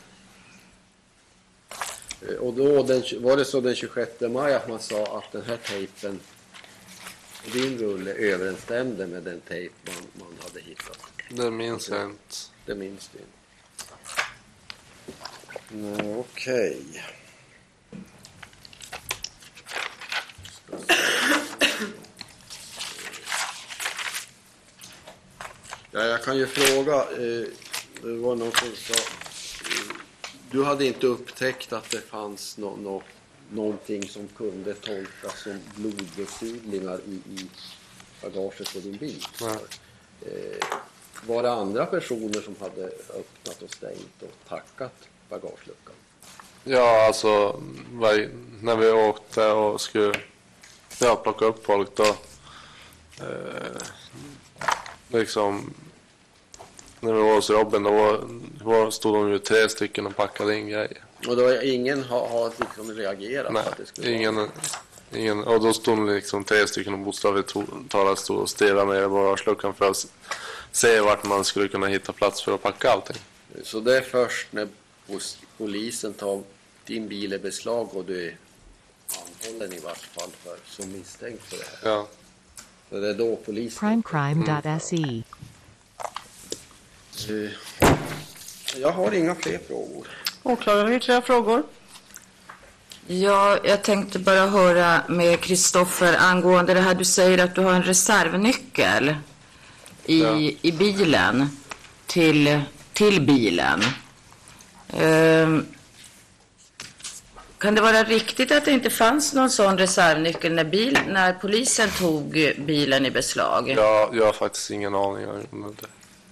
Eh, Och då den, var det så den tjugosjätte maj att man sa att den här tejpen, din rulle, överensstämde med den tejp man, man hade hittat. Det minns jag inte. Det minns du inte. Nej, okej. Ja, jag kan ju fråga, eh, det var någon som sa, eh, du hade inte upptäckt att det fanns no, no, någonting som kunde tolkas som blodbesudlingar i, i bagaget på din bil. Nej. Eh, var det andra personer som hade öppnat och stängt och tackat bagageluckan? Ja, alltså var, när vi åkte och skulle ja, plocka upp folk då eh, liksom när vi var hos Robin, då var, var, stod de ju tre stycken och packade in grejer. Och då ingen har, har liksom reagerat? Nej, på att det skulle ingen, vara... ingen, och då stod de liksom tre stycken och bokstavligt talat stod och stirrade med i bagageluckan för att se vart man skulle kunna hitta plats för att packa allting. Så det är först när polisen tar din bil i beslag och du är anhållen i vart fall för, som misstänkt för det här? Ja. Så det är då polisen... primecrime dot se. Mm. Jag har inga fler frågor. Åklagaren, ytterligare frågor? Ja, jag tänkte bara höra med Kristoffer angående det här. Du säger att du har en reservnyckel i, Ja. i bilen till, till bilen. Ehm, kan det vara riktigt att det inte fanns någon sån reservnyckel när, bil, när polisen tog bilen i beslag? Jag, jag har faktiskt ingen aning om det.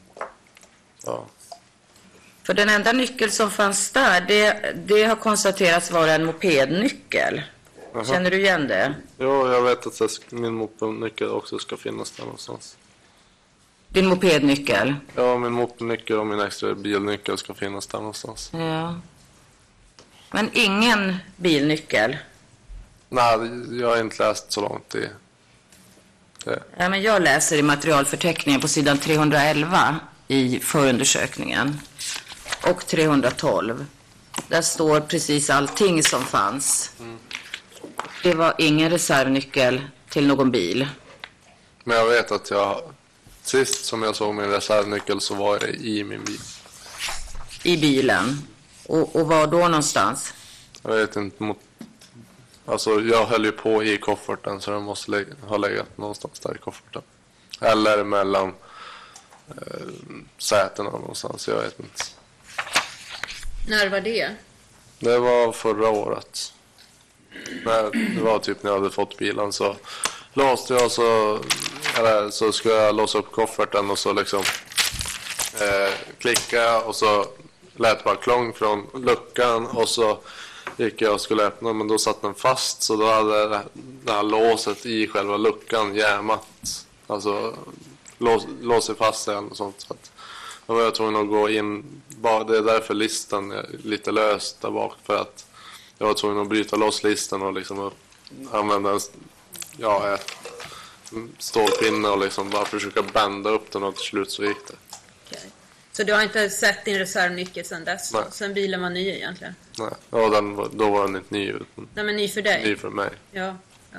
Ja. För den enda nyckel som fanns där, det, det har konstaterats vara en mopednyckel. Aha. Känner du igen det? Jo, jag vet att det- min mopednyckel också ska finnas där någonstans. Din mopednyckel? Ja, min mopednyckel och min extra bilnyckel ska finnas där någonstans. Ja. Men ingen bilnyckel? Nej, jag har inte läst så långt i det. Ja, men jag läser i materialförteckningen på sidan trehundraelva i förundersökningen. Och trehundratolv. Där står precis allting som fanns. Mm. Det var ingen reservnyckel till någon bil. Men jag vet att jag... Sist som jag såg min reservnyckel så var det i min bil. I bilen. Och, och var då någonstans? Jag vet inte mot... Alltså jag höll ju på i kofferten så den måste lä- ha legat någonstans där i kofferten. Eller mellan eh, sätena någonstans, jag vet inte. När var det? Det var förra året. När, det var typ när jag hade fått bilen så låste jag så, eller, så skulle jag låsa upp kofferten och så liksom eh, klicka jag och så lät bara klång från luckan och så gick jag och skulle öppna men då satt den fast så då hade det, det här låset i själva luckan jämat. Alltså lås, låser fast sig och sånt. Så att då var jag tvungen att gå in, bara, det är därför listan är lite löst där bak för att jag var tvungen att bryta loss listan och liksom upp, använda en ja, ett stålpinne och liksom bara försöka bända upp den och till slut så gick det. Okej. Så du har inte sett din reservnyckel sedan dess? Nej. Sen bilen var ny egentligen? Nej, ja, den, var- då var den inte ny utan Nej, men ny för dig? ny för mig. Ja. Ja.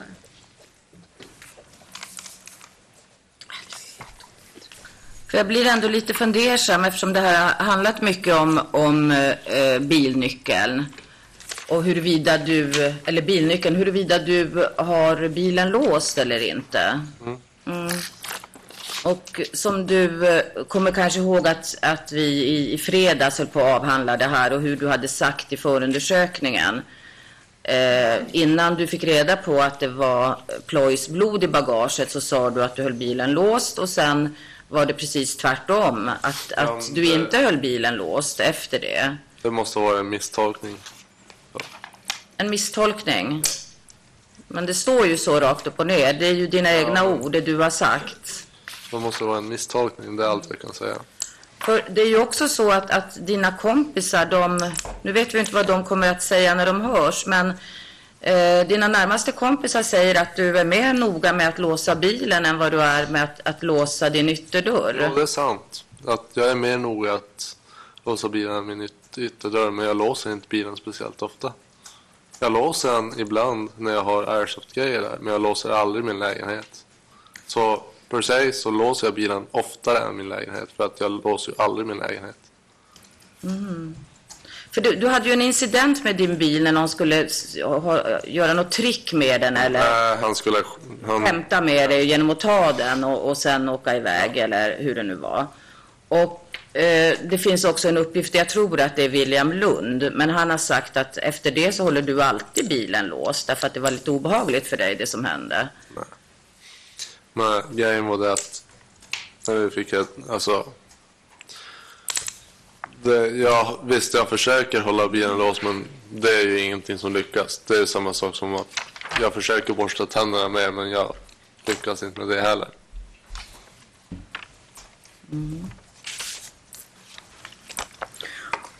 För jag blir ändå lite fundersam eftersom det här har handlat mycket om, om eh, bilnyckeln. Och huruvida du, eller bilnyckeln, huruvida du har bilen låst eller inte. Mm. Mm. Och som du eh, kommer kanske ihåg att, att vi i, i fredags höll på att avhandla det här och hur du hade sagt i förundersökningen. Eh, innan du fick reda på att det var Ploys blod i bagaget så sa du att du höll bilen låst och sen var det precis tvärtom. Att, Ja, att du det- inte höll bilen låst efter det. Det måste vara en misstolkning. En misstolkning. Men det står ju så rakt upp och ner. Det är ju dina Ja. egna ord, det du har sagt. Det måste vara en misstolkning, det är allt jag kan säga. För det är ju också så att, att dina kompisar, de, nu vet vi inte vad de kommer att säga när de hörs, men eh, dina närmaste kompisar säger att du är mer noga med att låsa bilen än vad du är med att, att låsa din ytterdörr. Ja, det är sant. Att jag är mer noga att låsa bilen än min yt- ytterdörr, men jag låser inte bilen speciellt ofta. Jag låser den ibland när jag har airsoft-grejer där, men jag låser aldrig min lägenhet. Så per se så låser jag bilen oftare än min lägenhet, för att jag låser ju aldrig min lägenhet. För du, du hade ju en incident med din bil när någon skulle s- ha, göra något trick med den eller Äh, han skulle... Han, hämta med dig genom att ta den och, och sen åka iväg eller hur det nu var. Och eh, det finns också en uppgift, jag tror att det är William Lund, men han har sagt att efter det så håller du alltid bilen låst därför att det var lite obehagligt för dig det som hände. men grejen var det att när vi fick ett... Alltså... Det, ja, visst, jag försöker hålla bilen låst, men det är ju ingenting som lyckas. Det är samma sak som att jag försöker borsta tänderna med, men jag lyckas inte med det heller.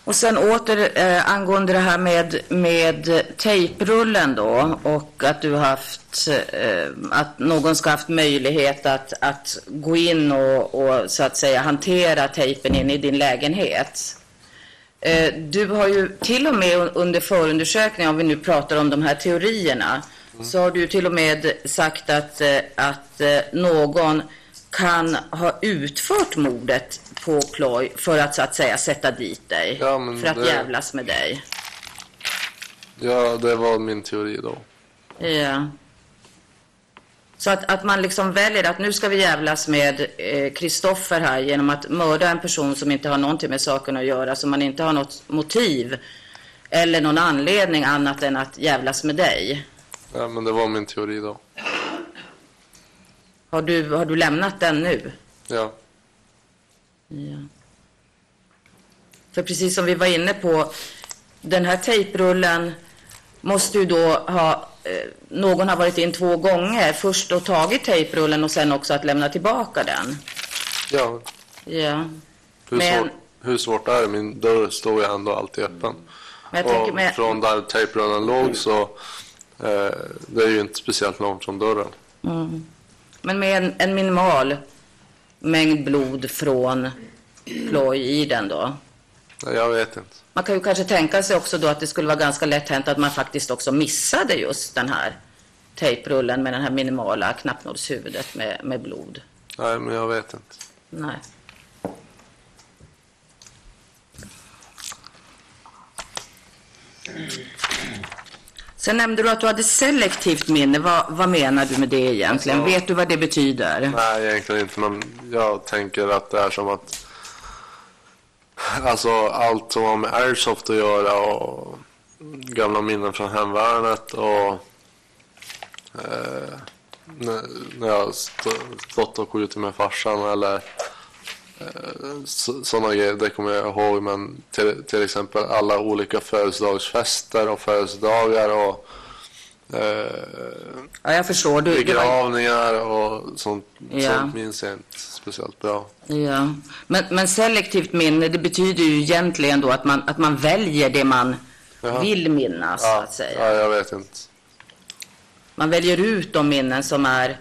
Och sen åter eh, angående det här med, med tejprullen då, och att du har haft, eh, att någon ska haft möjlighet att, att gå in och, och så att säga hantera tejpen in i din lägenhet. Eh, du har ju till och med under förundersökningen, om vi nu pratar om de här teorierna, mm. så har du till och med sagt att, eh, att eh, någon kan ha utfört mordet på Ploy för att så att säga sätta dit dig, ja, men för att det... jävlas med dig. Ja, det var min teori då. Ja. Så att, att man liksom väljer att nu ska vi jävlas med Kristoffer eh, här genom att mörda en person som inte har någonting med saken att göra, som man inte har något motiv eller någon anledning annat än att jävlas med dig. Ja, men det var min teori då. Har du, har du lämnat den nu? Ja. Ja. För precis som vi var inne på, den här tejprullen måste ju då ha, eh, någon har varit in två gånger. Först då tagit tejprullen och sen också att lämna tillbaka den. Ja. Ja. Hur, Men, svårt, hur svårt är det? Min dörr står ju ändå alltid öppen. men jag och tänker med, från där tejprullen låg så eh, det är ju inte speciellt långt från dörren. mm. Men med en, en minimal mängd blod från Ploy i den då. Jag vet inte. Man kan ju kanske tänka sig också då att det skulle vara ganska lätt hänt att man faktiskt också missade just den här tejprullen med den här minimala knappnålshuvudet med, med blod. Nej, men jag vet inte. Nej. Sen nämnde du att du hade selektivt minne. Vad, vad menar du med det egentligen? Alltså, vet du vad det betyder? Nej, egentligen inte. Men jag tänker att det är som att alltså allt som har med airsoft att göra och gamla minnen från hemvärnet och eh, när, när jag stått och skjutit med farsan eller eh, sådana grejer, det kommer jag ihåg. Men till, till exempel alla olika födelsedagsfester och födelsedagar och eh, Ja, jag förstår. Du, begravningar och sånt, ja. sånt minns jag inte speciellt bra. Ja, men, men selektivt minne, det betyder ju egentligen då att man, att man väljer det man Jaha. vill minnas, Ja, så att säga. ja, jag vet inte. Man väljer ut de minnen som är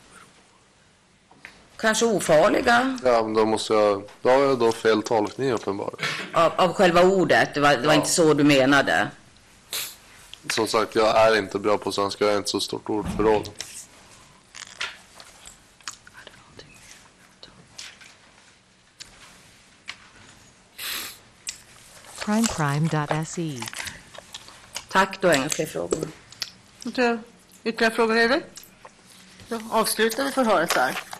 kanske ofarliga Ja, men då måste jag, då har jag då fel tolkning uppenbarligen. av, av själva ordet. Det var, det var Ja. inte så du menade. Som sagt, jag är inte bra på svenska, jag är inte så stort ordförråd. primeprime dot se. Tack, då har jag inga fler frågor. Inte ytterligare frågor, Erik? Då avslutar vi förhöret där.